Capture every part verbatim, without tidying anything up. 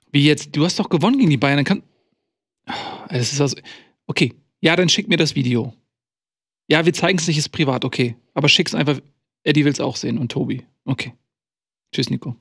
Wie jetzt? Du hast doch gewonnen gegen die Bayern. Dann kann. Das ist also. Okay. Ja, dann schick mir das Video. Ja, wir zeigen es nicht, ist privat, okay. Aber schick's einfach. Eddie will's auch sehen und Tobi. Okay. Tschüss, Nico.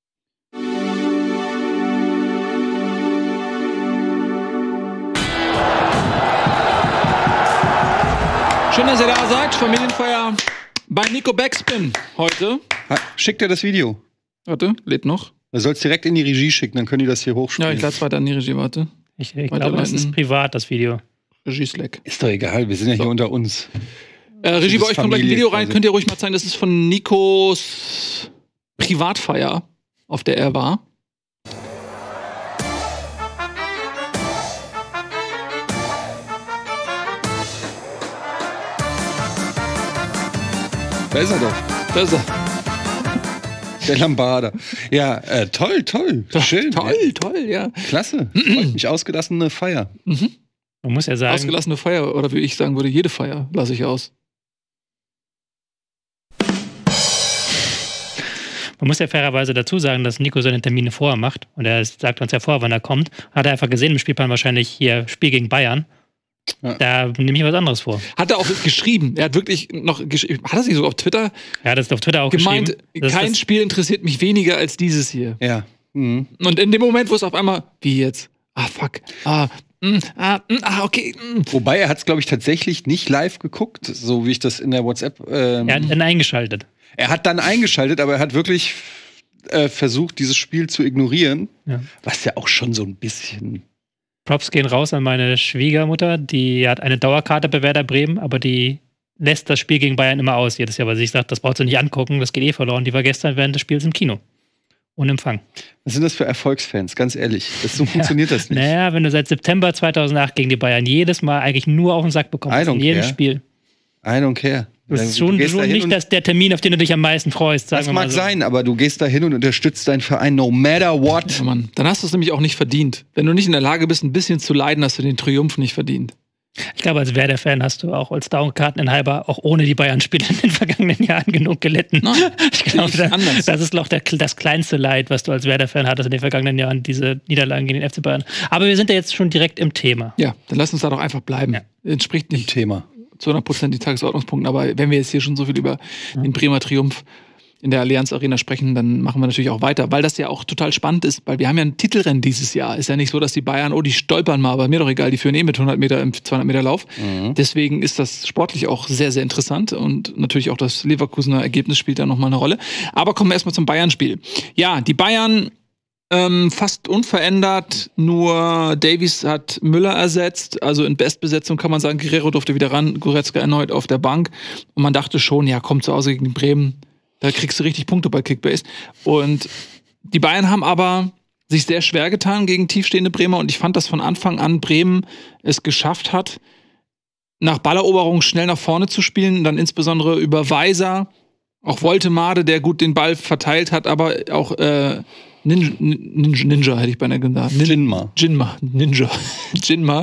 Schön, dass ihr da seid. Familienfeier bei Nico Backspin heute. Schickt dir das Video. Warte, lädt noch. Du sollst direkt in die Regie schicken, dann können die das hier hochspielen. Ja, ich lade es weiter in die Regie, warte. Ich, ich glaube, das ist privat, das Video. Regie-Slack. Ist doch egal, wir sind ja so. hier unter uns. Äh, Regie, bei euch kommt gleich ein Video rein, quasi. Könnt ihr ruhig mal zeigen, das ist von Nikos Privatfeier, auf der er war. Da ist er doch. Da ist er. Der Lambada. Ja, äh, toll, toll. Schön. Toll, ey. toll, ja. Klasse. Freut mich, ausgelassene Feier. Mhm. Man muss ja sagen. Ausgelassene Feier, oder wie ich sagen würde, jede Feier lasse ich aus. Man muss ja fairerweise dazu sagen, dass Nico seine Termine vorher macht. Und er sagt uns ja vorher, wann er kommt. Hat er einfach gesehen im Spielplan wahrscheinlich hier Spiel gegen Bayern. Ja. Da nehme ich was anderes vor. Hat er auch geschrieben. Er hat wirklich noch geschrieben. Hat er sich sogar auf Twitter? Ja, das ist auf Twitter auch gemeint, geschrieben. Kein das Spiel interessiert mich weniger als dieses hier. Ja. Mhm. Und in dem Moment, wo es auf einmal, wie jetzt? Ah, fuck. Ah, mm, ah, mm, ah okay. Mm. Wobei er hat es, glaube ich, tatsächlich nicht live geguckt, so wie ich das in der WhatsApp. Ähm, er hat dann eingeschaltet. Er hat dann eingeschaltet, aber er hat wirklich äh, versucht, dieses Spiel zu ignorieren. Ja. Was ja auch schon so ein bisschen. Props gehen raus an meine Schwiegermutter. Die hat eine Dauerkarte bei Werder Bremen, aber die lässt das Spiel gegen Bayern immer aus jedes Jahr, weil sie sagt, das braucht sie nicht angucken, das geht eh verloren. Die war gestern während des Spiels im Kino. Ohne Empfang. Was sind das für Erfolgsfans? Ganz ehrlich, das, so ja. funktioniert das nicht. Naja, wenn du seit September zweitausendacht gegen die Bayern jedes Mal eigentlich nur auf den Sack bekommst, in jedem care. Spiel. I don't care. Das ist schon, schon nicht das, der Termin, auf den du dich am meisten freust. Sagen das wir mag mal so. sein, aber du gehst da hin und unterstützt deinen Verein no matter what. Ja, Mann. Dann hast du es nämlich auch nicht verdient. Wenn du nicht in der Lage bist, ein bisschen zu leiden, hast du den Triumph nicht verdient. Ich glaube, als Werder-Fan hast du auch als Dauerkarteninhaber auch ohne die Bayern-Spiele in den vergangenen Jahren genug gelitten. Nein, ich glaube, da, das ist noch der, das kleinste Leid, was du als Werder-Fan hattest in den vergangenen Jahren, diese Niederlagen gegen den F C Bayern. Aber wir sind ja jetzt schon direkt im Thema. Ja, dann lass uns da doch einfach bleiben. Ja. Entspricht nicht Im Thema. zu hundert Prozent die Tagesordnungspunkte, aber wenn wir jetzt hier schon so viel über ja. den Bremer Triumph in der Allianz Arena sprechen, dann machen wir natürlich auch weiter, weil das ja auch total spannend ist, weil wir haben ja ein Titelrennen dieses Jahr. Ist ja nicht so, dass die Bayern, oh, die stolpern mal, aber mir doch egal, die führen eh mit hundert Meter im zweihundert Meter Lauf. Mhm. Deswegen ist das sportlich auch sehr, sehr interessant und natürlich auch das Leverkusener Ergebnis spielt da nochmal eine Rolle. Aber kommen wir erstmal zum Bayern-Spiel. Ja, die Bayern ähm, fast unverändert, nur Davies hat Müller ersetzt, also in Bestbesetzung kann man sagen, Guerrero durfte wieder ran, Goretzka erneut auf der Bank und man dachte schon, ja, kommt zu Hause gegen Bremen, da kriegst du richtig Punkte bei Kickbase. Und die Bayern haben aber sich sehr schwer getan gegen tiefstehende Bremer. Und ich fand, dass von Anfang an Bremen es geschafft hat, nach Balleroberung schnell nach vorne zu spielen. Dann insbesondere über Weiser, auch Woltemade, der gut den Ball verteilt hat, aber auch äh, Ninja, Ninja, Ninja hätte ich beinahe gesagt. Nin Jinma. Jinma. Ninja. Jinma,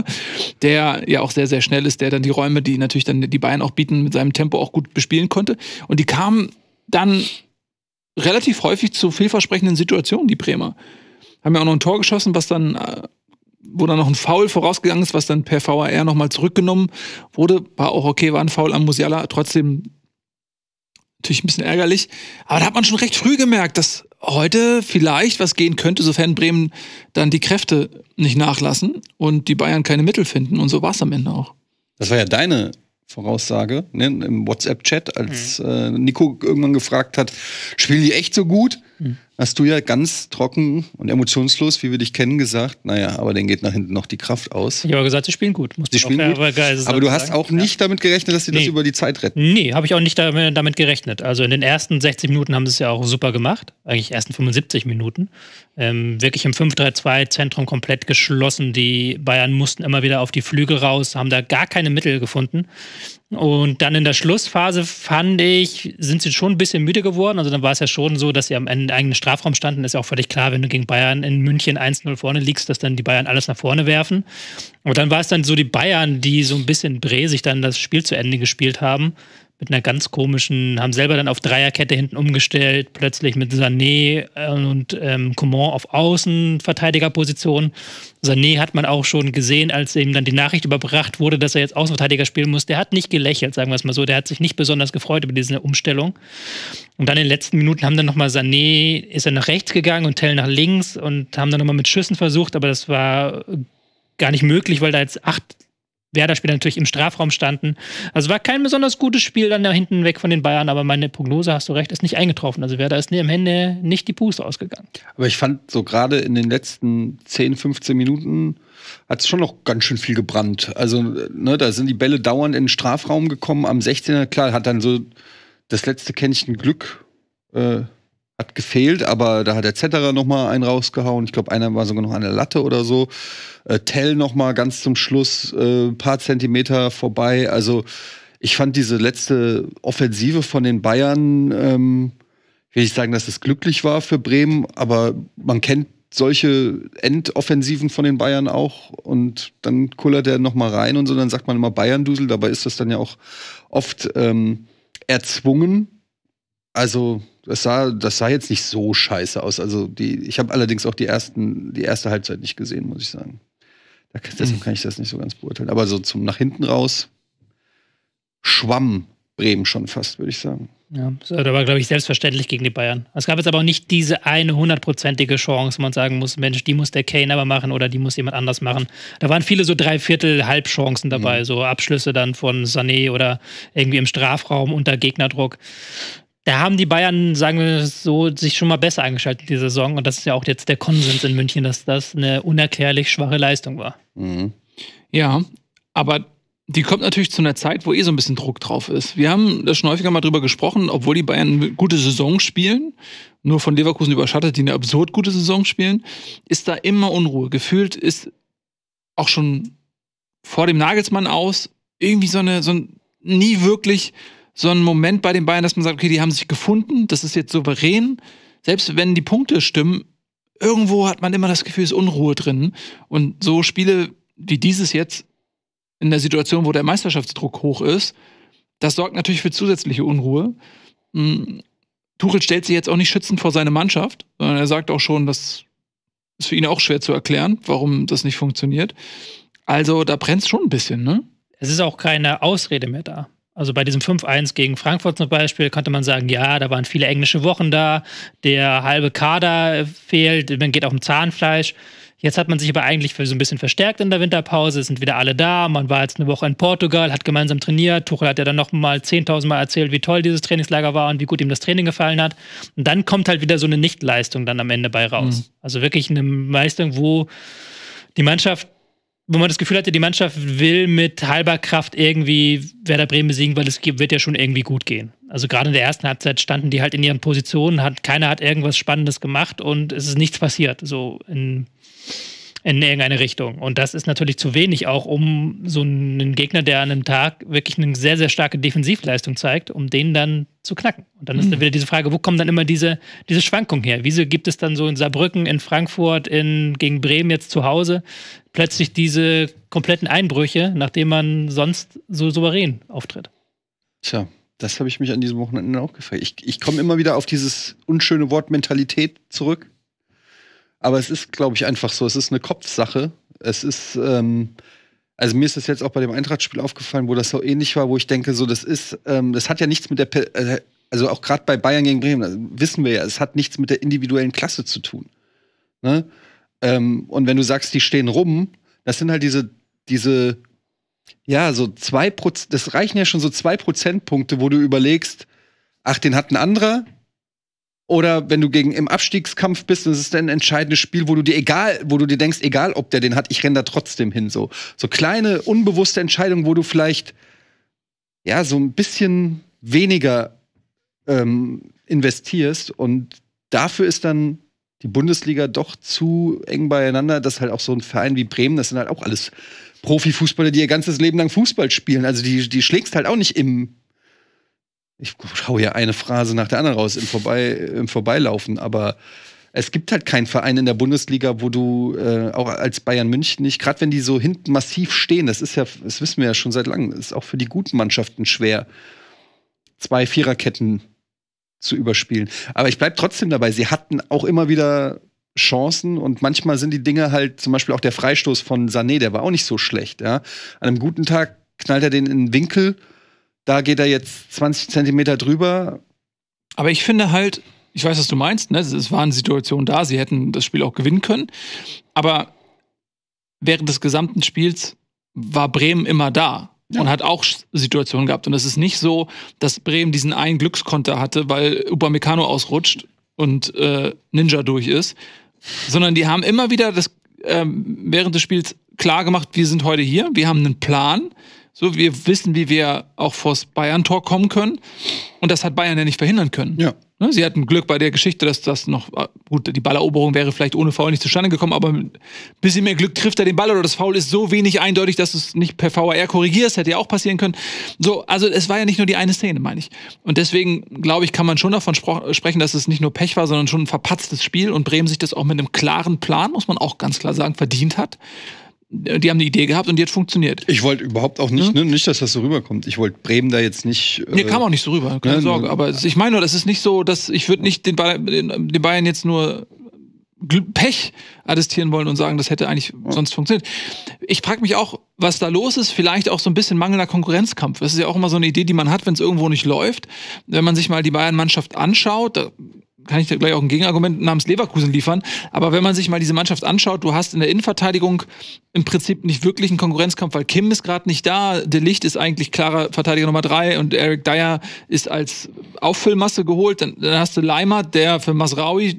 der ja auch sehr, sehr schnell ist, der dann die Räume, die natürlich dann die Bayern auch bieten, mit seinem Tempo auch gut bespielen konnte. Und die kamen dann relativ häufig zu vielversprechenden Situationen, die Bremer. Haben ja auch noch ein Tor geschossen, was dann, wo dann noch ein Foul vorausgegangen ist, was dann per V A R nochmal zurückgenommen wurde. War auch okay, war ein Foul an Musiala, trotzdem natürlich ein bisschen ärgerlich. Aber da hat man schon recht früh gemerkt, dass heute vielleicht was gehen könnte, sofern Bremen dann die Kräfte nicht nachlassen und die Bayern keine Mittel finden. Und so war es am Ende auch. Das war ja deine Voraussage, ne, im WhatsApp-Chat, als mhm. äh, Nico irgendwann gefragt hat, spielen die echt so gut? Mhm. Hast du ja ganz trocken und emotionslos, wie wir dich kennen, gesagt, naja, aber denen geht nach hinten noch die Kraft aus. Ich habe gesagt, sie spielen gut. Sie spielen gut, aber, aber du hast auch nicht ja. damit gerechnet, dass sie nee. das über die Zeit retten. Nee, habe ich auch nicht damit gerechnet. Also in den ersten sechzig Minuten haben sie es ja auch super gemacht, eigentlich ersten fünfundsiebzig Minuten. Ähm, wirklich im fünf drei zwei Zentrum komplett geschlossen. Die Bayern mussten immer wieder auf die Flügel raus, haben da gar keine Mittel gefunden. Und dann in der Schlussphase, fand ich, sind sie schon ein bisschen müde geworden. Also dann war es ja schon so, dass sie am Ende eigenen Strafraum standen. Ist ja auch völlig klar, wenn du gegen Bayern in München eins null vorne liegst, dass dann die Bayern alles nach vorne werfen. Und dann war es dann so die Bayern, die so ein bisschen bräsig dann das Spiel zu Ende gespielt haben. mit einer ganz komischen, haben selber dann auf Dreierkette hinten umgestellt, plötzlich mit Sané und ähm, Coman auf Außenverteidigerposition. Sané hat man auch schon gesehen, als ihm dann die Nachricht überbracht wurde, dass er jetzt Außenverteidiger spielen muss. Der hat nicht gelächelt, sagen wir es mal so. Der hat sich nicht besonders gefreut über diese Umstellung. Und dann in den letzten Minuten haben dann nochmal Sané, ist er nach rechts gegangen und Tell nach links und haben dann nochmal mit Schüssen versucht, aber das war gar nicht möglich, weil da jetzt acht Werder-Spieler natürlich im Strafraum standen. Also war kein besonders gutes Spiel dann da hinten weg von den Bayern, aber meine Prognose, hast du recht, ist nicht eingetroffen. Also Werder ist am Ende nicht die Puste ausgegangen. Aber ich fand so gerade in den letzten zehn, fünfzehn Minuten hat es schon noch ganz schön viel gebrannt. Also ne, da sind die Bälle dauernd in den Strafraum gekommen. Am sechzehner, klar, hat dann so das letzte Kännchen Glück äh, hat gefehlt, aber da hat der Zetterer noch mal einen rausgehauen. Ich glaube, einer war sogar noch an der Latte oder so. Äh, Tell noch mal ganz zum Schluss äh, ein paar Zentimeter vorbei. Also ich fand diese letzte Offensive von den Bayern, ähm, will ich sagen, dass es glücklich war für Bremen, aber man kennt solche Endoffensiven von den Bayern auch und dann kullert er noch mal rein und so, dann sagt man immer Bayern-Dusel, dabei ist das dann ja auch oft ähm, erzwungen. Also das sah, das sah jetzt nicht so scheiße aus. Also die, ich habe allerdings auch die, ersten, die erste Halbzeit nicht gesehen, muss ich sagen. Da, deshalb kann ich das nicht so ganz beurteilen. Aber so zum nach hinten raus schwamm Bremen schon fast, würde ich sagen. Ja, da war, glaube ich, selbstverständlich gegen die Bayern. Es gab jetzt aber auch nicht diese eine hundertprozentige Chance, wo man sagen muss, Mensch, die muss der Kane aber machen oder die muss jemand anders machen. Da waren viele so Dreiviertel Halbchancen dabei, mhm. so Abschlüsse dann von Sané oder irgendwie im Strafraum unter Gegnerdruck. Da haben die Bayern, sagen wir so, sich schon mal besser angeschaltet die Saison. Und das ist ja auch jetzt der Konsens in München, dass das eine unerklärlich schwache Leistung war. Mhm. Ja, aber die kommt natürlich zu einer Zeit, wo eh so ein bisschen Druck drauf ist. Wir haben da schon häufiger mal drüber gesprochen, obwohl die Bayern eine gute Saison spielen, nur von Leverkusen überschattet, die eine absurd gute Saison spielen, ist da immer Unruhe. Gefühlt ist auch schon vor dem Nagelsmann aus irgendwie so eine, so ein, nie wirklich so ein Moment bei den Bayern, dass man sagt, okay, die haben sich gefunden, das ist jetzt souverän. Selbst wenn die Punkte stimmen, irgendwo hat man immer das Gefühl, es ist Unruhe drin. Und so Spiele wie dieses jetzt in der Situation, wo der Meisterschaftsdruck hoch ist, das sorgt natürlich für zusätzliche Unruhe. Mhm. Tuchel stellt sich jetzt auch nicht schützend vor seine Mannschaft, sondern er sagt auch schon, das ist für ihn auch schwer zu erklären, warum das nicht funktioniert. Also da brennt es schon ein bisschen, ne? Es ist auch keine Ausrede mehr da. Also bei diesem fünf eins gegen Frankfurt zum Beispiel konnte man sagen, ja, da waren viele englische Wochen da, der halbe Kader fehlt, man geht auf dem Zahnfleisch. Jetzt hat man sich aber eigentlich für so ein bisschen verstärkt in der Winterpause, es sind wieder alle da, man war jetzt eine Woche in Portugal, hat gemeinsam trainiert, Tuchel hat ja dann noch mal zehntausend Mal erzählt, wie toll dieses Trainingslager war und wie gut ihm das Training gefallen hat. Und dann kommt halt wieder so eine Nichtleistung dann am Ende bei raus. Mhm. Also wirklich eine Leistung, wo die Mannschaft wo man das Gefühl hatte, die Mannschaft will mit halber Kraft irgendwie Werder Bremen besiegen, weil es wird ja schon irgendwie gut gehen. Also gerade in der ersten Halbzeit standen die halt in ihren Positionen, hat, keiner hat irgendwas Spannendes gemacht und es ist nichts passiert, so in, in irgendeine Richtung. Und das ist natürlich zu wenig auch, um so einen Gegner, der an einem Tag wirklich eine sehr, sehr starke Defensivleistung zeigt, um den dann zu knacken. Und dann ist dann wieder diese Frage, wo kommen dann immer diese, diese Schwankungen her? Wieso gibt es dann so in Saarbrücken, in Frankfurt, in, gegen Bremen jetzt zu Hause plötzlich diese kompletten Einbrüche, nachdem man sonst so souverän auftritt? Tja, das habe ich mich an diesem Wochenende auch gefragt. Ich, ich komme immer wieder auf dieses unschöne Wort Mentalität zurück. Aber es ist, glaube ich, einfach so. Es ist eine Kopfsache. Es ist, ähm, also mir ist das jetzt auch bei dem Eintracht-Spiel aufgefallen, wo das so ähnlich war, wo ich denke, so, das ist, ähm, das hat ja nichts mit der, Pe- also auch gerade bei Bayern gegen Bremen, also wissen wir ja, es hat nichts mit der individuellen Klasse zu tun. Ne? Ähm, und wenn du sagst, die stehen rum, das sind halt diese, diese, ja, so zwei Prozent, das reichen ja schon so zwei Prozentpunkte, wo du überlegst, ach, den hat ein anderer. Oder wenn du gegen im Abstiegskampf bist, das ist ein entscheidendes Spiel, wo du dir egal, wo du dir denkst, egal ob der den hat, ich renn da trotzdem hin. So, so kleine, unbewusste Entscheidungen, wo du vielleicht ja so ein bisschen weniger ähm, investierst. Und dafür ist dann die Bundesliga doch zu eng beieinander, dass halt auch so ein Verein wie Bremen, das sind halt auch alles Profifußballer, die ihr ganzes Leben lang Fußball spielen. Also die, die schlägst halt auch nicht im Ich schaue ja eine Phrase nach der anderen raus im, Vorbei, im Vorbeilaufen, aber es gibt halt keinen Verein in der Bundesliga, wo du äh, auch als Bayern München nicht, gerade wenn die so hinten massiv stehen, das ist ja, das wissen wir ja schon seit langem, ist auch für die guten Mannschaften schwer, zwei Viererketten zu überspielen. Aber ich bleib trotzdem dabei, sie hatten auch immer wieder Chancen und manchmal sind die Dinge halt, zum Beispiel auch der Freistoß von Sané, der war auch nicht so schlecht. Ja? An einem guten Tag knallt er den in den Winkel, da geht er jetzt zwanzig Zentimeter drüber. Aber ich finde halt, ich weiß, was du meinst, ne? Es waren Situationen da, sie hätten das Spiel auch gewinnen können, aber während des gesamten Spiels war Bremen immer da. Ja. Und hat auch Situationen gehabt. Und es ist nicht so, dass Bremen diesen einen Glückskonter hatte, weil Upamecano ausrutscht und äh, Ninja durch ist, sondern die haben immer wieder das, ähm, während des Spiels klar gemacht, wir sind heute hier, wir haben einen Plan, so, wir wissen, wie wir auch vors Bayern-Tor kommen können. Und das hat Bayern ja nicht verhindern können. Ja. Sie hatten Glück bei der Geschichte, dass das noch, gut, die Balleroberung wäre vielleicht ohne Foul nicht zustande gekommen, aber ein bisschen mehr Glück trifft er den Ball oder das Foul ist so wenig eindeutig, dass du es nicht per V A R korrigierst, hätte ja auch passieren können. So, also es war ja nicht nur die eine Szene, meine ich. Und deswegen, glaube ich, kann man schon davon sprechen, dass es nicht nur Pech war, sondern schon ein verpatztes Spiel und Bremen sich das auch mit einem klaren Plan, muss man auch ganz klar sagen, verdient hat. Die haben eine Idee gehabt und die hat funktioniert. Ich wollte überhaupt auch nicht, hm? ne, nicht, dass das so rüberkommt. Ich wollte Bremen da jetzt nicht. Äh, nee, kam auch nicht so rüber, keine ne, Sorge. Aber ich meine nur, das ist nicht so, dass ich würde nicht den, ba den, den Bayern jetzt nur Pech attestieren wollen und sagen, das hätte eigentlich ja. sonst funktioniert. Ich frage mich auch, was da los ist. Vielleicht auch so ein bisschen mangelnder Konkurrenzkampf. Das ist ja auch immer so eine Idee, die man hat, wenn es irgendwo nicht läuft. Wenn man sich mal die Bayern-Mannschaft anschaut, da kann ich dir gleich auch ein Gegenargument namens Leverkusen liefern. Aber wenn man sich mal diese Mannschaft anschaut, du hast in der Innenverteidigung im Prinzip nicht wirklich einen Konkurrenzkampf, weil Kim ist gerade nicht da, De Ligt ist eigentlich klarer Verteidiger Nummer drei und Eric Dyer ist als Auffüllmasse geholt. Dann, dann hast du Leimer, der für Masraoui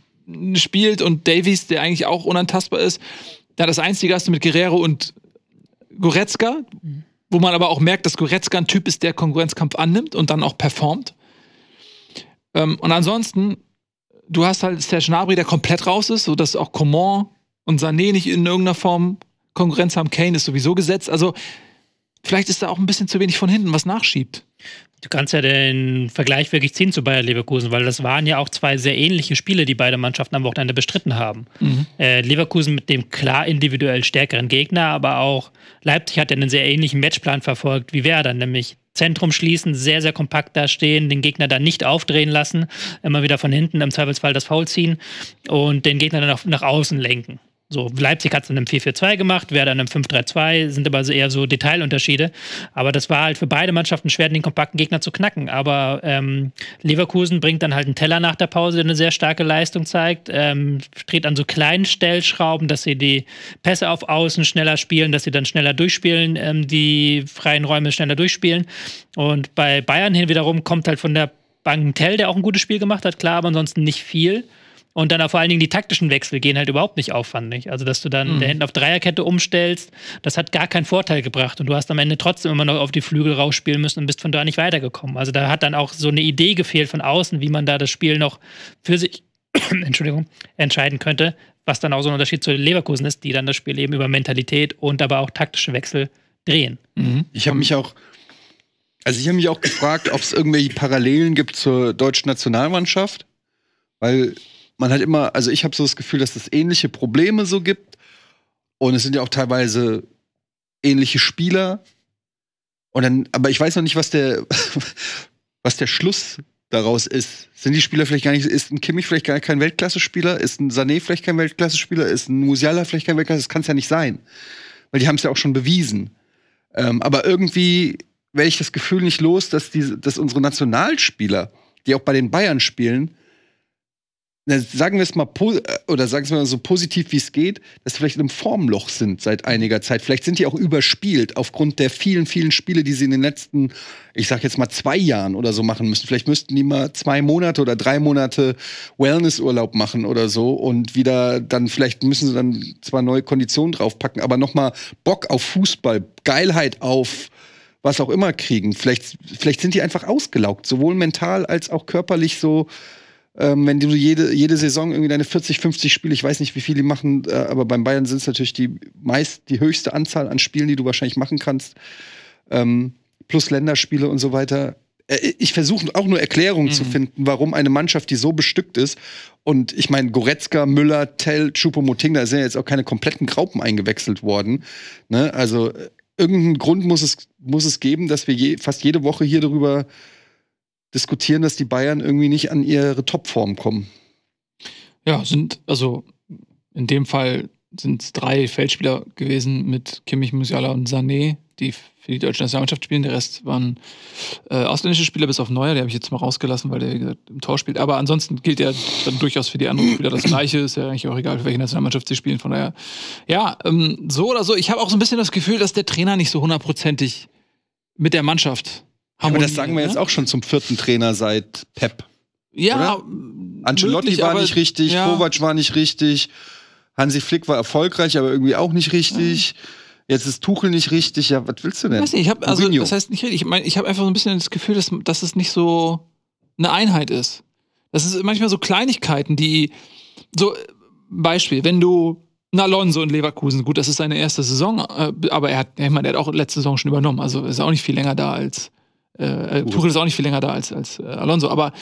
spielt und Davies, der eigentlich auch unantastbar ist. Da das Einzige hast du mit Guerrero und Goretzka, mhm. wo man aber auch merkt, dass Goretzka ein Typ ist, der Konkurrenzkampf annimmt und dann auch performt. Ähm, und ansonsten, du hast halt Serge Gnabry, der komplett raus ist, sodass auch Coman und Sané nicht in irgendeiner Form Konkurrenz haben. Kane ist sowieso gesetzt. Also vielleicht ist da auch ein bisschen zu wenig von hinten, was nachschiebt. Du kannst ja den Vergleich wirklich ziehen zu Bayer Leverkusen, weil das waren ja auch zwei sehr ähnliche Spiele, die beide Mannschaften am Wochenende bestritten haben. Mhm. Äh, Leverkusen mit dem klar individuell stärkeren Gegner, aber auch Leipzig hat ja einen sehr ähnlichen Matchplan verfolgt wie Werder, nämlich Zentrum schließen, sehr, sehr kompakt da stehen, den Gegner dann nicht aufdrehen lassen, immer wieder von hinten im Zweifelsfall das Foul ziehen und den Gegner dann auch nach außen lenken. So, Leipzig hat es in einem vier vier zwei gemacht, Werder in einem fünf drei zwei, sind aber eher so Detailunterschiede. Aber das war halt für beide Mannschaften schwer, den kompakten Gegner zu knacken. Aber ähm, Leverkusen bringt dann halt einen Teller nach der Pause, der eine sehr starke Leistung zeigt, ähm, dreht an so kleinen Stellschrauben, dass sie die Pässe auf Außen schneller spielen, dass sie dann schneller durchspielen, ähm, die freien Räume schneller durchspielen. Und bei Bayern hin wiederum kommt halt von der Bank Tell, der auch ein gutes Spiel gemacht hat, klar, aber ansonsten nicht viel. Und dann auch vor allen Dingen die taktischen Wechsel gehen halt überhaupt nicht aufwandig. Also, dass du dann mhm. da hinten auf Dreierkette umstellst, das hat gar keinen Vorteil gebracht. Und du hast am Ende trotzdem immer noch auf die Flügel rausspielen müssen und bist von da nicht weitergekommen. Also, da hat dann auch so eine Idee gefehlt von außen, wie man da das Spiel noch für sich Entschuldigung, entscheiden könnte. Was dann auch so ein Unterschied zu Leverkusen ist, die dann das Spiel eben über Mentalität und aber auch taktische Wechsel drehen. Mhm. Ich habe mich auch, also ich habe mich auch gefragt, ob es irgendwelche Parallelen gibt zur deutschen Nationalmannschaft. Weil man hat immer, also ich habe so das Gefühl, dass es ähnliche Probleme so gibt. Und es sind ja auch teilweise ähnliche Spieler. Und dann, aber ich weiß noch nicht, was der, was der Schluss daraus ist. Sind die Spieler vielleicht gar nicht, ist ein Kimmich vielleicht gar kein Weltklasse-Spieler? Ist ein Sané vielleicht kein Weltklasse-Spieler? Ist ein Musiala vielleicht kein Weltklasse? Das kann es ja nicht sein. Weil die haben es ja auch schon bewiesen. Ähm, aber irgendwie werde ich das Gefühl nicht los, dass, die, dass unsere Nationalspieler, die auch bei den Bayern spielen, sagen wir es mal, oder sagen wir mal so positiv wie es geht, dass sie vielleicht in einem Formloch sind seit einiger Zeit. Vielleicht sind die auch überspielt aufgrund der vielen, vielen Spiele, die sie in den letzten, ich sag jetzt mal zwei Jahren oder so machen müssen. Vielleicht müssten die mal zwei Monate oder drei Monate Wellnessurlaub machen oder so und wieder dann, vielleicht müssen sie dann zwar neue Konditionen draufpacken, aber noch mal Bock auf Fußball, Geilheit auf was auch immer kriegen. Vielleicht, vielleicht sind die einfach ausgelaugt, sowohl mental als auch körperlich so. Ähm, wenn du jede, jede Saison irgendwie deine vierzig, fünfzig Spiele, ich weiß nicht, wie viele die machen, äh, aber beim Bayern sind es natürlich die meist die höchste Anzahl an Spielen, die du wahrscheinlich machen kannst, ähm, plus Länderspiele und so weiter. Äh, ich versuche auch nur Erklärungen mhm. zu finden, warum eine Mannschaft, die so bestückt ist, und ich meine, Goretzka, Müller, Tell, Choupo-Moting, da sind ja jetzt auch keine kompletten Graupen eingewechselt worden. Ne? Also äh, irgendeinen Grund muss es, muss es geben, dass wir je, fast jede Woche hier darüber diskutieren, dass die Bayern irgendwie nicht an ihre Topform kommen. Ja, sind, also in dem Fall sind es drei Feldspieler gewesen mit Kimmich, Musiala und Sané, die für die deutsche Nationalmannschaft spielen. Der Rest waren äh, ausländische Spieler, bis auf Neuer. Die habe ich jetzt mal rausgelassen, weil der, wie gesagt, im Tor spielt. Aber ansonsten gilt ja dann durchaus für die anderen Spieler das Gleiche. Ist ja eigentlich auch egal, für welche Nationalmannschaft sie spielen. Von daher, ja, ähm, so oder so. Ich habe auch so ein bisschen das Gefühl, dass der Trainer nicht so hundertprozentig mit der Mannschaft harmoniert. Aber das sagen wir jetzt auch schon zum vierten Trainer seit Pep. Ja, oder? Ancelotti möglich, war aber- nicht richtig, ja. Kovac war nicht richtig, Hansi Flick war erfolgreich, aber irgendwie auch nicht richtig. Jetzt ist Tuchel nicht richtig. Ja, was willst du denn? Ich weiß nicht, ich habe also Mourinho. das heißt nicht richtig. Ich meine, ich habe einfach so ein bisschen das Gefühl, dass, dass es nicht so eine Einheit ist. Das ist manchmal so Kleinigkeiten, die so Beispiel, wenn du ein Alonso in Leverkusen, gut, das ist seine erste Saison, äh, aber er hat, ich meine, er hat auch letzte Saison schon übernommen, also ist auch nicht viel länger da als äh, Tuchel ist auch nicht viel länger da als als äh, Alonso. Aber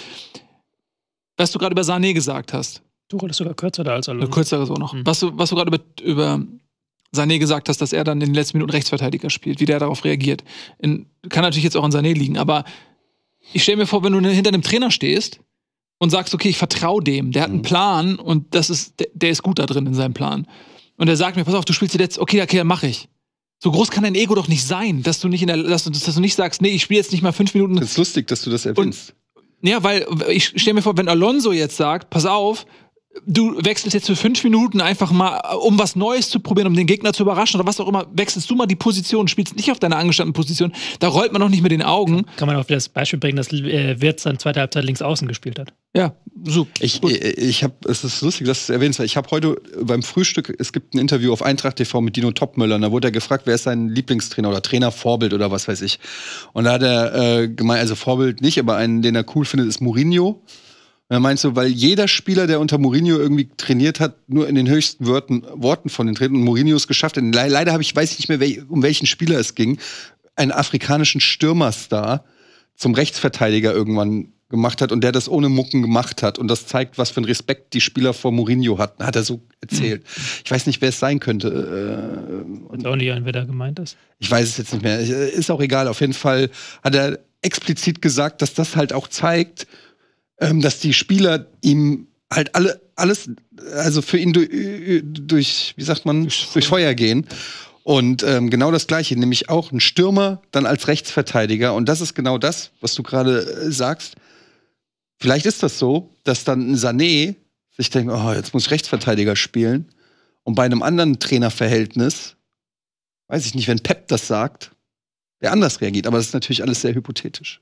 was du gerade über Sané gesagt hast, Tuchel ist sogar kürzer da als eine Alonso. kürzere so noch. Mhm. Was du, was du gerade über, über Sané gesagt hast, dass er dann in den letzten Minuten Rechtsverteidiger spielt, wie der darauf reagiert. In, kann natürlich jetzt auch an Sané liegen, aber ich stelle mir vor, wenn du hinter einem Trainer stehst und sagst, okay, ich vertraue dem, der hat einen Plan und das ist, der, der ist gut da drin in seinem Plan. Und der sagt mir, pass auf, du spielst jetzt, okay, okay, dann mach ich. So groß kann dein Ego doch nicht sein, dass du nicht in der, dass du, dass du nicht sagst, nee, ich spiele jetzt nicht mal fünf Minuten. Das ist lustig, dass du das erwähnst. Ja, weil ich stelle mir vor, wenn Alonso jetzt sagt, pass auf, du wechselst jetzt für fünf Minuten einfach mal, um was Neues zu probieren, um den Gegner zu überraschen oder was auch immer, wechselst du mal die Position, spielst nicht auf deiner angestammten Position, da rollt man doch nicht mit den Augen. Kann man auf das Beispiel bringen, dass äh, Wirtz dann zweite Halbzeit links außen gespielt hat. Ja, so. Ich, ich, ich habe, es ist lustig, dass du es erwähnst, weil ich habe heute beim Frühstück, es gibt ein Interview auf Eintracht T V mit Dino Topmöller und da wurde er gefragt, wer ist sein Lieblingstrainer oder Trainervorbild oder was weiß ich. Und da hat er äh, gemeint, also Vorbild nicht, aber einen, den er cool findet, ist Mourinho. Und er meint so, weil jeder Spieler, der unter Mourinho irgendwie trainiert hat, nur in den höchsten Worten, Worten von den Trainern und Mourinho es geschafft hat. Le leider habe ich, weiß ich nicht mehr, wel um welchen Spieler es ging, einen afrikanischen Stürmerstar zum Rechtsverteidiger irgendwann gemacht hat und der das ohne Mucken gemacht hat. Und das zeigt, was für einen Respekt die Spieler vor Mourinho hatten, hat er so erzählt. Mhm. Ich weiß nicht, wer es sein könnte. Äh, und auch nicht, wer da gemeint ist. Ich weiß es jetzt nicht mehr. Ist auch egal. Auf jeden Fall hat er explizit gesagt, dass das halt auch zeigt, ähm, dass die Spieler ihm halt alle, alles, also für ihn durch, durch wie sagt man, durch, durch Feuer gehen. Und ähm, genau das Gleiche, nämlich auch ein Stürmer dann als Rechtsverteidiger. Und das ist genau das, was du gerade äh, sagst. Vielleicht ist das so, dass dann ein Sané sich denkt, oh, jetzt muss ich Rechtsverteidiger spielen. Und bei einem anderen Trainerverhältnis, weiß ich nicht, wenn Pep das sagt, der anders reagiert. Aber das ist natürlich alles sehr hypothetisch.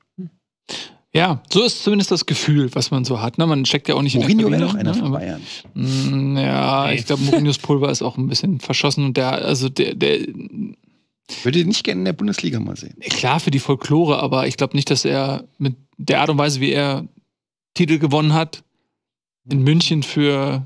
Ja, so ist zumindest das Gefühl, was man so hat. Ne? Man steckt ja auch nicht Mourinho in der Mourinho wäre doch einer ne? von Aber, Bayern. mh, ja, Nee. ich glaube, Mourinhos Pulver ist auch ein bisschen verschossen und der, also der, der, Würde ich nicht gerne in der Bundesliga mal sehen. klar für die Folklore, aber ich glaube nicht, dass er mit der Art und Weise, wie er Titel gewonnen hat, in München für,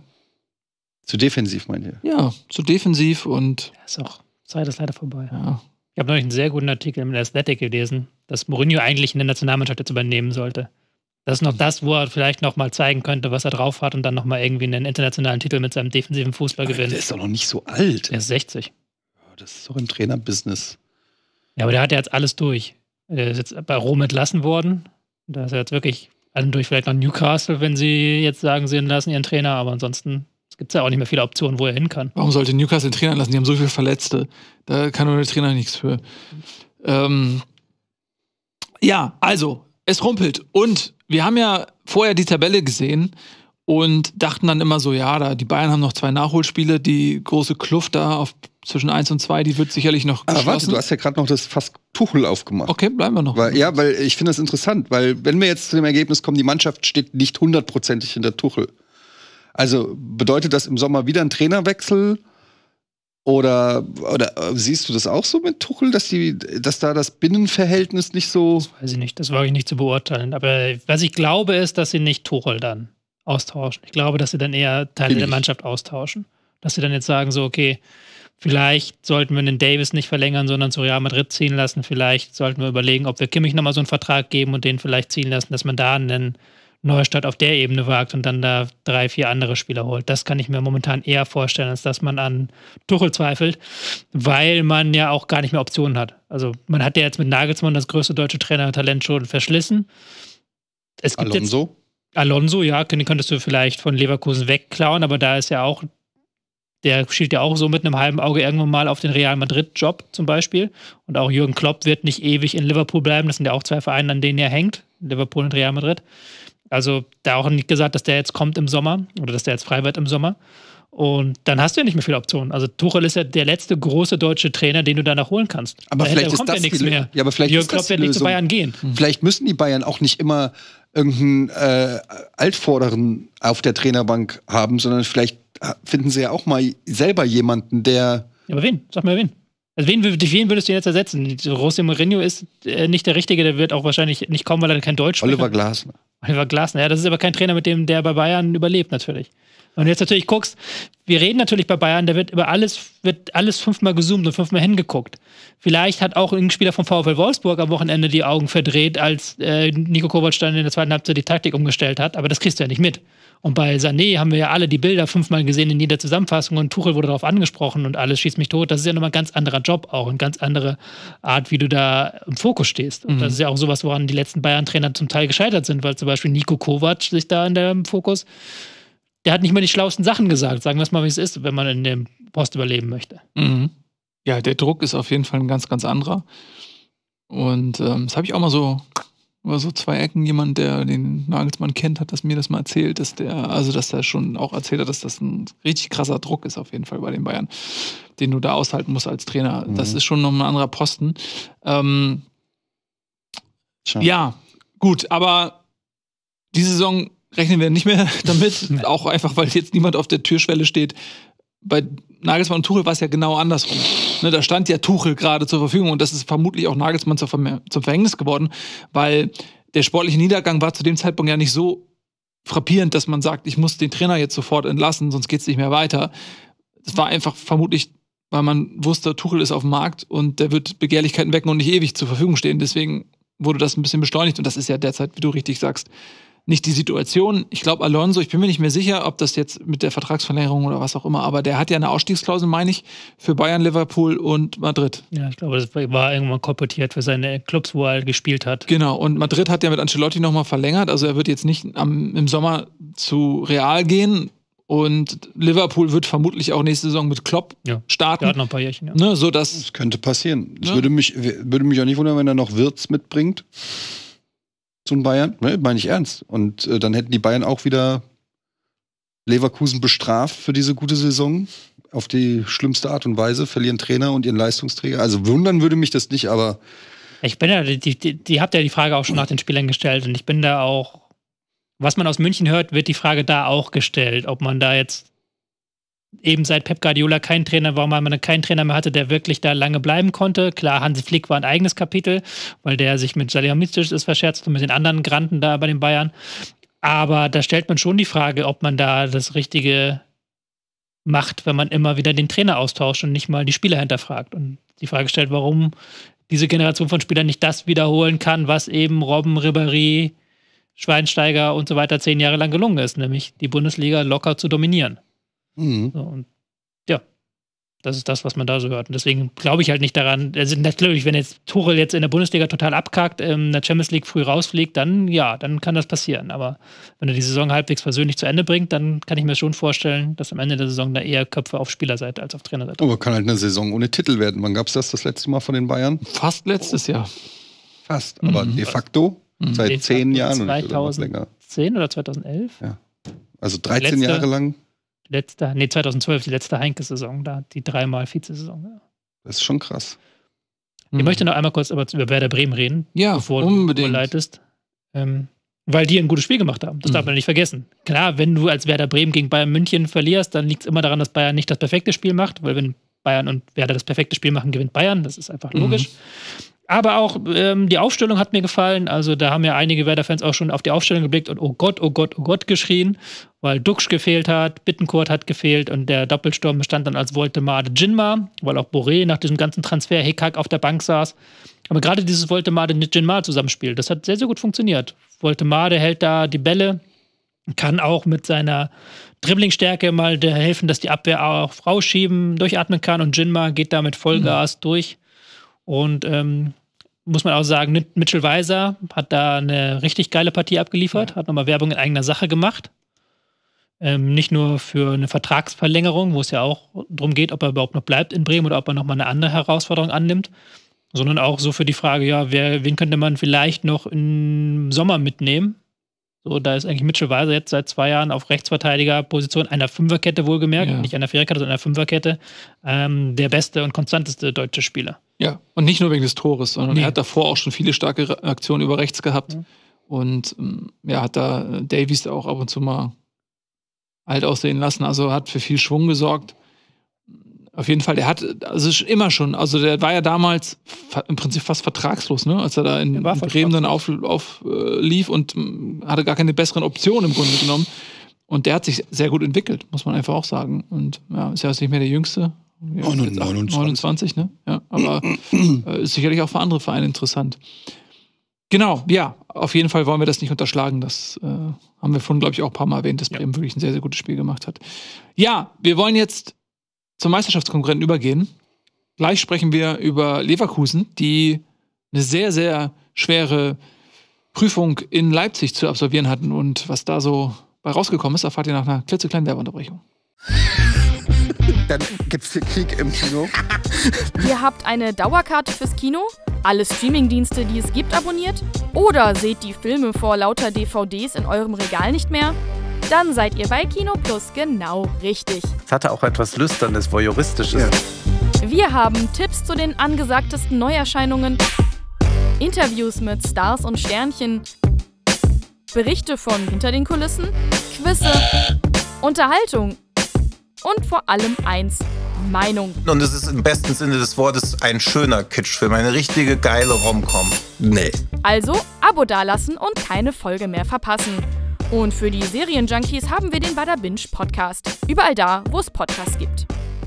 Zu defensiv, meint ihr? ja, so defensiv und, Ja, ist auch, Zeit ist leider vorbei. ja. Ich habe neulich einen sehr guten Artikel im Athletic gelesen, dass Mourinho eigentlich in der Nationalmannschaft jetzt übernehmen sollte. Das ist noch das, wo er vielleicht noch mal zeigen könnte, was er drauf hat und dann noch mal irgendwie einen internationalen Titel mit seinem defensiven Fußball Aber gewinnt. der ist doch noch nicht so alt. Er ist sechzig. Das ist doch im Trainerbusiness. Ja, aber der hat ja jetzt alles durch. Er ist jetzt bei Rom entlassen worden. Da ist er jetzt wirklich allen durch, vielleicht noch Newcastle, wenn sie jetzt sagen, sie entlassen ihren Trainer, aber ansonsten gibt es ja auch nicht mehr viele Optionen, wo er hin kann. Warum sollte Newcastle den Trainer lassen? Die haben so viele Verletzte. Da kann nur der Trainer nichts für. Ähm, ja, also, es rumpelt. Und wir haben ja vorher die Tabelle gesehen und dachten dann immer so, ja, da, die Bayern haben noch zwei Nachholspiele. Die große Kluft da auf, zwischen eins und zwei, die wird sicherlich noch Aber warte, geschlossen. du hast ja gerade noch das Fass Tuchel aufgemacht. Okay, bleiben wir noch. Weil, ja, weil ich finde das interessant, weil wenn wir jetzt zu dem Ergebnis kommen, die Mannschaft steht nicht hundertprozentig hinter Tuchel. Also bedeutet das im Sommer wieder ein Trainerwechsel? Oder, oder äh, siehst du das auch so mit Tuchel, dass, die, dass da das Binnenverhältnis nicht so. Das weiß ich nicht, das wage ich nicht zu beurteilen. Aber was ich glaube, ist, dass sie nicht Tuchel dann austauschen. Ich glaube, dass sie dann eher Teile Bin der ich. Mannschaft austauschen. Dass sie dann jetzt sagen, so, okay, vielleicht sollten wir den Davis nicht verlängern, sondern zu Real Madrid ziehen lassen. Vielleicht sollten wir überlegen, ob wir Kimmich nochmal so einen Vertrag geben und den vielleicht ziehen lassen, dass man da einen Neustart auf der Ebene wagt und dann da drei, vier andere Spieler holt. Das kann ich mir momentan eher vorstellen, als dass man an Tuchel zweifelt, weil man ja auch gar nicht mehr Optionen hat. Also man hat ja jetzt mit Nagelsmann das größte deutsche Trainertalent schon verschlissen. es gibt Alonso? Jetzt, Alonso, ja, den könntest du vielleicht von Leverkusen wegklauen, aber da ist ja auch, der schielt ja auch so mit einem halben Auge irgendwann mal auf den Real Madrid-Job zum Beispiel. Und auch Jürgen Klopp wird nicht ewig in Liverpool bleiben. Das sind ja auch zwei Vereine, an denen er hängt, Liverpool und Real Madrid. Also da auch nicht gesagt, dass der jetzt kommt im Sommer oder dass der jetzt frei wird im Sommer. Und dann hast du ja nicht mehr viele Optionen. Also Tuchel ist ja der letzte große deutsche Trainer, den du danach holen kannst. Aber da vielleicht kommt ist das ja nichts die, mehr. Ja, aber vielleicht Jürgen ist das Klopp wird nicht zu Bayern gehen. Vielleicht müssen die Bayern auch nicht immer irgendeinen äh, Altvorderen auf der Trainerbank haben, sondern vielleicht finden sie ja auch mal selber jemanden, der... Ja, aber wen? Sag mal wen. Also wen, wen würdest du jetzt ersetzen? José Mourinho ist äh, nicht der Richtige, der wird auch wahrscheinlich nicht kommen, weil er kein Deutsch spricht. Oliver Glasner. Oliver Glasner, ja, das ist aber kein Trainer, mit dem der bei Bayern überlebt, natürlich. Und jetzt natürlich guckst, wir reden natürlich bei Bayern, da wird über alles, wird alles fünfmal gezoomt und fünfmal hingeguckt. Vielleicht hat auch ein Spieler vom VfL Wolfsburg am Wochenende die Augen verdreht, als äh, Nico Kovac dann in der zweiten Halbzeit die Taktik umgestellt hat, aber das kriegst du ja nicht mit. Und bei Sané haben wir ja alle die Bilder fünfmal gesehen in jeder Zusammenfassung und Tuchel wurde darauf angesprochen und alles schießt mich tot. Das ist ja nochmal ein ganz anderer Job auch, eine ganz andere Art, wie du da im Fokus stehst. Und mhm. das ist ja auch sowas, woran die letzten Bayern-Trainer zum Teil gescheitert sind, weil zum Beispiel Nico Kovac sich da in der im Fokus, der hat nicht mehr die schlauesten Sachen gesagt, sagen wir es mal, wie es ist, wenn man in dem Post überleben möchte. Mhm. Ja, der Druck ist auf jeden Fall ein ganz, ganz anderer. Und ähm, das habe ich auch mal so über so zwei Ecken, jemand, der den Nagelsmann kennt, hat das mir das mal erzählt, dass der, also dass der schon auch erzählt hat, dass das ein richtig krasser Druck ist auf jeden Fall bei den Bayern, den du da aushalten musst als Trainer. Mhm. Das ist schon noch ein anderer Posten. Ähm, ja, gut, aber diese Saison rechnen wir nicht mehr damit, auch einfach, weil jetzt niemand auf der Türschwelle steht. Bei Nagelsmann und Tuchel war es ja genau andersrum. Ne, da stand ja Tuchel gerade zur Verfügung und das ist vermutlich auch Nagelsmann zum Verhängnis geworden, weil der sportliche Niedergang war zu dem Zeitpunkt ja nicht so frappierend, dass man sagt, ich muss den Trainer jetzt sofort entlassen, sonst geht es nicht mehr weiter. Es war einfach vermutlich, weil man wusste, Tuchel ist auf dem Markt und der wird Begehrlichkeiten wecken und nicht ewig zur Verfügung stehen. Deswegen wurde das ein bisschen beschleunigt und das ist ja derzeit, wie du richtig sagst, nicht die Situation. Ich glaube, Alonso, ich bin mir nicht mehr sicher, ob das jetzt mit der Vertragsverlängerung oder was auch immer, aber der hat ja eine Ausstiegsklausel, meine ich, für Bayern, Liverpool und Madrid. Ja, ich glaube, das war irgendwann kolportiert für seine Clubs, wo er gespielt hat. Genau, und Madrid hat ja mit Ancelotti nochmal verlängert, also er wird jetzt nicht am, im Sommer zu Real gehen und Liverpool wird vermutlich auch nächste Saison mit Klopp ja, starten. Der hat noch ein paar Jährchen, ja. Ne, so dass, das könnte passieren. Es ja. würde mich, würde mich auch nicht wundern, wenn er noch Wirtz mitbringt. Zum Bayern, ne, meine ich ernst. Und äh, dann hätten die Bayern auch wieder Leverkusen bestraft für diese gute Saison. Auf die schlimmste Art und Weise, verlieren Trainer und ihren Leistungsträger. Also wundern würde mich das nicht, aber. Ich bin ja, die, die, die habt ja die Frage auch schon nach den Spielern gestellt und ich bin da auch, was man aus München hört, wird die Frage da auch gestellt, ob man da jetzt eben seit Pep Guardiola keinen Trainer, warum man keinen Trainer mehr hatte, der wirklich da lange bleiben konnte. Klar, Hansi Flick war ein eigenes Kapitel, weil der sich mit Salihamidzic ist verscherzt und mit den anderen Granden da bei den Bayern. Aber da stellt man schon die Frage, ob man da das Richtige macht, wenn man immer wieder den Trainer austauscht und nicht mal die Spieler hinterfragt. Und die Frage stellt, warum diese Generation von Spielern nicht das wiederholen kann, was eben Robben, Ribéry, Schweinsteiger und so weiter zehn Jahre lang gelungen ist, nämlich die Bundesliga locker zu dominieren. Mhm. So, und ja, das ist das, was man da so hört. Und deswegen glaube ich halt nicht daran, also natürlich, wenn jetzt Tuchel jetzt in der Bundesliga total abkackt, in der Champions League früh rausfliegt, dann ja, dann kann das passieren. Aber wenn er die Saison halbwegs persönlich zu Ende bringt, dann kann ich mir schon vorstellen, dass am Ende der Saison da eher Köpfe auf Spielerseite als auf Trainerseite. Aber kann halt eine Saison ohne Titel werden. Wann gab es das das letzte Mal von den Bayern? Fast letztes Jahr. Fast, aber mhm. de facto mhm. seit de facto zehn Jahren zweitausendzehn oder zweitauself? Ja. Also dreizehn letzte, Jahre lang. Letzte, nee, zweitausendzwölf, die letzte Heinke-Saison, da die dreimal Vizesaison. Ja. Das ist schon krass. Ich mhm. möchte noch einmal kurz über Werder Bremen reden, ja, bevor unbedingt. du leitest. Ähm, weil die ein gutes Spiel gemacht haben. Das mhm. darf man nicht vergessen. Klar, wenn du als Werder Bremen gegen Bayern München verlierst, dann liegt es immer daran, dass Bayern nicht das perfekte Spiel macht, weil wenn Bayern und Werder das perfekte Spiel machen, gewinnt Bayern. Das ist einfach logisch. Mhm. Aber auch ähm, die Aufstellung hat mir gefallen. Also da haben ja einige Werder-Fans auch schon auf die Aufstellung geblickt und oh Gott, oh Gott, oh Gott geschrien, weil Duxch gefehlt hat, Bittencourt hat gefehlt und der Doppelsturm bestand dann als Woltemade Jinma, weil auch Boré nach diesem ganzen Transfer-Hickhack auf der Bank saß. Aber gerade dieses Woltemade-Jinma-Zusammenspiel, das hat sehr, sehr gut funktioniert. Woltemade hält da die Bälle, kann auch mit seiner Dribblingstärke mal helfen, dass die Abwehr auch rausschieben, durchatmen kann und Jinma geht da mit Vollgas mhm. durch. Und ähm, muss man auch sagen, Mitchell Weiser hat da eine richtig geile Partie abgeliefert, hat nochmal Werbung in eigener Sache gemacht. Ähm, nicht nur für eine Vertragsverlängerung, wo es ja auch darum geht, ob er überhaupt noch bleibt in Bremen oder ob er nochmal eine andere Herausforderung annimmt, sondern auch so für die Frage, ja, wer, wen könnte man vielleicht noch im Sommer mitnehmen? So, da ist eigentlich Mitchell Weiser jetzt seit zwei Jahren auf Rechtsverteidigerposition, einer Fünferkette wohlgemerkt, ja. nicht einer Viererkette, sondern einer Fünferkette, ähm, der beste und konstanteste deutsche Spieler. Ja, und nicht nur wegen des Tores, sondern nee. er hat davor auch schon viele starke Aktionen über rechts gehabt. Ja. Und ja, hat da Davies auch ab und zu mal alt aussehen lassen, also hat für viel Schwung gesorgt. Auf jeden Fall, der hat, also immer schon, also der war ja damals im Prinzip fast vertragslos, ne, als er da in, in Bremen dann auflief auf, äh, und mh, hatte gar keine besseren Optionen im Grunde genommen. Und der hat sich sehr gut entwickelt, muss man einfach auch sagen. Und ja, ist ja jetzt nicht mehr der Jüngste. Ja, oh, neunundzwanzig. neunundzwanzig, ne? Ja, aber äh, ist sicherlich auch für andere Vereine interessant. Genau, ja, auf jeden Fall wollen wir das nicht unterschlagen. Das äh, haben wir vorhin, glaube ich, auch ein paar Mal erwähnt, dass Bremen ja. wirklich ein sehr, sehr gutes Spiel gemacht hat. Ja, wir wollen jetzt zum Meisterschaftskonkurrenten übergehen. Gleich sprechen wir über Leverkusen, die eine sehr, sehr schwere Prüfung in Leipzig zu absolvieren hatten. Und was da so bei rausgekommen ist, erfahrt ihr nach einer klitzekleinen Werbeunterbrechung. Dann gibt's hier Krieg im Kino. Ihr habt eine Dauerkarte fürs Kino? Alle Streamingdienste, die es gibt, abonniert? Oder seht die Filme vor lauter D V Ds in eurem Regal nicht mehr? Dann seid ihr bei Kino Plus genau richtig. Es hatte auch etwas Lüsternes, Voyeuristisches. Ja. Wir haben Tipps zu den angesagtesten Neuerscheinungen, Interviews mit Stars und Sternchen, Berichte von hinter den Kulissen, Quizze, Unterhaltung und vor allem eins, Meinung. Und es ist im besten Sinne des Wortes ein schöner Kitschfilm, eine richtige geile Rom-Com. Nee. Also Abo dalassen und keine Folge mehr verpassen. Und für die Serienjunkies haben wir den Bada Binge Podcast. Überall da, wo es Podcasts gibt.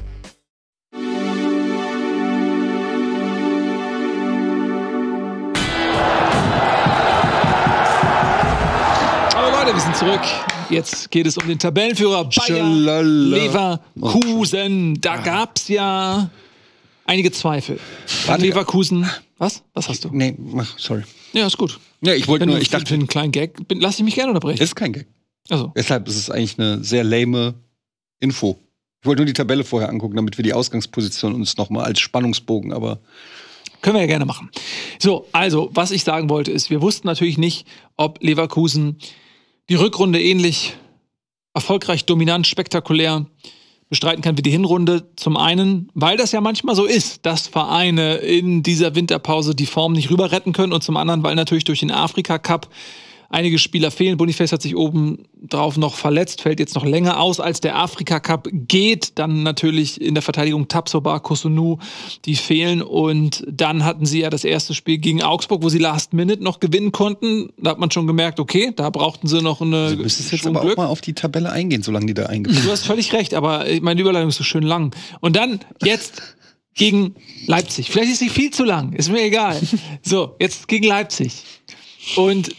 Hallo Leute, wir sind zurück. Jetzt geht es um den Tabellenführer Bayer Leverkusen. Da gab es ja einige Zweifel. An Leverkusen. Was? Was hast du? Nee, mach, sorry. Ja, ist gut. Ja, ich wollte nur, ich dachte, für einen kleinen Gag, bin, lass ich mich gerne unterbrechen. Ist kein Gag. Also. Deshalb ist es eigentlich eine sehr lame Info. Ich wollte nur die Tabelle vorher angucken, damit wir die Ausgangsposition uns nochmal als Spannungsbogen, aber können wir ja gerne machen. So, also, was ich sagen wollte ist, wir wussten natürlich nicht, ob Leverkusen die Rückrunde ähnlich erfolgreich, dominant, spektakulär bestreiten kann wie die Hinrunde. Zum einen, weil das ja manchmal so ist, dass Vereine in dieser Winterpause die Form nicht rüber retten können, und zum anderen, weil natürlich durch den Afrika-Cup einige Spieler fehlen. Boniface hat sich oben drauf noch verletzt, fällt jetzt noch länger aus, als der Afrika-Cup geht. Dann natürlich in der Verteidigung Tapsoba, Kusunu, die fehlen. Und dann hatten sie ja das erste Spiel gegen Augsburg, wo sie Last Minute noch gewinnen konnten. Da hat man schon gemerkt, okay, da brauchten sie noch eine Du müsstest jetzt aber Glück. auch mal auf die Tabelle eingehen, solange die da eingeführt. Du hast völlig recht, aber meine Überleitung ist so schön lang. Und dann jetzt gegen Leipzig. Vielleicht ist sie viel zu lang, ist mir egal. So, jetzt gegen Leipzig. Und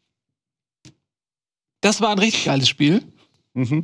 das war ein richtig geiles Spiel. Mhm.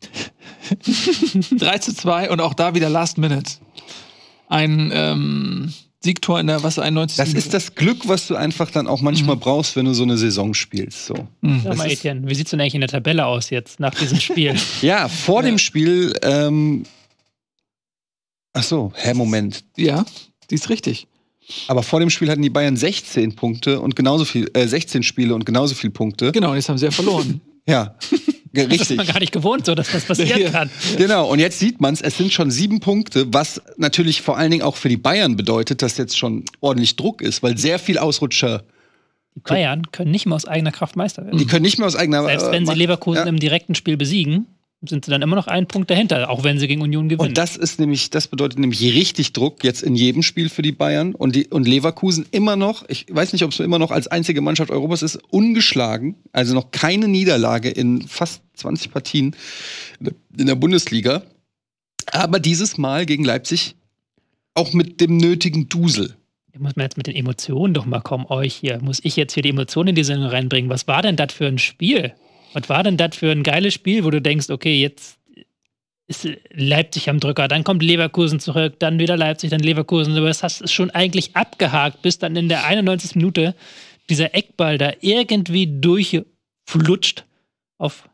drei zu zwei und auch da wieder Last Minute. Ein ähm, Siegtor in der, was, einundneunzigsten Das ist das Glück, was du einfach dann auch manchmal mhm. brauchst, wenn du so eine Saison spielst. So. Mhm. Sag mal, Etienne, wie sieht es denn eigentlich in der Tabelle aus jetzt, nach diesem Spiel? Ja, vor ja. dem Spiel, ähm ach so, hä, Moment. Ja, die ist richtig. Aber vor dem Spiel hatten die Bayern sechzehn Punkte und genauso viel, äh, sechzehn Spiele und genauso viele Punkte. Genau, und jetzt haben sie ja verloren. Ja, richtig. Das ist man gar nicht gewohnt, so dass das passieren ja. kann. Genau, und jetzt sieht man es, es sind schon sieben Punkte, was natürlich vor allen Dingen auch für die Bayern bedeutet, dass jetzt schon ordentlich Druck ist, weil sehr viel Ausrutscher. Die Bayern können nicht mehr aus eigener Kraft Meister werden. Die können nicht mehr aus eigener Kraft. Selbst wenn sie Leverkusen ja. im direkten Spiel besiegen, sind sie dann immer noch einen Punkt dahinter, auch wenn sie gegen Union gewinnen. Und das ist nämlich, das bedeutet nämlich richtig Druck jetzt in jedem Spiel für die Bayern und, die, und Leverkusen immer noch, ich weiß nicht, ob es immer noch als einzige Mannschaft Europas ist, ungeschlagen, also noch keine Niederlage in fast zwanzig Partien in der Bundesliga, aber dieses Mal gegen Leipzig auch mit dem nötigen Dusel. Da muss man jetzt mit den Emotionen doch mal kommen, euch hier. Muss ich jetzt hier die Emotionen in die Sendung reinbringen? Was war denn das für ein Spiel? Was war denn das für ein geiles Spiel, wo du denkst, okay, jetzt ist Leipzig am Drücker, dann kommt Leverkusen zurück, dann wieder Leipzig, dann Leverkusen. Aber das hast du schon eigentlich abgehakt, bis dann in der einundneunzigsten Minute dieser Eckball da irgendwie durchflutscht auf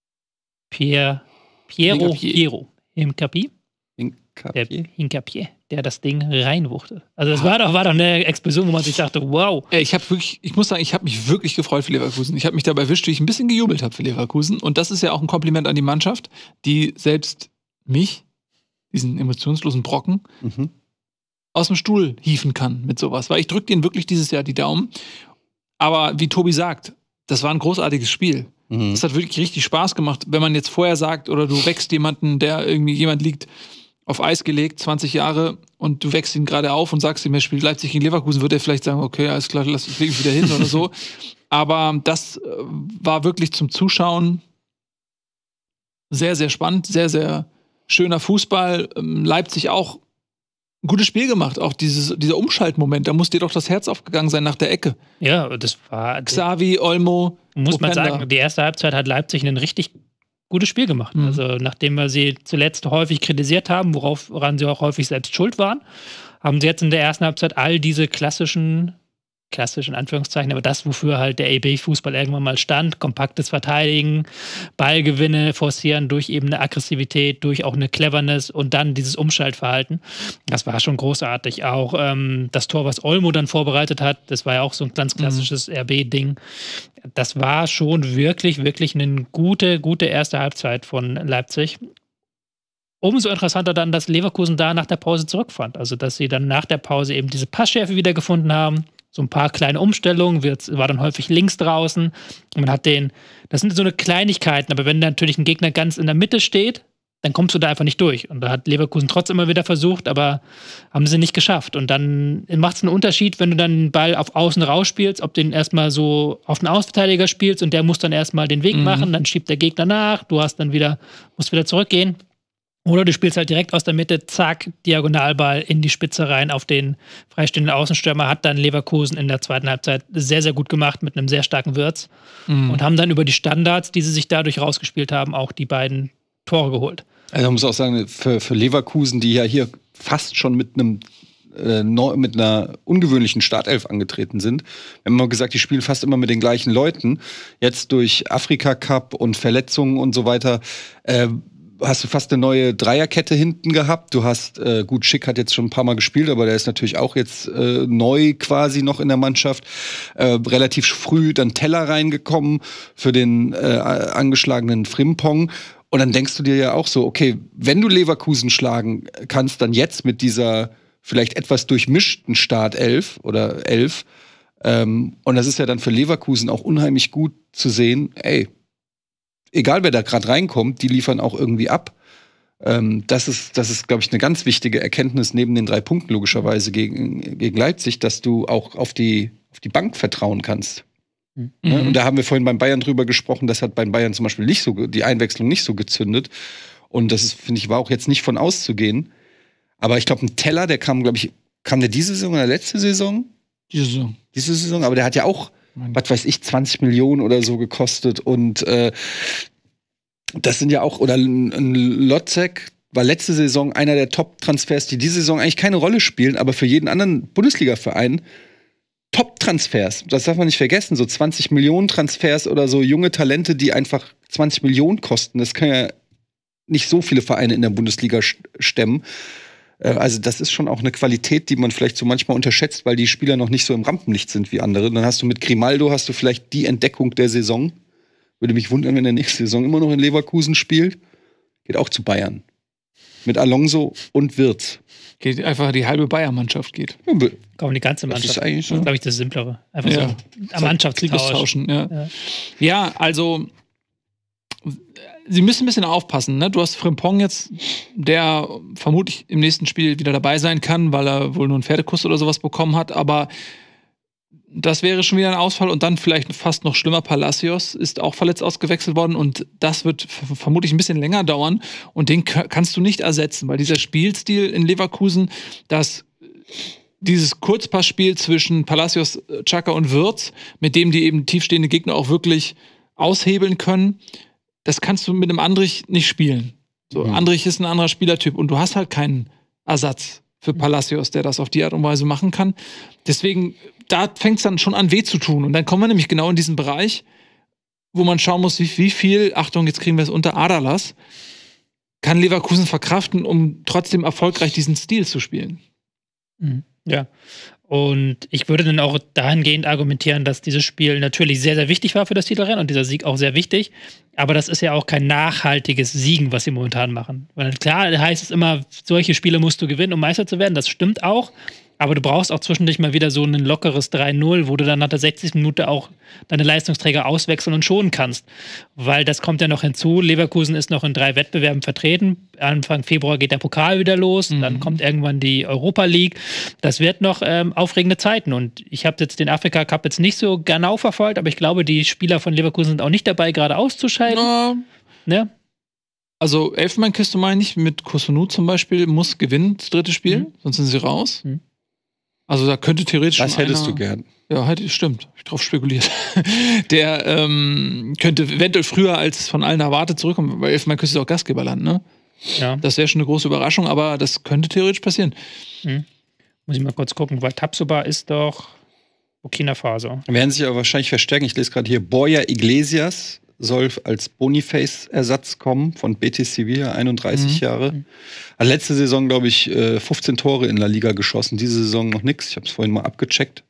Pier, Piero Piero Hincapié. Der Hincapié, der das Ding reinwuchte. Also das war doch, war doch eine Explosion, wo man sich dachte, wow. Ich habe wirklich, ich muss sagen, ich habe mich wirklich gefreut für Leverkusen. Ich habe mich dabei erwischt, wie ich ein bisschen gejubelt habe für Leverkusen. Und das ist ja auch ein Kompliment an die Mannschaft, die selbst mich, diesen emotionslosen Brocken, mhm. aus dem Stuhl hieven kann mit sowas. Weil ich drücke denen wirklich dieses Jahr die Daumen. Aber wie Tobi sagt, das war ein großartiges Spiel. Mhm. Das hat wirklich richtig Spaß gemacht. Wenn man jetzt vorher sagt, oder du wächst jemanden, der irgendwie, jemand liegt auf Eis gelegt, zwanzig Jahre, und du wächst ihn gerade auf und sagst ihm, er spielt Leipzig gegen Leverkusen, wird er vielleicht sagen, okay, alles klar, lass ich leg mich wieder hin oder so. Aber das war wirklich zum Zuschauen sehr, sehr spannend, sehr, sehr schöner Fußball. Leipzig auch ein gutes Spiel gemacht, auch dieses, dieser Umschaltmoment, da muss dir doch das Herz aufgegangen sein nach der Ecke. Ja, das war... Xavi, Olmo, muss Openda. man sagen, die erste Halbzeit hat Leipzig einen richtig gutes Spiel gemacht. Mhm. Also nachdem wir sie zuletzt häufig kritisiert haben, worauf, woran sie auch häufig selbst schuld waren, haben sie jetzt in der ersten Halbzeit all diese klassischen, klassischen Anführungszeichen, aber das, wofür halt der A B-Fußball irgendwann mal stand, kompaktes Verteidigen, Ballgewinne forcieren durch eben eine Aggressivität, durch auch eine Cleverness und dann dieses Umschaltverhalten. Das war schon großartig. Auch ähm, das Tor, was Olmo dann vorbereitet hat, das war ja auch so ein ganz klassisches mhm. R B-Ding. Das war schon wirklich, wirklich eine gute, gute erste Halbzeit von Leipzig. Umso interessanter dann, dass Leverkusen da nach der Pause zurückfand. Also, dass sie dann nach der Pause eben diese Passschärfe wiedergefunden haben. So ein paar kleine Umstellungen, war dann häufig links draußen. Und man hat den, das sind so eine Kleinigkeiten, aber wenn natürlich ein Gegner ganz in der Mitte steht, dann kommst du da einfach nicht durch. Und da hat Leverkusen trotzdem immer wieder versucht, aber haben sie nicht geschafft. Und dann macht es einen Unterschied, wenn du dann den Ball auf Außen rausspielst, ob du den erstmal so auf den Außenverteidiger spielst und der muss dann erstmal den Weg mhm. machen, dann schiebt der Gegner nach, du hast dann wieder, musst wieder zurückgehen. Oder du spielst halt direkt aus der Mitte, zack, Diagonalball in die Spitze rein auf den freistehenden Außenstürmer. Hat dann Leverkusen in der zweiten Halbzeit sehr, sehr gut gemacht mit einem sehr starken Wirtz. Mhm. Und haben dann über die Standards, die sie sich dadurch rausgespielt haben, auch die beiden Tore geholt. Also man muss auch sagen, für, für Leverkusen, die ja hier fast schon mit einem äh, mit einer ungewöhnlichen Startelf angetreten sind. Wir haben mal gesagt, die spielen fast immer mit den gleichen Leuten. Jetzt durch Afrika Cup und Verletzungen und so weiter äh, hast du fast eine neue Dreierkette hinten gehabt. Du hast, äh, gut, Schick hat jetzt schon ein paar Mal gespielt, aber der ist natürlich auch jetzt äh, neu quasi noch in der Mannschaft. Äh, relativ früh dann Teller reingekommen für den äh, angeschlagenen Frimpong. Und dann denkst du dir ja auch so, okay, wenn du Leverkusen schlagen kannst, dann jetzt mit dieser vielleicht etwas durchmischten Startelf oder Elf. Ähm, und das ist ja dann für Leverkusen auch unheimlich gut zu sehen, ey, egal wer da gerade reinkommt, die liefern auch irgendwie ab. Ähm, das ist, das ist, glaube ich, eine ganz wichtige Erkenntnis neben den drei Punkten logischerweise gegen, gegen Leipzig, dass du auch auf die, auf die Bank vertrauen kannst. Mhm. Ja, und da haben wir vorhin beim Bayern drüber gesprochen, das hat beim Bayern zum Beispiel nicht so, die Einwechslung nicht so gezündet. Und das ist, finde ich, war auch jetzt nicht von auszugehen. Aber ich glaube, ein Teller, der kam, glaube ich, kam der diese Saison oder letzte Saison? Diese Saison. Diese Saison, aber der hat ja auch, was weiß ich, zwanzig Millionen oder so gekostet. Und äh, das sind ja auch, oder ein, ein Lotzek war letzte Saison einer der Top-Transfers, die diese Saison eigentlich keine Rolle spielen, aber für jeden anderen Bundesliga-Verein Top-Transfers. Das darf man nicht vergessen. So zwanzig Millionen Transfers oder so junge Talente, die einfach zwanzig Millionen kosten. Das kann ja nicht so viele Vereine in der Bundesliga stemmen. Also das ist schon auch eine Qualität, die man vielleicht so manchmal unterschätzt, weil die Spieler noch nicht so im Rampenlicht sind wie andere. Dann hast du mit Grimaldo hast du vielleicht die Entdeckung der Saison. Würde mich wundern, wenn der nächste Saison immer noch in Leverkusen spielt. Geht auch zu Bayern. Mit Alonso und Wirtz. Geht einfach die halbe Bayern-Mannschaft geht. Ja, kaum die ganze Mannschaft. Das ist eigentlich so. Das ist, glaube ich, das Simplere. Einfach ja. so am Mannschaftstausch. Ja. Ja. ja, also sie müssen ein bisschen aufpassen. Ne? Du hast Frimpong jetzt, der vermutlich im nächsten Spiel wieder dabei sein kann, weil er wohl nur einen Pferdekuss oder sowas bekommen hat. Aber das wäre schon wieder ein Ausfall. Und dann vielleicht fast noch schlimmer, Palacios ist auch verletzt ausgewechselt worden. Und das wird vermutlich ein bisschen länger dauern. Und den kannst du nicht ersetzen, weil dieser Spielstil in Leverkusen, das dieses Kurzpassspiel zwischen Palacios, Xhaka und Wirtz, mit dem die eben tiefstehende Gegner auch wirklich aushebeln können, das kannst du mit einem Andrich nicht spielen. So, Mhm. Andrich ist ein anderer Spielertyp und du hast halt keinen Ersatz für Palacios, der das auf die Art und Weise machen kann. Deswegen, da fängt es dann schon an, weh zu tun. Und dann kommen wir nämlich genau in diesen Bereich, wo man schauen muss, wie, wie viel, Achtung, jetzt kriegen wir es unter Adalas, kann Leverkusen verkraften, um trotzdem erfolgreich diesen Stil zu spielen. Mhm. Ja. Und ich würde dann auch dahingehend argumentieren, dass dieses Spiel natürlich sehr, sehr wichtig war für das Titelrennen und dieser Sieg auch sehr wichtig. Aber das ist ja auch kein nachhaltiges Siegen, was sie momentan machen. Weil klar heißt es immer, solche Spiele musst du gewinnen, um Meister zu werden. Das stimmt auch. Aber du brauchst auch zwischendurch mal wieder so ein lockeres drei null, wo du dann nach der sechzigsten Minute auch deine Leistungsträger auswechseln und schonen kannst. Weil das kommt ja noch hinzu. Leverkusen ist noch in drei Wettbewerben vertreten. Anfang Februar geht der Pokal wieder los. Mhm. Dann kommt irgendwann die Europa League. Das wird noch ähm, aufregende Zeiten. Und ich habe jetzt den Afrika Cup jetzt nicht so genau verfolgt, aber ich glaube, die Spieler von Leverkusen sind auch nicht dabei, gerade auszuscheiden. Ja. Ne? Also Elfenbeinküste meine ich, mit Kusunu zum Beispiel, muss gewinnen, das dritte Spiel, mhm. sonst sind sie raus. Mhm. Also da könnte theoretisch Das schon hättest einer, du gern. Ja, hätte, stimmt. Hab ich drauf spekuliert. Der ähm, könnte eventuell früher als von allen erwartet zurückkommen, weil Elfenbeinküste ist auch Gastgeberland, ne? Ja. Das wäre schon eine große Überraschung, aber das könnte theoretisch passieren. Mhm. Muss ich mal kurz gucken, weil Tapsoba ist doch Burkina Faso. Werden sich aber wahrscheinlich verstärken. Ich lese gerade hier, Borja Iglesias soll als Boniface-Ersatz kommen von Betis Sevilla, einunddreißig Mhm. Jahre. Also letzte Saison, glaube ich, fünfzehn Tore in La Liga geschossen. Diese Saison noch nichts. Ich habe es vorhin mal abgecheckt.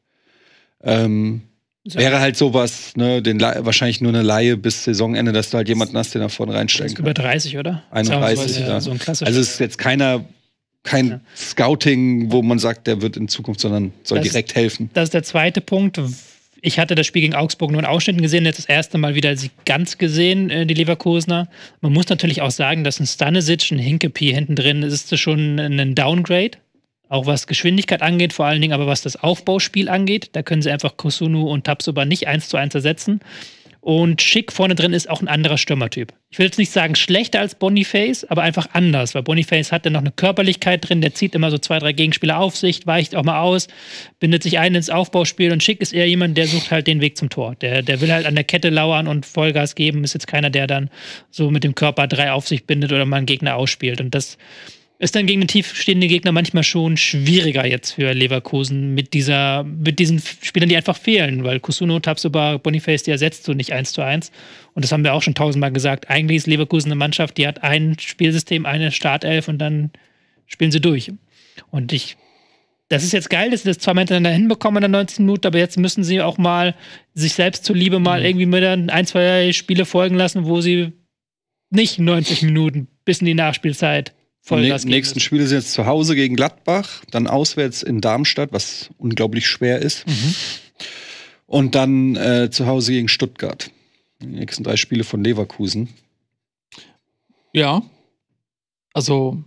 Ähm, So. Wäre halt sowas, ne, den Le- wahrscheinlich nur eine Laie bis Saisonende, dass du halt jemanden hast, den da vorne reinstellen Ist über kannst. dreißig, oder? einunddreißig, ja. ja. So ein klassischer. Also es ist jetzt keiner, kein Ja. Scouting, wo man sagt, der wird in Zukunft, sondern soll Das- direkt helfen. Das ist der zweite Punkt. Ich hatte das Spiel gegen Augsburg nur in Ausschnitten gesehen, jetzt das erste Mal wieder sie ganz gesehen, äh, die Leverkusener. Man muss natürlich auch sagen, dass ein Stanisic, ein Hinkepie hinten drin ist das schon ein Downgrade. Auch was Geschwindigkeit angeht, vor allen Dingen aber was das Aufbauspiel angeht. Da können sie einfach Kusunu und Tapsoba nicht eins zu eins ersetzen. Und Schick vorne drin ist auch ein anderer Stürmertyp. Ich will jetzt nicht sagen schlechter als Boniface, aber einfach anders, weil Boniface hat dann noch eine Körperlichkeit drin, der zieht immer so zwei, drei Gegenspieler auf sich, weicht auch mal aus, bindet sich ein ins Aufbauspiel und Schick ist eher jemand, der sucht halt den Weg zum Tor. Der, der will halt an der Kette lauern und Vollgas geben, ist jetzt keiner, der dann so mit dem Körper drei auf sich bindet oder mal einen Gegner ausspielt. Und das ist dann gegen den tiefstehenden Gegner manchmal schon schwieriger jetzt für Leverkusen mit dieser, mit diesen Spielern, die einfach fehlen, weil Kusunu, Tapsoba, Boniface, die ersetzt du nicht eins zu eins. Und das haben wir auch schon tausendmal gesagt. Eigentlich ist Leverkusen eine Mannschaft, die hat ein Spielsystem, eine Startelf und dann spielen sie durch. Und ich, das ist jetzt geil, dass sie das zweimal hintereinander hinbekommen in der neunzigsten Minute, aber jetzt müssen sie auch mal sich selbst zuliebe mal mhm. irgendwie mit ein, zwei Spiele folgen lassen, wo sie nicht neunzig Minuten bis in die Nachspielzeit Die nächsten Spiele sind jetzt zu Hause gegen Gladbach, dann auswärts in Darmstadt, was unglaublich schwer ist. Mhm. Und dann äh, zu Hause gegen Stuttgart. Die nächsten drei Spiele von Leverkusen. Ja. Also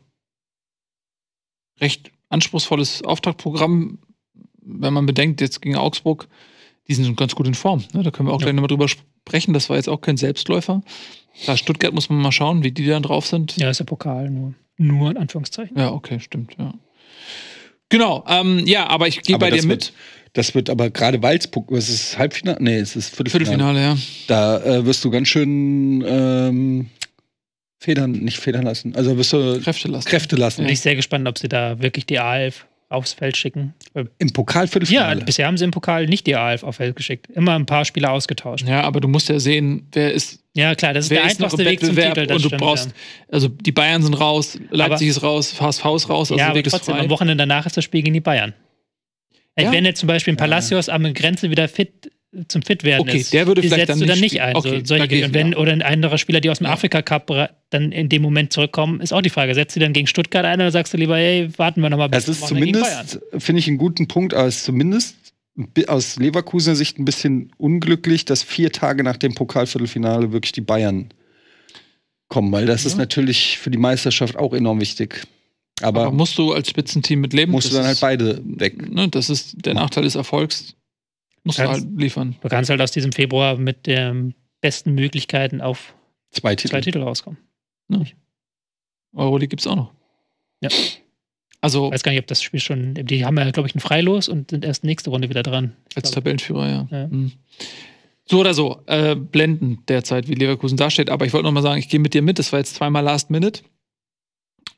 recht anspruchsvolles Auftaktprogramm, wenn man bedenkt, jetzt gegen Augsburg, die sind ganz gut in Form. Ne? Da können wir auch ja. gleich nochmal drüber sprechen. Das war jetzt auch kein Selbstläufer. Da Stuttgart muss man mal schauen, wie die dann drauf sind. Ja, ist der Pokal nur. Nur in Anführungszeichen. Ja, okay, stimmt, ja. Genau, ähm, ja, aber ich gehe bei dir wird, mit. Das wird aber gerade, weil es ist Halbfinale, nee, es ist Viertelfinale. Viertelfinale, ja. Da äh, wirst du ganz schön ähm, federn, nicht federn lassen, also wirst du Kräfte lassen. Kräfte lassen. Bin ich sehr gespannt, ob sie da wirklich die A elf aufs Feld schicken. Im Pokal Viertelfinale? Ja, bisher haben sie im Pokal nicht die A elf aufs Feld geschickt. Immer ein paar Spieler ausgetauscht. Ja, aber du musst ja sehen, wer ist. Ja, klar, das ist der einfachste Weg zum Titel. Das und du stimmt, brauchst, ja. also die Bayern sind raus, Leipzig aber, ist raus, H S V ist raus, also ja, der Weg aber trotzdem, ist frei. am Wochenende danach ist das Spiel gegen die Bayern. Ja? Wenn jetzt zum Beispiel ein Palacios ja. am Grenze wieder fit zum Fit werden okay, ist, der würde die vielleicht setzt dann du dann nicht nicht ein. okay, so, solche, und wenn, oder ein anderer Spieler, die aus dem ja. Afrika Cup dann in dem Moment zurückkommen, ist auch die Frage, setzt du dann gegen Stuttgart ein oder sagst du lieber, hey, warten wir nochmal bis Das ist zumindest, finde ich, einen guten Punkt, aber es ist zumindest aus Leverkusener Sicht ein bisschen unglücklich, dass vier Tage nach dem Pokalviertelfinale wirklich die Bayern kommen, weil das ja. ist natürlich für die Meisterschaft auch enorm wichtig. Aber, aber musst du als Spitzenteam mitleben? Musst du dann halt beide weg. Ne, das ist der Nachteil des Erfolgs. Musst du halt liefern. Du kannst halt aus diesem Februar mit den besten Möglichkeiten auf zwei Titel, zwei Titel rauskommen. Ne? Euroleague gibt's auch noch. Ja. Also, ich weiß gar nicht, ob das Spiel schon. Die haben ja, glaube ich, ein Freilos und sind erst nächste Runde wieder dran. Als Tabellenführer, ja. ja. Mhm. So oder so, äh, blendend derzeit, wie Leverkusen dasteht. Aber ich wollte noch mal sagen, ich gehe mit dir mit. Das war jetzt zweimal Last Minute.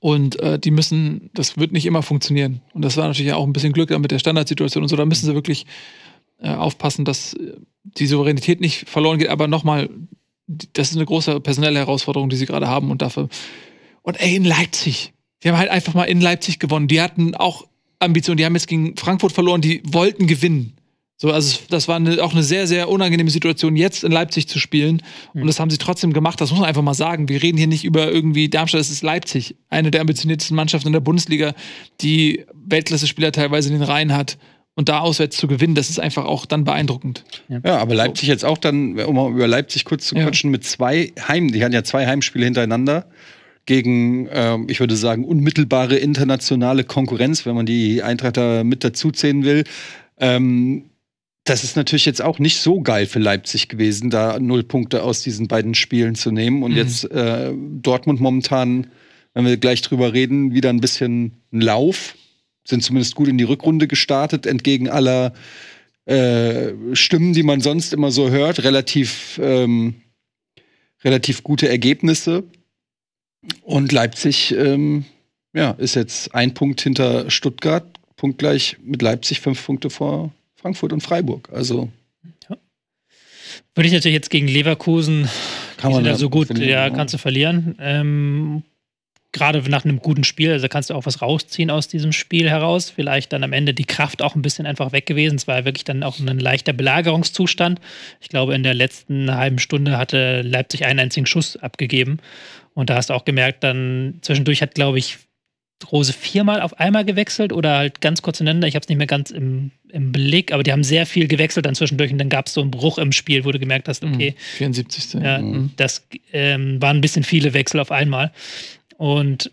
Und äh, die müssen, das wird nicht immer funktionieren. Und das war natürlich auch ein bisschen Glück mit der Standardsituation und so. Da müssen sie wirklich äh, aufpassen, dass die Souveränität nicht verloren geht. Aber nochmal, das ist eine große personelle Herausforderung, die sie gerade haben. Und dafür. Und ey, in Leipzig. Die haben halt einfach mal in Leipzig gewonnen. Die hatten auch Ambitionen. Die haben jetzt gegen Frankfurt verloren. Die wollten gewinnen. So, also das war eine, auch eine sehr, sehr unangenehme Situation, jetzt in Leipzig zu spielen. Und das haben sie trotzdem gemacht. Das muss man einfach mal sagen. Wir reden hier nicht über irgendwie Darmstadt, das ist Leipzig. Eine der ambitioniertesten Mannschaften in der Bundesliga, die Weltklasse-Spieler teilweise in den Reihen hat. Und da auswärts zu gewinnen, das ist einfach auch dann beeindruckend. Ja, aber Leipzig jetzt auch dann, um mal über Leipzig kurz zu quatschen, ja. mit zwei Heim, die hatten ja zwei Heimspiele hintereinander gegen, ähm, ich würde sagen, unmittelbare internationale Konkurrenz, wenn man die Eintracht da mit dazu zählen will. Ähm, Das ist natürlich jetzt auch nicht so geil für Leipzig gewesen, da null Punkte aus diesen beiden Spielen zu nehmen. Und mhm. jetzt äh, Dortmund momentan, wenn wir gleich drüber reden, wieder ein bisschen ein Lauf. Sind zumindest gut in die Rückrunde gestartet, entgegen aller äh, Stimmen, die man sonst immer so hört. Relativ, ähm, relativ gute Ergebnisse. Und Leipzig ähm, ja, ist jetzt ein Punkt hinter Stuttgart, punktgleich mit Leipzig, fünf Punkte vor Frankfurt und Freiburg, also. Ja. Würde ich natürlich jetzt gegen Leverkusen, kann man da so gut, verlieren, ja, kannst du verlieren. Ähm, Gerade nach einem guten Spiel, also kannst du auch was rausziehen aus diesem Spiel heraus. Vielleicht dann am Ende die Kraft auch ein bisschen einfach weg gewesen. Es war ja wirklich dann auch ein leichter Belagerungszustand. Ich glaube, in der letzten halben Stunde hatte Leipzig einen einzigen Schuss abgegeben. Und da hast du auch gemerkt, dann zwischendurch hat, glaube ich, Rose viermal auf einmal gewechselt oder halt ganz kurz ineinander. Ich habe es nicht mehr ganz im, im Blick, aber die haben sehr viel gewechselt dann zwischendurch und dann gab es so einen Bruch im Spiel, wo du gemerkt hast, okay. vierundsiebzigste Ja, mhm. das ähm, waren ein bisschen viele Wechsel auf einmal. Und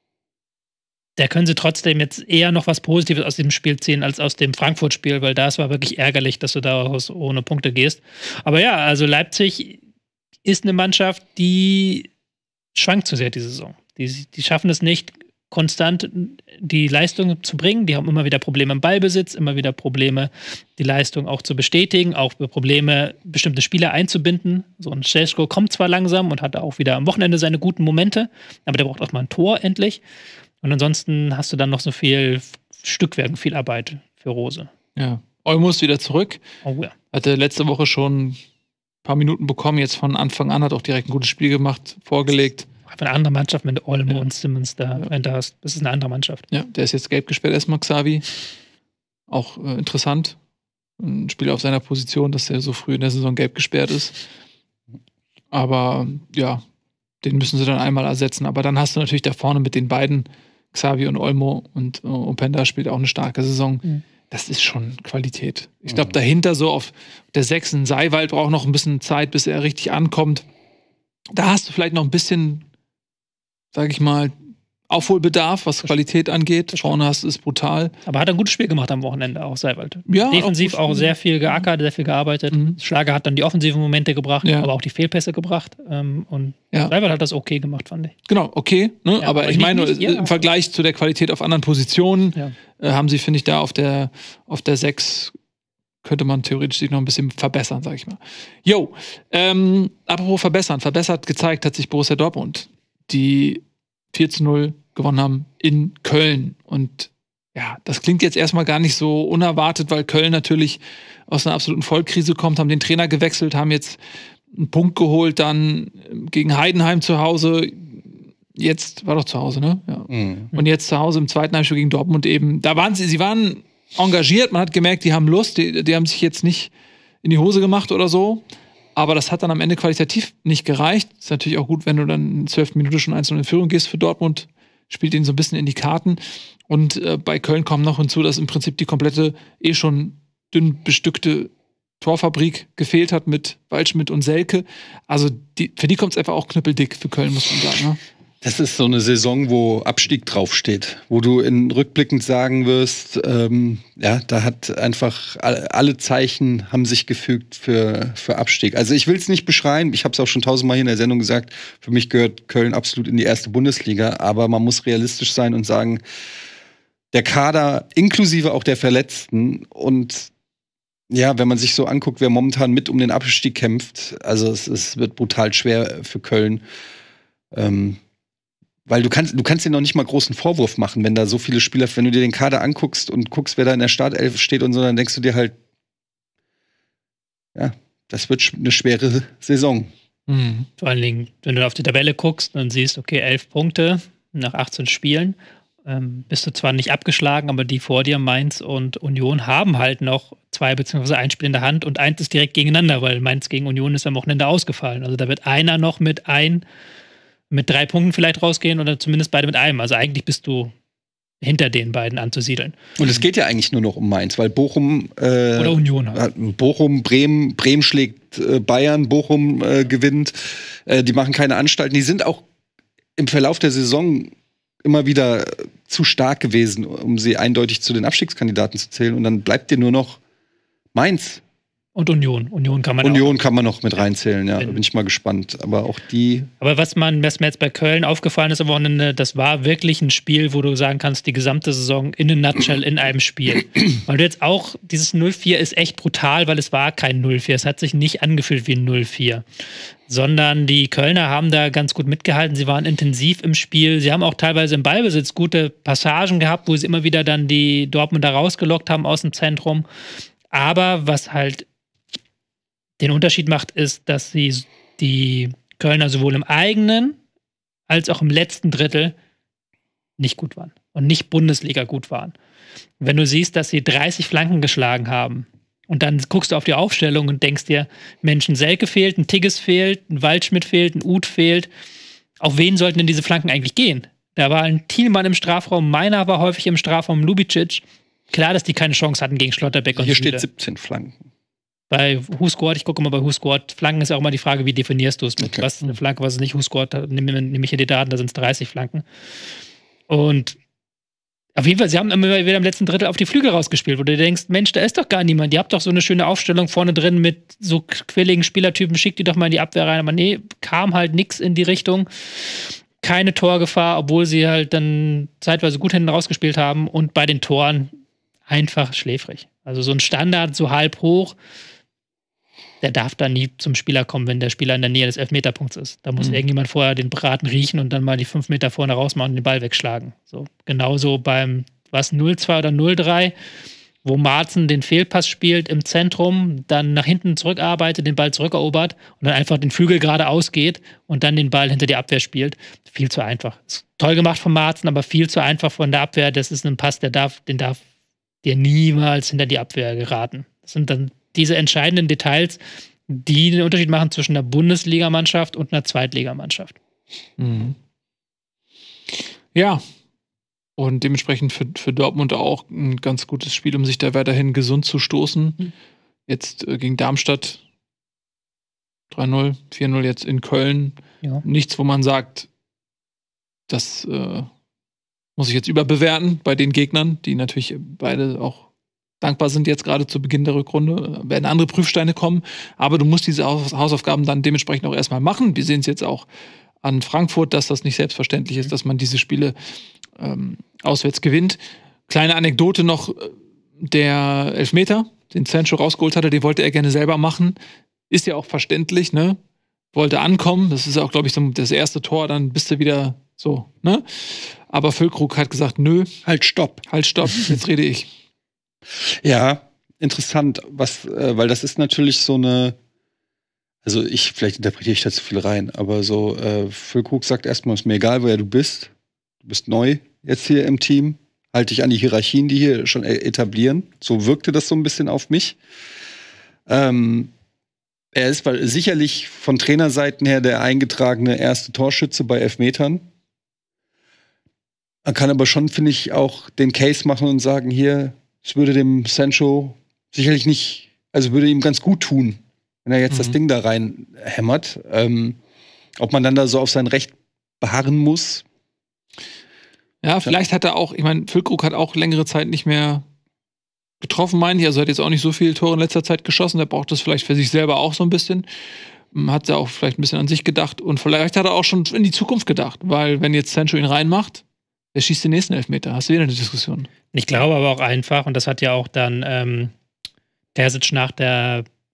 da können sie trotzdem jetzt eher noch was Positives aus dem Spiel ziehen als aus dem Frankfurt-Spiel, weil das war wirklich ärgerlich, dass du daraus ohne Punkte gehst. Aber ja, also Leipzig ist eine Mannschaft, die schwankt zu sehr diese Saison. Die, die schaffen es nicht, konstant die Leistung zu bringen. Die haben immer wieder Probleme im Ballbesitz, immer wieder Probleme, die Leistung auch zu bestätigen, auch Probleme, bestimmte Spieler einzubinden. So ein Šeško kommt zwar langsam und hat auch wieder am Wochenende seine guten Momente, aber der braucht auch mal ein Tor endlich. Und ansonsten hast du dann noch so viel Stückwerk, viel Arbeit für Rose. Ja, Olmo ist wieder zurück. Oh ja. Hatte letzte Woche schon ein paar Minuten bekommen, jetzt von Anfang an, hat auch direkt ein gutes Spiel gemacht, vorgelegt. Eine andere Mannschaft mit Olmo ja. und Simmons da, wenn da hast. Das ist eine andere Mannschaft. Ja, der ist jetzt gelb gesperrt erstmal, Xavi. Auch äh, interessant. Ein Spieler auf seiner Position, dass er so früh in der Saison gelb gesperrt ist. Aber ja, den müssen sie dann einmal ersetzen. Aber dann hast du natürlich da vorne mit den beiden, Xavi und Olmo, und äh, Openda spielt auch eine starke Saison. Mhm. Das ist schon Qualität. Ich glaube, dahinter so auf der sechsten Seiwald braucht noch ein bisschen Zeit, bis er richtig ankommt. Da hast du vielleicht noch ein bisschen, sag ich mal, Aufholbedarf, was Qualität angeht. Vorne hast du es brutal. Aber hat ein gutes Spiel gemacht am Wochenende, auch Seiwald. Ja, defensiv auch, auch sehr viel geackert, sehr viel gearbeitet. Mhm. Schlager hat dann die offensiven Momente gebracht, ja. aber auch die Fehlpässe gebracht. Und ja. Seiwald hat das okay gemacht, fand ich. Genau, okay. Ne? Ja, aber, aber ich meine, nicht, ja. im Vergleich zu der Qualität auf anderen Positionen ja. äh, haben sie, finde ich, da auf der, auf der sechs könnte man theoretisch sich noch ein bisschen verbessern, sag ich mal. Jo, ähm, apropos verbessern. Verbessert gezeigt hat sich Borussia Dortmund, die vier zu null gewonnen haben in Köln. Und ja, das klingt jetzt erstmal gar nicht so unerwartet, weil Köln natürlich aus einer absoluten Vollkrise kommt, haben den Trainer gewechselt, haben jetzt einen Punkt geholt, dann gegen Heidenheim zu Hause. Jetzt war doch zu Hause, ne? Ja. Mhm. Und jetzt zu Hause im zweiten Heimspiel gegen Dortmund eben. Da waren sie, sie waren engagiert, man hat gemerkt, die haben Lust, die, die haben sich jetzt nicht in die Hose gemacht oder so. Aber das hat dann am Ende qualitativ nicht gereicht. Ist natürlich auch gut, wenn du dann in der zwölften Minute schon eins zu null in Führung gehst für Dortmund. Spielt ihnen so ein bisschen in die Karten. Und äh, bei Köln kommt noch hinzu, dass im Prinzip die komplette, eh schon dünn bestückte Torfabrik gefehlt hat mit Waldschmidt und Selke. Also die, für die kommt es einfach auch knüppeldick für Köln, muss man sagen. Ne? Das ist so eine Saison, wo Abstieg draufsteht, wo du in rückblickend sagen wirst, ähm, ja, da hat einfach alle Zeichen haben sich gefügt für, für Abstieg. Also ich will es nicht beschreien, ich habe es auch schon tausendmal hier in der Sendung gesagt, für mich gehört Köln absolut in die erste Bundesliga, aber man muss realistisch sein und sagen, der Kader inklusive auch der Verletzten und ja, wenn man sich so anguckt, wer momentan mit um den Abstieg kämpft, also es, es wird brutal schwer für Köln. Ähm, weil du kannst, du kannst dir noch nicht mal großen Vorwurf machen, wenn da so viele Spieler, wenn du dir den Kader anguckst und guckst, wer da in der Startelf steht und so, dann denkst du dir halt, ja, das wird eine schwere Saison. Mhm. Vor allen Dingen, wenn du auf die Tabelle guckst und siehst, okay, elf Punkte nach achtzehn Spielen, ähm, bist du zwar nicht abgeschlagen, aber die vor dir, Mainz und Union, haben halt noch zwei beziehungsweise ein Spiel in der Hand und eins ist direkt gegeneinander, weil Mainz gegen Union ist am Wochenende ausgefallen. Also da wird einer noch mit ein mit drei Punkten vielleicht rausgehen oder zumindest beide mit einem. Also eigentlich bist du hinter den beiden anzusiedeln. Und es geht ja eigentlich nur noch um Mainz, weil Bochum äh, oder Union halt. Bochum, Bremen, Bremen schlägt äh, Bayern, Bochum äh, gewinnt. Äh, die machen keine Anstalten. Die sind auch im Verlauf der Saison immer wieder zu stark gewesen, um sie eindeutig zu den Abstiegskandidaten zu zählen. Und dann bleibt dir nur noch Mainz. Und Union. Union kann man Union auch kann man noch mit reinzählen, ja. Da bin ich mal gespannt. Aber auch die. Aber was, man, was mir jetzt bei Köln aufgefallen ist am Wochenende, das war wirklich ein Spiel, wo du sagen kannst, die gesamte Saison in a nutshell in einem Spiel. Weil du jetzt auch, dieses null vier ist echt brutal, weil es war kein null vier. Es hat sich nicht angefühlt wie ein null vier. Sondern die Kölner haben da ganz gut mitgehalten. Sie waren intensiv im Spiel. Sie haben auch teilweise im Ballbesitz gute Passagen gehabt, wo sie immer wieder dann die Dortmunder rausgelockt haben aus dem Zentrum. Aber was halt den Unterschied macht, ist, dass sie die Kölner sowohl im eigenen als auch im letzten Drittel nicht gut waren und nicht Bundesliga gut waren. Wenn du siehst, dass sie dreißig Flanken geschlagen haben und dann guckst du auf die Aufstellung und denkst dir, Mensch, ein Selke fehlt, ein Tigges fehlt, ein Waldschmidt fehlt, ein Uth fehlt. Auf wen sollten denn diese Flanken eigentlich gehen? Da war ein Thielmann im Strafraum, Meiner war häufig im Strafraum, Lubicic. Klar, dass die keine Chance hatten gegen Schlotterbeck und hier so steht wieder. siebzehn Flanken. Bei WhoScored, ich gucke mal bei WhoScored, Flanken ist ja auch mal die Frage, wie definierst du es mit, okay. Was ist eine Flanke, was ist nicht. WhoScored, da nehme nehm ich hier die Daten, da sind es dreißig Flanken. Und auf jeden Fall, sie haben immer wieder im letzten Drittel auf die Flügel rausgespielt, wo du denkst, Mensch, da ist doch gar niemand. Ihr habt doch so eine schöne Aufstellung vorne drin mit so quirligen Spielertypen, schickt die doch mal in die Abwehr rein. Aber nee, kam halt nichts in die Richtung. Keine Torgefahr, obwohl sie halt dann zeitweise gut hinten rausgespielt haben. Und bei den Toren einfach schläfrig. Also so ein Standard, so halb hoch, der darf da nie zum Spieler kommen, wenn der Spieler in der Nähe des Elfmeterpunkts ist. Da muss mhm. irgendjemand vorher den Braten riechen und dann mal die fünf Meter vorne rausmachen und den Ball wegschlagen. So, genauso beim, was, null zwei oder null drei, wo Marzen den Fehlpass spielt im Zentrum, dann nach hinten zurückarbeitet, den Ball zurückerobert und dann einfach den Flügel geradeaus geht und dann den Ball hinter die Abwehr spielt. Viel zu einfach. Ist toll gemacht von Marzen, aber viel zu einfach von der Abwehr. Das ist ein Pass, der darf, den darf dir niemals hinter die Abwehr geraten. Das sind dann diese entscheidenden Details, die den Unterschied machen zwischen einer Bundesligamannschaft und einer Zweitligamannschaft. Mhm. Ja, und dementsprechend für, für Dortmund auch ein ganz gutes Spiel, um sich da weiterhin gesund zu stoßen. Mhm. Jetzt äh, gegen Darmstadt drei null, vier null jetzt in Köln. Ja. Nichts, wo man sagt, das äh, muss ich jetzt überbewerten bei den Gegnern, die natürlich beide auch dankbar sind jetzt gerade zu Beginn der Rückrunde, werden andere Prüfsteine kommen, aber du musst diese Hausaufgaben dann dementsprechend auch erstmal machen. Wir sehen es jetzt auch an Frankfurt, dass das nicht selbstverständlich ist, dass man diese Spiele ähm, auswärts gewinnt. Kleine Anekdote noch, der Elfmeter, den Sancho rausgeholt hatte, den wollte er gerne selber machen. Ist ja auch verständlich, ne? Wollte ankommen, das ist auch, glaube ich, so das erste Tor, dann bist du wieder so, ne? Aber Füllkrug hat gesagt, nö. Halt, stopp. Halt, stopp, jetzt rede ich. Ja, interessant, was, äh, weil das ist natürlich so eine, also ich, vielleicht interpretiere ich da zu viel rein, aber so, äh, Füllkrug sagt erstmal, ist mir egal, woher du bist, du bist neu jetzt hier im Team, halte dich an die Hierarchien, die hier schon etablieren, so wirkte das so ein bisschen auf mich. Ähm, er ist weil sicherlich von Trainerseiten her der eingetragene erste Torschütze bei Elfmetern. Man kann aber schon, finde ich, auch den Case machen und sagen, hier, es würde dem Sancho sicherlich nicht, also würde ihm ganz gut tun, wenn er jetzt mhm. das Ding da rein hämmert. Ähm, ob man dann da so auf sein Recht beharren muss. Ja, vielleicht hat er auch, ich meine, Füllkrug hat auch längere Zeit nicht mehr getroffen, meine ich. Also hat jetzt auch nicht so viele Tore in letzter Zeit geschossen. Der braucht das vielleicht für sich selber auch so ein bisschen. Hat er auch vielleicht ein bisschen an sich gedacht. Und vielleicht hat er auch schon in die Zukunft gedacht. Weil wenn jetzt Sancho ihn reinmacht, der schießt den nächsten Elfmeter. Hast du wieder eine Diskussion? Ich glaube aber auch einfach, und das hat ja auch dann ähm, Terzic nach der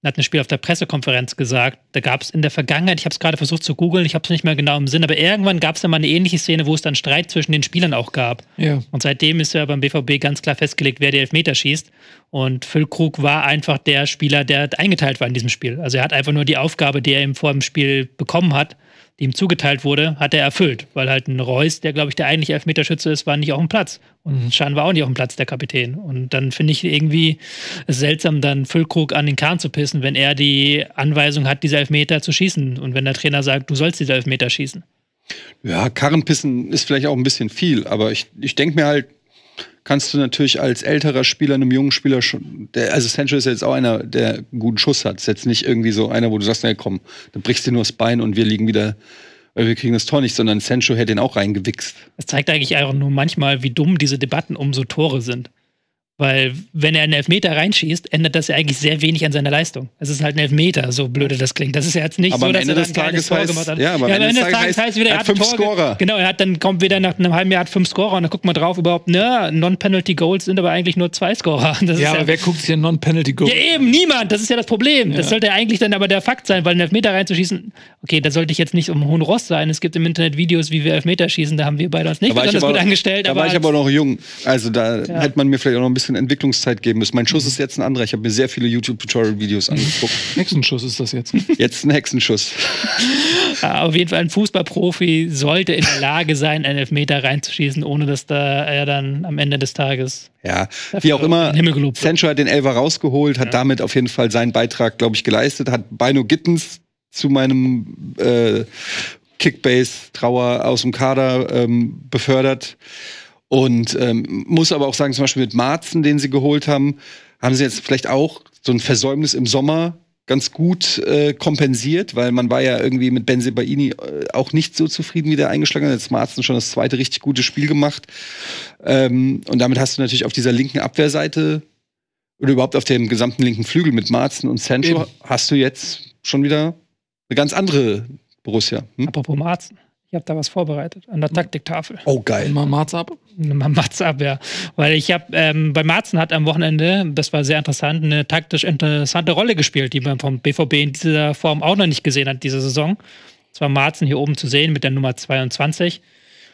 hat ein Spiel auf der Pressekonferenz gesagt, da gab es in der Vergangenheit, ich habe es gerade versucht zu googeln, ich habe es nicht mehr genau im Sinn, aber irgendwann gab es ja mal eine ähnliche Szene, wo es dann Streit zwischen den Spielern auch gab. Ja. Und seitdem ist ja beim B V B ganz klar festgelegt, wer die Elfmeter schießt. Und Füllkrug war einfach der Spieler, der eingeteilt war in diesem Spiel. Also er hat einfach nur die Aufgabe, die er ihm vor dem Spiel bekommen hat, die ihm zugeteilt wurde, hat er erfüllt. Weil halt ein Reus, der glaube ich der eigentliche Elfmeterschütze ist, war nicht auf dem Platz. Und mhm. Schan war auch nicht auf dem Platz, der Kapitän. Und dann finde ich irgendwie es seltsam, dann Füllkrug an den Kahn zu pissen, wenn er die Anweisung hat, diese Elfmeter zu schießen. Und wenn der Trainer sagt, du sollst diese Elfmeter schießen. Ja, Karrenpissen ist vielleicht auch ein bisschen viel. Aber ich, ich denke mir halt, kannst du natürlich als älterer Spieler einem jungen Spieler schon, der, also Sancho ist ja jetzt auch einer, der einen guten Schuss hat. Ist jetzt nicht irgendwie so einer, wo du sagst, na komm, dann brichst du nur das Bein und wir liegen wieder, weil wir kriegen das Tor nicht, sondern Sancho hätte ihn auch reingewichst. Das zeigt eigentlich einfach nur manchmal, wie dumm diese Debatten um so Tore sind. Weil, wenn er einen Elfmeter reinschießt, ändert das ja eigentlich sehr wenig an seiner Leistung. Es ist halt ein Elfmeter, so blöde das klingt. Das ist ja jetzt nicht aber so, dass am Ende er des dann ein Tages Tor heißt, gemacht hat. Ja, aber ja, am Ende des Tages heißt, heißt wieder, er hat fünf Tor, Scorer. Genau, er hat dann kommt wieder nach einem halben Jahr hat fünf Scorer und dann guckt man drauf überhaupt, ne, Non-Penalty-Goals sind aber eigentlich nur zwei Scorer. Das ja, ist aber ja, wer guckt sich ein Non-Penalty-Goal? Ja, eben, niemand. Das ist ja das Problem. Ja. Das sollte eigentlich dann aber der Fakt sein, weil einen Elfmeter reinzuschießen, okay, da sollte ich jetzt nicht um hohen Ross sein. Es gibt im Internet Videos, wie wir Elfmeter schießen, da haben wir beide uns nicht besonders gut angestellt. Da aber war ich aber noch jung. Also da ja. hätte man mir vielleicht auch noch ein bisschen Entwicklungszeit geben müssen. Mein Schuss ist jetzt ein anderer. Ich habe mir sehr viele YouTube-Tutorial-Videos angeguckt. Hexenschuss ist das jetzt. Jetzt ein Hexenschuss. Ja, auf jeden Fall ein Fußballprofi sollte in der Lage sein, einen Elfmeter reinzuschießen, ohne dass da er dann am Ende des Tages Ja, wie auch immer, Himmel Sancho hat den Elfer rausgeholt, hat ja. damit auf jeden Fall seinen Beitrag, glaube ich, geleistet, hat Bino Gittens zu meinem äh, Kickbase-Trauer aus dem Kader ähm, befördert. Und ähm, muss aber auch sagen, zum Beispiel mit Marzen, den sie geholt haben, haben sie jetzt vielleicht auch so ein Versäumnis im Sommer ganz gut äh, kompensiert, weil man war ja irgendwie mit Bensebaini äh, auch nicht so zufrieden, wie der eingeschlagen hat. Jetzt hat Marzen schon das zweite richtig gute Spiel gemacht. Ähm, und damit hast du natürlich auf dieser linken Abwehrseite oder überhaupt auf dem gesamten linken Flügel mit Marzen und Sancho Eben. hast du jetzt schon wieder eine ganz andere Borussia. Hm? Apropos Marzen. Ich habe da was vorbereitet an der Taktiktafel. Oh, geil. Mal Marz ab. Mal Marz ab, ja. Weil ich habe, ähm, bei Marzen hat am Wochenende, das war sehr interessant, eine taktisch interessante Rolle gespielt, die man vom B V B in dieser Form auch noch nicht gesehen hat, diese Saison. Es war Marzen hier oben zu sehen mit der Nummer zweiundzwanzig.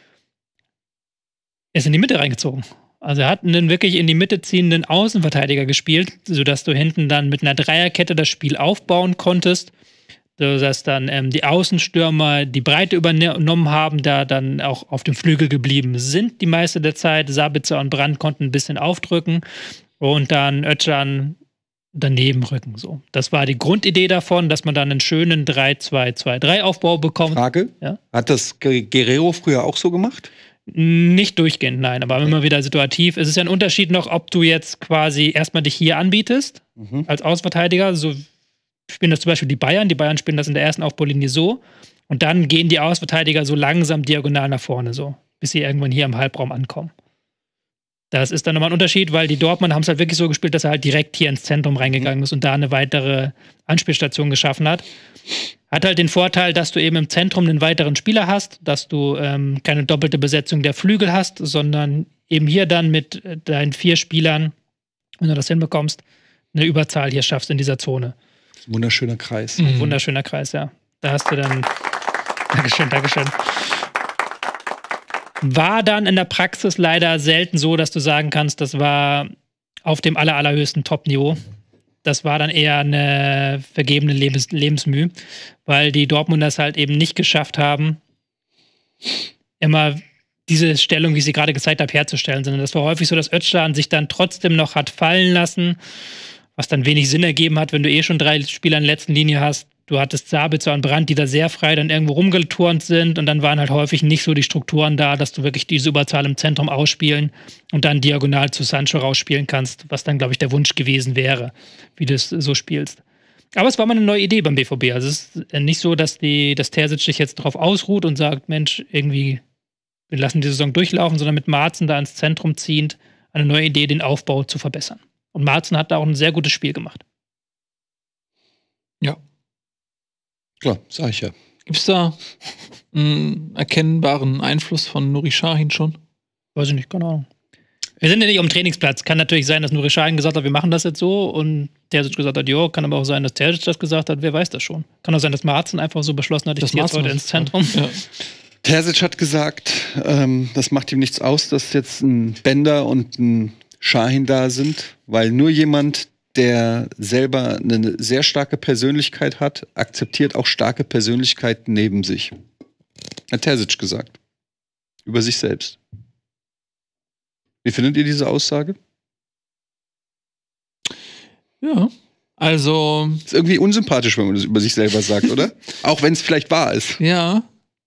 Er ist in die Mitte reingezogen. Also er hat einen wirklich in die Mitte ziehenden Außenverteidiger gespielt, sodass du hinten dann mit einer Dreierkette das Spiel aufbauen konntest. Dass dann ähm, die Außenstürmer die Breite übernommen haben, da dann auch auf dem Flügel geblieben sind die meiste der Zeit. Sabitzer und Brandt konnten ein bisschen aufdrücken und dann Özcan daneben rücken. So. Das war die Grundidee davon, dass man dann einen schönen drei zwei zwei drei Aufbau bekommt. Frage, ja? Hat das Guerrero früher auch so gemacht? Nicht durchgehend, nein, aber immer wieder situativ. Es ist ja ein Unterschied noch, ob du jetzt quasi erstmal dich hier anbietest, mhm. als Außenverteidiger, so spielen das zum Beispiel die Bayern. Die Bayern spielen das in der ersten Aufbaulinie so. Und dann gehen die Außenverteidiger so langsam diagonal nach vorne, so, bis sie irgendwann hier im Halbraum ankommen. Das ist dann nochmal ein Unterschied, weil die Dortmund haben es halt wirklich so gespielt, dass er halt direkt hier ins Zentrum reingegangen ist und da eine weitere Anspielstation geschaffen hat. Hat halt den Vorteil, dass du eben im Zentrum einen weiteren Spieler hast, dass du ähm, keine doppelte Besetzung der Flügel hast, sondern eben hier dann mit deinen vier Spielern, wenn du das hinbekommst, eine Überzahl hier schaffst in dieser Zone. Wunderschöner Kreis. Mhm. Wunderschöner Kreis, ja. Da hast du dann. Dankeschön, Dankeschön. War dann in der Praxis leider selten so, dass du sagen kannst, das war auf dem aller, allerhöchsten Top-Niveau. Das war dann eher eine vergebene Lebens Lebensmüh, weil die Dortmunders halt eben nicht geschafft haben, immer diese Stellung, wie ich sie gerade gezeigt habe, herzustellen, sondern das war häufig so, dass Özcan sich dann trotzdem noch hat fallen lassen, was dann wenig Sinn ergeben hat, wenn du eh schon drei Spieler in der letzten Linie hast. Du hattest Sabitzer und Brandt, die da sehr frei dann irgendwo rumgeturnt sind und dann waren halt häufig nicht so die Strukturen da, dass du wirklich diese Überzahl im Zentrum ausspielen und dann diagonal zu Sancho rausspielen kannst, was dann, glaube ich, der Wunsch gewesen wäre, wie du es so spielst. Aber es war mal eine neue Idee beim B V B. Also es ist nicht so, dass, die, dass Terzic sich jetzt drauf ausruht und sagt, Mensch, irgendwie, wir lassen die Saison durchlaufen, sondern mit Marzen da ins Zentrum ziehend eine neue Idee, den Aufbau zu verbessern. Und Marzen hat da auch ein sehr gutes Spiel gemacht. Ja. Klar, sag ich ja. Gibt es da einen erkennbaren Einfluss von Nuri Sahin schon? Weiß ich nicht, keine Ahnung. Wir sind ja nicht am Trainingsplatz. Kann natürlich sein, dass Nuri Sahin gesagt hat, wir machen das jetzt so und Terzic gesagt hat, jo, kann aber auch sein, dass Terzic das gesagt hat, wer weiß das schon. Kann auch sein, dass Marzen einfach so beschlossen hat, ich ziehe jetzt heute ins Zentrum. Ja. Terzic hat gesagt, ähm, das macht ihm nichts aus, dass jetzt ein Bender und ein Sahin da sind, weil nur jemand, der selber eine sehr starke Persönlichkeit hat, akzeptiert auch starke Persönlichkeiten neben sich. Hat Terzic gesagt. Über sich selbst. Wie findet ihr diese Aussage? Ja, also... Ist irgendwie unsympathisch, wenn man das über sich selber sagt, oder? Auch wenn es vielleicht wahr ist. Ja.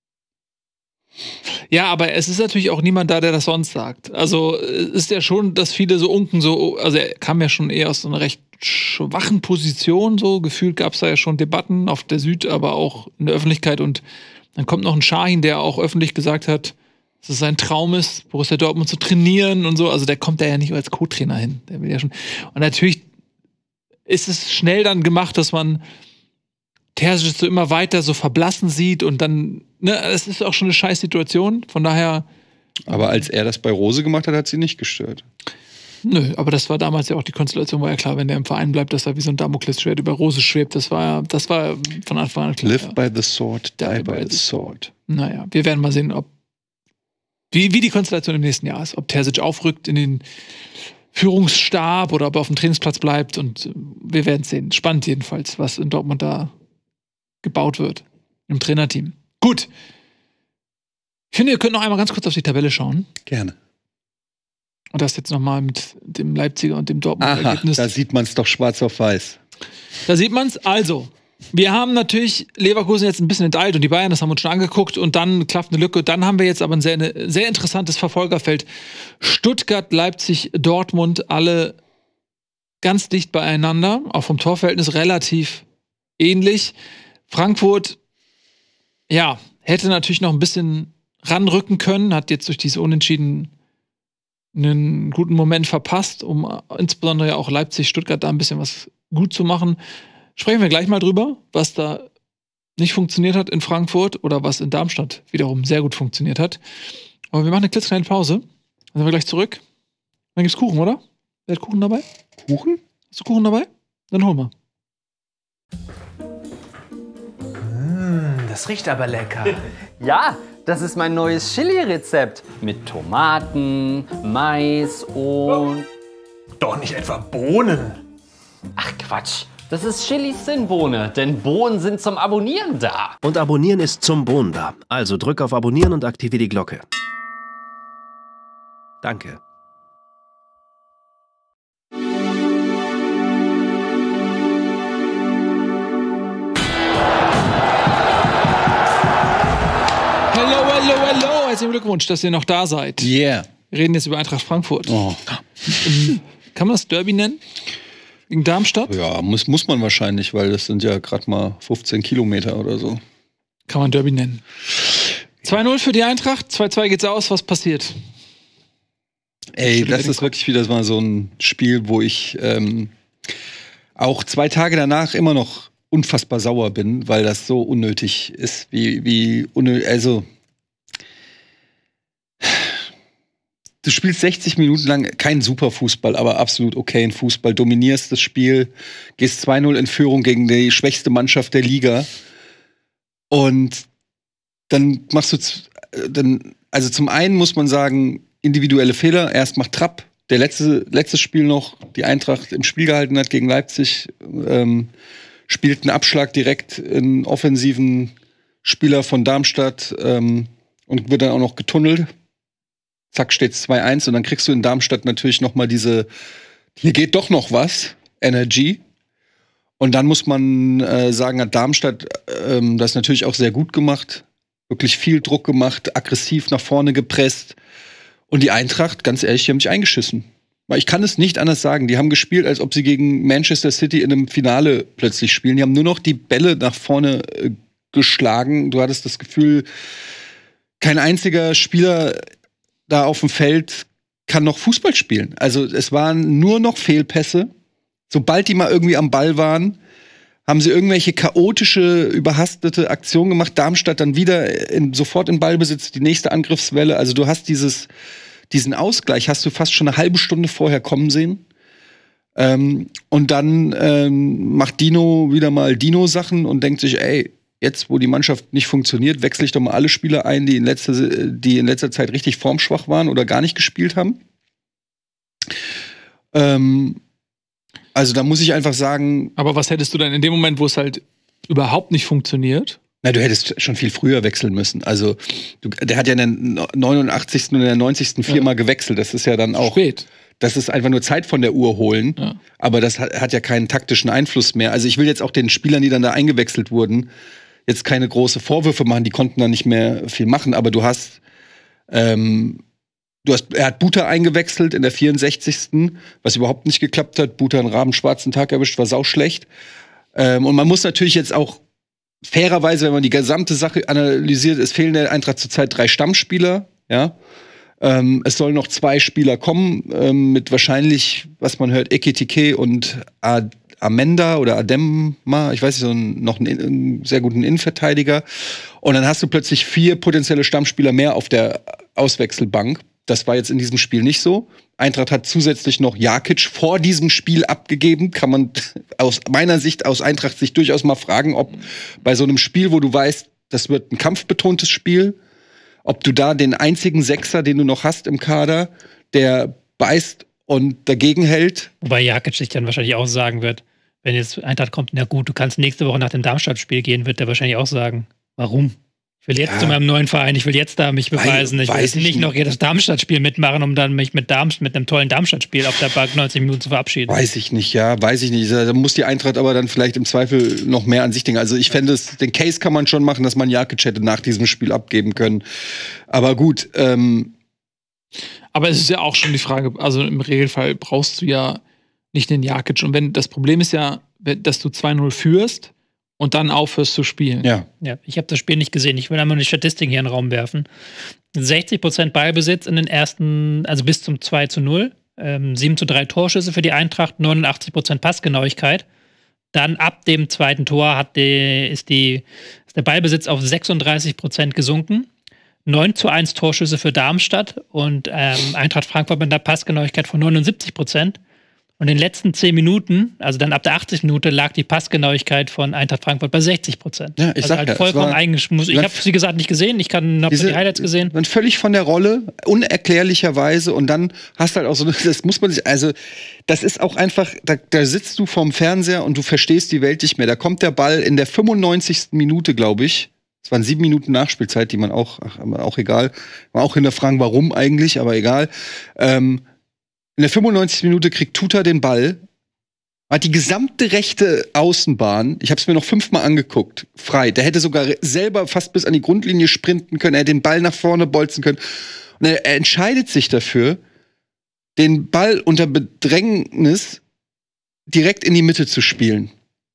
Ja, aber es ist natürlich auch niemand da, der das sonst sagt. Also es ist ja schon, dass viele so unken, so, also er kam ja schon eher aus so einer recht schwachen Position, so gefühlt gab es da ja schon Debatten auf der Süd, aber auch in der Öffentlichkeit und dann kommt noch ein Sahin, der auch öffentlich gesagt hat, dass es sein Traum ist, Borussia Dortmund zu trainieren und so, also der kommt da ja nicht als Co-Trainer hin, der will ja schon, und natürlich ist es schnell dann gemacht, dass man Terzic so immer weiter so verblassen sieht und dann, ne, es ist auch schon eine scheiß Situation, von daher. Aber als er das bei Rose gemacht hat, hat sie nicht gestört. Nö, aber das war damals ja auch die Konstellation, war ja klar, wenn der im Verein bleibt, dass er wie so ein Damoklesschwert über Rose schwebt, das war ja, das war von Anfang an klar. Live ja. by the sword, die, die by, by the sword. Naja, wir werden mal sehen, ob, wie, wie die Konstellation im nächsten Jahr ist, ob Terzic aufrückt in den Führungsstab oder ob er auf dem Trainingsplatz bleibt und wir werden sehen. Spannend jedenfalls, was in Dortmund da gebaut wird im Trainerteam. Gut. Ich finde, ihr könnt noch einmal ganz kurz auf die Tabelle schauen. Gerne. Und das jetzt nochmal mit dem Leipziger und dem Dortmund-Ergebnis. Da sieht man es doch schwarz auf weiß. Da sieht man es. Also, wir haben natürlich Leverkusen jetzt ein bisschen enteilt und die Bayern, das haben wir uns schon angeguckt und dann klafft eine Lücke. Dann haben wir jetzt aber ein sehr, eine, sehr interessantes Verfolgerfeld. Stuttgart, Leipzig, Dortmund, alle ganz dicht beieinander. Auch vom Torverhältnis relativ ähnlich. Frankfurt, ja, hätte natürlich noch ein bisschen ranrücken können, hat jetzt durch diese Unentschieden einen guten Moment verpasst, um insbesondere ja auch Leipzig, Stuttgart da ein bisschen was gut zu machen. Sprechen wir gleich mal drüber, was da nicht funktioniert hat in Frankfurt oder was in Darmstadt wiederum sehr gut funktioniert hat. Aber wir machen eine klitzekleine Pause. Dann sind wir gleich zurück. Dann gibt's Kuchen, oder? Wer hat Kuchen dabei? Kuchen? Hast du Kuchen dabei? Dann hol mal. Das riecht aber lecker. Ja, das ist mein neues Chili-Rezept. Mit Tomaten, Mais und... Doch nicht etwa Bohnen. Ach Quatsch, das ist Chilis Sinnbohne, denn Bohnen sind zum Abonnieren da. Und Abonnieren ist zum Bohnen da. Also drück auf Abonnieren und aktiviere die Glocke. Danke. Hallo, hallo, hallo. Herzlichen Glückwunsch, dass ihr noch da seid. Yeah. Wir reden jetzt über Eintracht Frankfurt. Oh. Kann man das Derby nennen? Gegen Darmstadt? Ja, muss, muss man wahrscheinlich, weil das sind ja gerade mal fünfzehn Kilometer oder so. Kann man Derby nennen. zwei null für die Eintracht, zwei zwei geht's aus. Was passiert? Ey, das ist wirklich wieder mal so ein Spiel, wo ich ähm, auch zwei Tage danach immer noch unfassbar sauer bin, weil das so unnötig ist, wie, wie unnötig, also du spielst sechzig Minuten lang kein Superfußball, aber absolut okayen Fußball, dominierst das Spiel, gehst zwei null in Führung gegen die schwächste Mannschaft der Liga und dann machst du, dann, also zum einen muss man sagen, individuelle Fehler, erst macht Trapp, der letzte, letztes Spiel noch, die Eintracht im Spiel gehalten hat gegen Leipzig, ähm, spielt einen Abschlag direkt in offensiven Spieler von Darmstadt ähm, und wird dann auch noch getunnelt. Zack, steht's zwei eins und dann kriegst du in Darmstadt natürlich noch mal diese, hier geht doch noch was, Energy. Und dann muss man äh, sagen, hat Darmstadt ähm, das natürlich auch sehr gut gemacht. Wirklich viel Druck gemacht, aggressiv nach vorne gepresst. Und die Eintracht, ganz ehrlich, die haben sich eingeschissen. Weil ich kann es nicht anders sagen. Die haben gespielt, als ob sie gegen Manchester City in einem Finale plötzlich spielen. Die haben nur noch die Bälle nach vorne äh, geschlagen. Du hattest das Gefühl, kein einziger Spieler da auf dem Feld kann noch Fußball spielen. Also es waren nur noch Fehlpässe. Sobald die mal irgendwie am Ball waren, haben sie irgendwelche chaotische, überhastete Aktionen gemacht. Darmstadt dann wieder in, sofort in Ballbesitz, die nächste Angriffswelle. Also du hast dieses, diesen Ausgleich hast du fast schon eine halbe Stunde vorher kommen sehen. Ähm, und dann ähm, macht Dino wieder mal Dino-Sachen und denkt sich, ey, jetzt, wo die Mannschaft nicht funktioniert, wechsle ich doch mal alle Spieler ein, die in letzter, die in letzter Zeit richtig formschwach waren oder gar nicht gespielt haben. Ähm, also da muss ich einfach sagen. Aber was hättest du denn in dem Moment, wo es halt überhaupt nicht funktioniert? Na, du hättest schon viel früher wechseln müssen. Also, du, der hat ja in der neunundachtzigsten und in der neunzigsten viermal ja. gewechselt. Das ist ja dann auch. Spät. Das ist einfach nur Zeit von der Uhr holen. Ja. Aber das hat, hat ja keinen taktischen Einfluss mehr. Also, ich will jetzt auch den Spielern, die dann da eingewechselt wurden, jetzt keine große Vorwürfe machen. Die konnten da nicht mehr viel machen. Aber du hast. Ähm, du hast er hat Buta eingewechselt in der vierundsechzigsten was überhaupt nicht geklappt hat. Buta einen rabenschwarzen Tag erwischt, war sauschlecht. Ähm, und man muss natürlich jetzt auch fairerweise, wenn man die gesamte Sache analysiert, es fehlen der Eintracht zurzeit drei Stammspieler, ja. Ähm, es sollen noch zwei Spieler kommen, ähm, mit wahrscheinlich, was man hört, Ekitike und Ad Amenda oder Ademma, ich weiß nicht, so einen, noch einen, einen sehr guten Innenverteidiger. Und dann hast du plötzlich vier potenzielle Stammspieler mehr auf der Auswechselbank. Das war jetzt in diesem Spiel nicht so. Eintracht hat zusätzlich noch Jakic vor diesem Spiel abgegeben. Kann man aus meiner Sicht, aus Eintracht sich durchaus mal fragen, ob bei so einem Spiel, wo du weißt, das wird ein kampfbetontes Spiel, ob du da den einzigen Sechser, den du noch hast im Kader, der beißt und dagegen hält. Wobei Jakic sich dann wahrscheinlich auch sagen wird, wenn jetzt Eintracht kommt, na gut, du kannst nächste Woche nach dem Darmstadt-Spiel gehen, wird der wahrscheinlich auch sagen, warum? Ich will jetzt ja. zu meinem neuen Verein, ich will jetzt da mich beweisen. Ich will jetzt nicht, nicht noch jedes Darmstadt-Spiel mitmachen, um dann mich mit, Darmstadt, mit einem tollen Darmstadt-Spiel auf der Bank neunzig Minuten zu verabschieden. Weiß ich nicht, ja, weiß ich nicht. Da muss die Eintracht aber dann vielleicht im Zweifel noch mehr an sich denken. Also ich fände es, den Case kann man schon machen, dass man Jakic hätte nach diesem Spiel abgeben können. Aber gut. Ähm aber es ist ja auch schon die Frage, also im Regelfall brauchst du ja nicht den Jakic. Und wenn das Problem ist ja, dass du zwei null führst, und dann aufhörst zu spielen. Ja. ja ich habe das Spiel nicht gesehen. Ich will einmal die Statistiken hier in den Raum werfen. sechzig Prozent Ballbesitz in den ersten, also bis zum zwei zu null. Ähm, sieben zu drei Torschüsse für die Eintracht, neunundachtzig Prozent Passgenauigkeit. Dann ab dem zweiten Tor hat die, ist, die, ist der Ballbesitz auf sechsunddreißig Prozent gesunken. neun zu eins Torschüsse für Darmstadt und ähm, Eintracht Frankfurt mit einer Passgenauigkeit von neunundsiebzig Prozent. Und in den letzten zehn Minuten, also dann ab der achtzigsten Minute, lag die Passgenauigkeit von Eintracht Frankfurt bei sechzig Prozent. Ja, ich also sag halt ja, vollkommen eingeschmusst. Ich habe sie gesagt nicht gesehen, ich habe die Highlights gesehen. Dann völlig von der Rolle, unerklärlicherweise. Und dann hast du halt auch so, das muss man sich, also das ist auch einfach, da, da sitzt du vorm Fernseher und du verstehst die Welt nicht mehr. Da kommt der Ball in der fünfundneunzigsten Minute, glaube ich. Es waren sieben Minuten Nachspielzeit, die man auch, ach, auch egal, man auch hinterfragen, warum eigentlich, aber egal. Ähm, In der fünfundneunzigsten Minute kriegt Tuta den Ball, hat die gesamte rechte Außenbahn, ich habe es mir noch fünfmal angeguckt, frei. Der hätte sogar selber fast bis an die Grundlinie sprinten können, er hätte den Ball nach vorne bolzen können. Und er, er entscheidet sich dafür, den Ball unter Bedrängnis direkt in die Mitte zu spielen.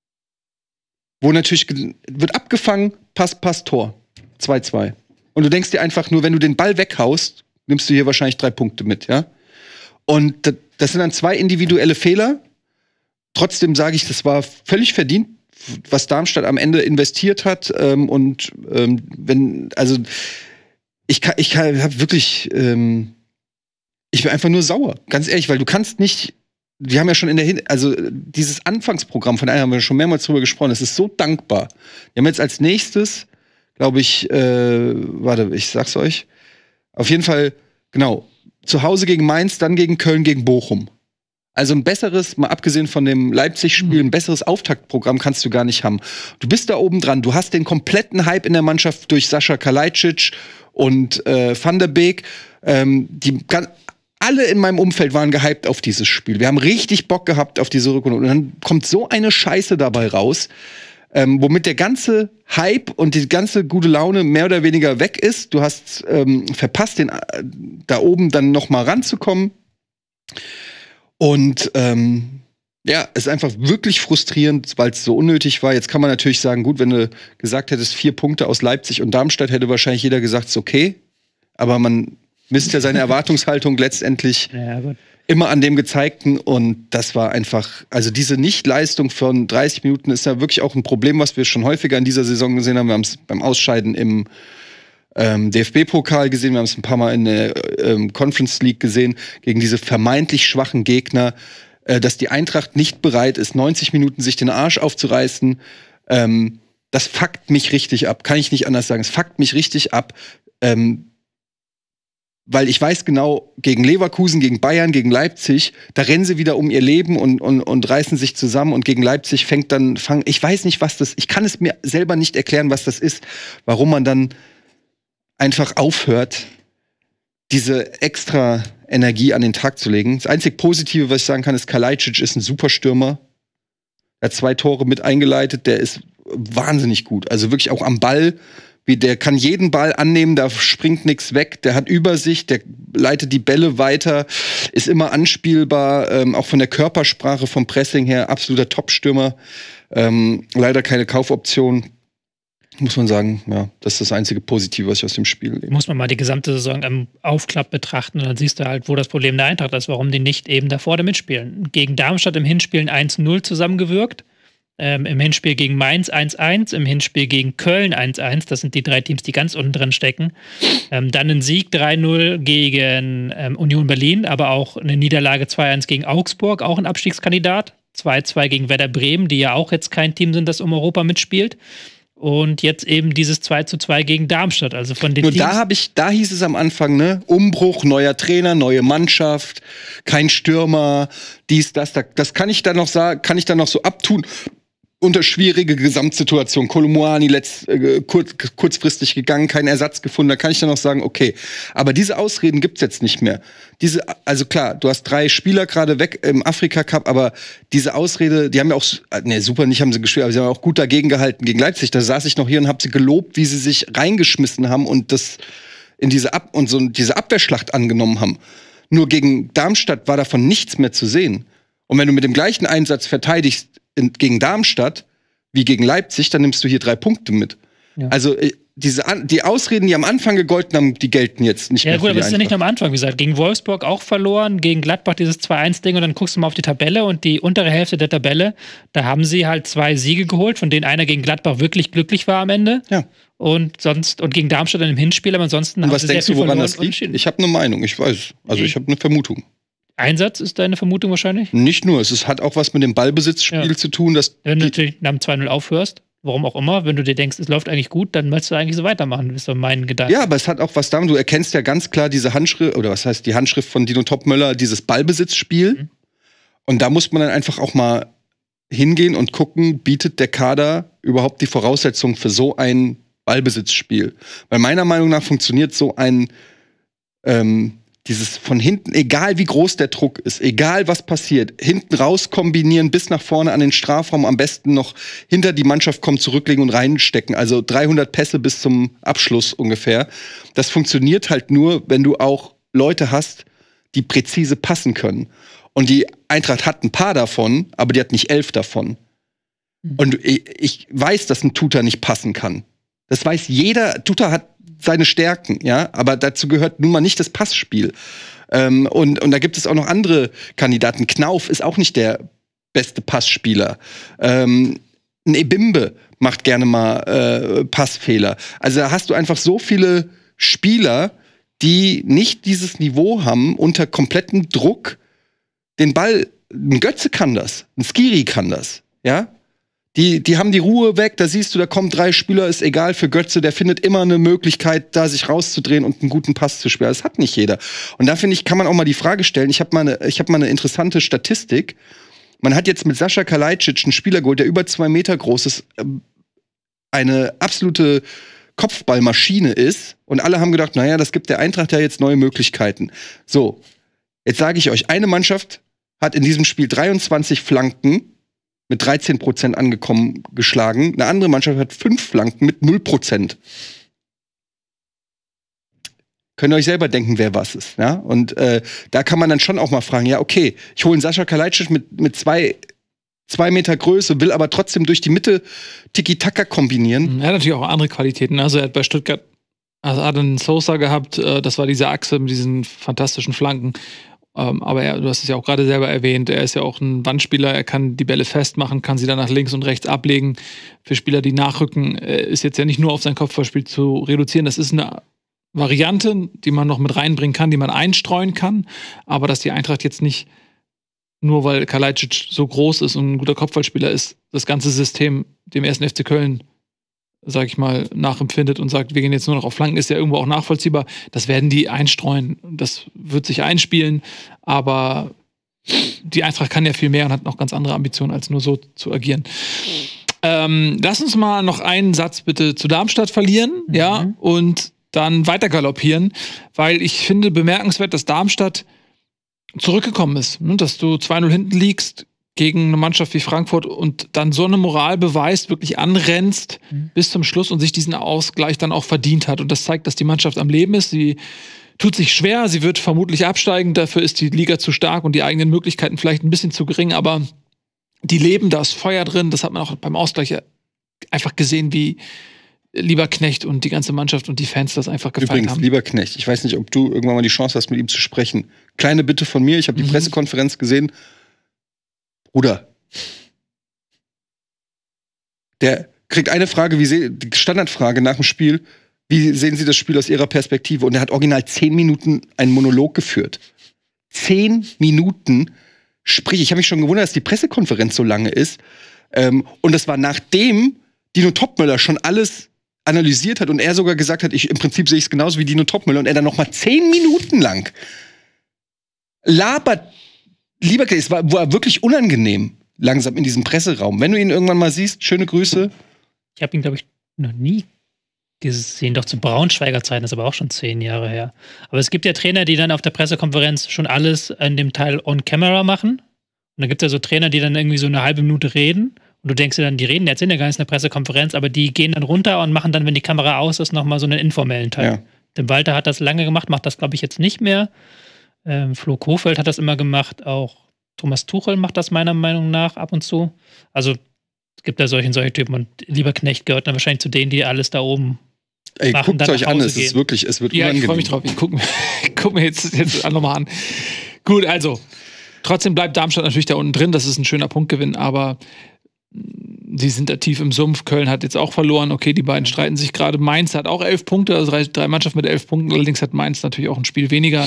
Wo natürlich wird abgefangen, Pass, Pass, Tor. zwei zwei. Und du denkst dir einfach nur, wenn du den Ball weghaust, nimmst du hier wahrscheinlich drei Punkte mit, ja? Und das sind dann zwei individuelle Fehler. Trotzdem sage ich, das war völlig verdient, was Darmstadt am Ende investiert hat. Ähm, und ähm, wenn, also ich kann, ich kann, hab wirklich, ähm, ich bin einfach nur sauer, ganz ehrlich, weil du kannst nicht. Wir haben ja schon in der Hin also dieses Anfangsprogramm, von einem haben wir schon mehrmals drüber gesprochen. Es ist so dankbar. Wir haben jetzt als nächstes, glaube ich, äh, warte, ich sag's euch. Auf jeden Fall, genau. Zu Hause gegen Mainz, dann gegen Köln, gegen Bochum. Also ein besseres, mal abgesehen von dem Leipzig-Spiel, ein besseres Auftaktprogramm kannst du gar nicht haben. Du bist da oben dran, du hast den kompletten Hype in der Mannschaft durch Sascha Kalajdzic und äh, Van der Beek. Ähm, die alle in meinem Umfeld waren gehypt auf dieses Spiel. Wir haben richtig Bock gehabt auf diese Rückrunde. Und dann kommt so eine Scheiße dabei raus, ähm, womit der ganze Hype und die ganze gute Laune mehr oder weniger weg ist. Du hast ähm, verpasst, den, äh, da oben dann noch mal ranzukommen. Und ähm, ja, es ist einfach wirklich frustrierend, weil es so unnötig war. Jetzt kann man natürlich sagen, gut, wenn du gesagt hättest, vier Punkte aus Leipzig und Darmstadt, hätte wahrscheinlich jeder gesagt, es ist okay. Aber man misst ja seine Erwartungshaltung letztendlich ja, immer an dem Gezeigten. Und das war einfach, also diese Nichtleistung von dreißig Minuten ist ja wirklich auch ein Problem, was wir schon häufiger in dieser Saison gesehen haben. Wir haben es beim Ausscheiden im ähm, D F B-Pokal gesehen, wir haben es ein paar Mal in der ähm, Conference League gesehen, gegen diese vermeintlich schwachen Gegner, äh, dass die Eintracht nicht bereit ist, neunzig Minuten sich den Arsch aufzureißen. Ähm, das fuckt mich richtig ab, kann ich nicht anders sagen. Es fuckt mich richtig ab, ähm, weil ich weiß genau, gegen Leverkusen, gegen Bayern, gegen Leipzig, da rennen sie wieder um ihr Leben und, und, und reißen sich zusammen und gegen Leipzig fängt dann, fang, ich weiß nicht, was das, ich kann es mir selber nicht erklären, was das ist, warum man dann einfach aufhört, diese extra Energie an den Tag zu legen. Das einzig Positive, was ich sagen kann, ist, Kalajdzic ist ein super Stürmer. Er hat zwei Tore mit eingeleitet, der ist wahnsinnig gut. Also wirklich auch am Ball. Wie, der kann jeden Ball annehmen, da springt nichts weg, der hat Übersicht, der leitet die Bälle weiter, ist immer anspielbar, ähm, auch von der Körpersprache, vom Pressing her, absoluter Top-Stürmer. Ähm, leider keine Kaufoption. Muss man sagen, ja, das ist das einzige Positive, was ich aus dem Spiel nehme. Muss man mal die gesamte Saison im Aufklapp betrachten und dann siehst du halt, wo das Problem der Eintracht ist, warum die nicht eben da vorne mitspielen. Gegen Darmstadt im Hinspiel eins null zusammengewirkt. Ähm, Im Hinspiel gegen Mainz eins eins, im Hinspiel gegen Köln eins eins, das sind die drei Teams, die ganz unten drin stecken. Ähm, dann ein Sieg drei null gegen ähm, Union Berlin, aber auch eine Niederlage zwei eins gegen Augsburg, auch ein Abstiegskandidat. zwei zwei gegen Werder Bremen, die ja auch jetzt kein Team sind, das um Europa mitspielt. Und jetzt eben dieses zwei zu zwei gegen Darmstadt. Also von den Nur Teams. da habe ich, da hieß es am Anfang, ne, Umbruch, neuer Trainer, neue Mannschaft, kein Stürmer, dies, das, das, das kann ich dann noch sagen, kann ich dann noch so abtun. Unter schwierige Gesamtsituation. Kolomuani letzt, äh, kurz, kurzfristig gegangen, keinen Ersatz gefunden. Da kann ich dann noch sagen, okay. Aber diese Ausreden gibt's jetzt nicht mehr. Diese, also klar, du hast drei Spieler gerade weg im Afrika-Cup, aber diese Ausrede, die haben ja auch, ne, super nicht haben sie gespielt, aber sie haben auch gut dagegen gehalten gegen Leipzig. Da saß ich noch hier und hab sie gelobt, wie sie sich reingeschmissen haben und das in diese Ab- und so diese Abwehrschlacht angenommen haben. Nur gegen Darmstadt war davon nichts mehr zu sehen. Und wenn du mit dem gleichen Einsatz verteidigst, In, gegen Darmstadt wie gegen Leipzig, dann nimmst du hier drei Punkte mit. Ja. Also äh, diese die Ausreden, die am Anfang gegolten haben, die gelten jetzt nicht ja, mehr. Ja gut, aber es ist ja nicht nur einfach. am Anfang, wie gesagt. Gegen Wolfsburg auch verloren, gegen Gladbach dieses zwei eins Ding und dann guckst du mal auf die Tabelle und die untere Hälfte der Tabelle, da haben sie halt zwei Siege geholt, von denen einer gegen Gladbach wirklich glücklich war am Ende. Ja. Und sonst und gegen Darmstadt in dem Hinspiel, aber ansonsten und haben was sie denkst sehr viel du, woran verloren. das liegt? Ich habe eine Meinung, ich weiß. Also ich, ich habe eine Vermutung. Einsatz ist deine Vermutung wahrscheinlich? Nicht nur, es ist, hat auch was mit dem Ballbesitzspiel ja. zu tun. Dass wenn du natürlich nach dem zwei null aufhörst, warum auch immer, wenn du dir denkst, es läuft eigentlich gut, dann möchtest du eigentlich so weitermachen, ist so mein Gedanke. Ja, aber es hat auch was damit, du erkennst ja ganz klar diese Handschrift, oder was heißt die Handschrift von Dino Topmöller, dieses Ballbesitzspiel. Mhm. Und da muss man dann einfach auch mal hingehen und gucken, bietet der Kader überhaupt die Voraussetzung für so ein Ballbesitzspiel? Weil meiner Meinung nach funktioniert so ein ähm, dieses von hinten, egal wie groß der Druck ist, egal was passiert, hinten raus kombinieren, bis nach vorne an den Strafraum, am besten noch hinter die Mannschaft kommen, zurücklegen und reinstecken. Also dreihundert Pässe bis zum Abschluss ungefähr. Das funktioniert halt nur, wenn du auch Leute hast, die präzise passen können. Und die Eintracht hat ein paar davon, aber die hat nicht elf davon. Mhm. Und ich, ich weiß, dass ein Tuta nicht passen kann. Das weiß jeder. Tuta hat seine Stärken, ja, aber dazu gehört nun mal nicht das Passspiel. Ähm, und, und da gibt es auch noch andere Kandidaten. Knauf ist auch nicht der beste Passspieler. Ähm, ein Ebimbe macht gerne mal äh, Passfehler. Also da hast du einfach so viele Spieler, die nicht dieses Niveau haben, unter komplettem Druck den Ball. Ein Götze kann das, ein Skiri kann das, ja. Die, die haben die Ruhe weg, da siehst du, da kommen drei Spieler, ist egal für Götze, der findet immer eine Möglichkeit, da sich rauszudrehen und einen guten Pass zu spielen. Das hat nicht jeder. Und da finde ich, kann man auch mal die Frage stellen, ich habe mal, eine, ich hab mal eine interessante Statistik. Man hat jetzt mit Sascha Kalajdzic einen Spieler geholt, der über zwei Meter groß ist, eine absolute Kopfballmaschine ist. Und alle haben gedacht, naja, das gibt der Eintracht ja jetzt neue Möglichkeiten. So, jetzt sage ich euch, eine Mannschaft hat in diesem Spiel dreiundzwanzig Flanken mit dreizehn Prozent angekommen geschlagen. Eine andere Mannschaft hat fünf Flanken mit null Prozent. Könnt ihr euch selber denken, wer was ist. Ja? Und äh, da kann man dann schon auch mal fragen, ja, okay, ich hole einen Sascha Kalajdzic mit, mit zwei, zwei Meter Größe, will aber trotzdem durch die Mitte Tiki-Taka kombinieren. Er hat natürlich auch andere Qualitäten. Also er hat bei Stuttgart also hat einen Sosa gehabt, äh, das war diese Achse mit diesen fantastischen Flanken. Ähm, aber er, du hast es ja auch gerade selber erwähnt, er ist ja auch ein Wandspieler, er kann die Bälle festmachen, kann sie dann nach links und rechts ablegen. Für Spieler, die nachrücken, ist jetzt ja nicht nur auf sein Kopfballspiel zu reduzieren. Das ist eine Variante, die man noch mit reinbringen kann, die man einstreuen kann. Aber dass die Eintracht jetzt nicht, nur weil Kalajdzic so groß ist und ein guter Kopfballspieler ist, das ganze System dem ersten F C Köln, sag ich mal, nachempfindet und sagt, wir gehen jetzt nur noch auf Flanken, ist ja irgendwo auch nachvollziehbar. Das werden die einstreuen. Das wird sich einspielen. Aber die Eintracht kann ja viel mehr und hat noch ganz andere Ambitionen, als nur so zu agieren. Ähm, lass uns mal noch einen Satz bitte zu Darmstadt verlieren, mhm. ja, und dann weiter galoppieren, weil ich finde bemerkenswert, dass Darmstadt zurückgekommen ist, ne? Dass du zwei null hinten liegst gegen eine Mannschaft wie Frankfurt und dann so eine Moral beweist, wirklich anrennst mhm. bis zum Schluss und sich diesen Ausgleich dann auch verdient hat. Und das zeigt, dass die Mannschaft am Leben ist. Sie tut sich schwer, sie wird vermutlich absteigen, dafür ist die Liga zu stark und die eigenen Möglichkeiten vielleicht ein bisschen zu gering, aber die leben, da ist Feuer drin, das hat man auch beim Ausgleich einfach gesehen, wie Lieberknecht und die ganze Mannschaft und die Fans das einfach gefeiert Übrigens, haben. Lieberknecht, ich weiß nicht, ob du irgendwann mal die Chance hast, mit ihm zu sprechen. Kleine Bitte von mir, ich habe die mhm. Pressekonferenz gesehen. Bruder, der kriegt eine Frage, wie sie, die Standardfrage nach dem Spiel, wie sehen Sie das Spiel aus Ihrer Perspektive? Und er hat original zehn Minuten einen Monolog geführt. Zehn Minuten, sprich, ich habe mich schon gewundert, dass die Pressekonferenz so lange ist. Ähm, und das war nachdem Dino Topmöller schon alles analysiert hat und er sogar gesagt hat, ich, im Prinzip sehe ich es genauso wie Dino Topmöller und er dann noch mal zehn Minuten lang labert. Lieber, es war, war wirklich unangenehm, langsam in diesem Presseraum. Wenn du ihn irgendwann mal siehst, schöne Grüße. Ich habe ihn, glaube ich, noch nie gesehen. Doch zu Braunschweiger Zeiten, das ist aber auch schon zehn Jahre her. Aber es gibt ja Trainer, die dann auf der Pressekonferenz schon alles in dem Teil on camera machen. Und dann gibt es ja so Trainer, die dann irgendwie so eine halbe Minute reden. Und du denkst dir dann, die reden jetzt in der ganzen Pressekonferenz, aber die gehen dann runter und machen dann, wenn die Kamera aus ist, nochmal so einen informellen Teil. Ja. Denn Walter hat das lange gemacht, macht das, glaube ich, jetzt nicht mehr. Ähm, Flo Kofeld hat das immer gemacht, auch Thomas Tuchel macht das meiner Meinung nach ab und zu. Also es gibt da solche, solche Typen und Lieberknecht gehört dann wahrscheinlich zu denen, die alles da oben Ey, machen. Guckt euch an, es ist wirklich, es wird ja, unangenehm. Ich freue mich drauf, ich gucke guck mir jetzt, jetzt nochmal an. Gut, also, trotzdem bleibt Darmstadt natürlich da unten drin, das ist ein schöner Punktgewinn, aber sie sind da tief im Sumpf. Köln hat jetzt auch verloren. Okay, die beiden streiten sich gerade. Mainz hat auch elf Punkte, also drei, drei Mannschaften mit elf Punkten. Allerdings hat Mainz natürlich auch ein Spiel weniger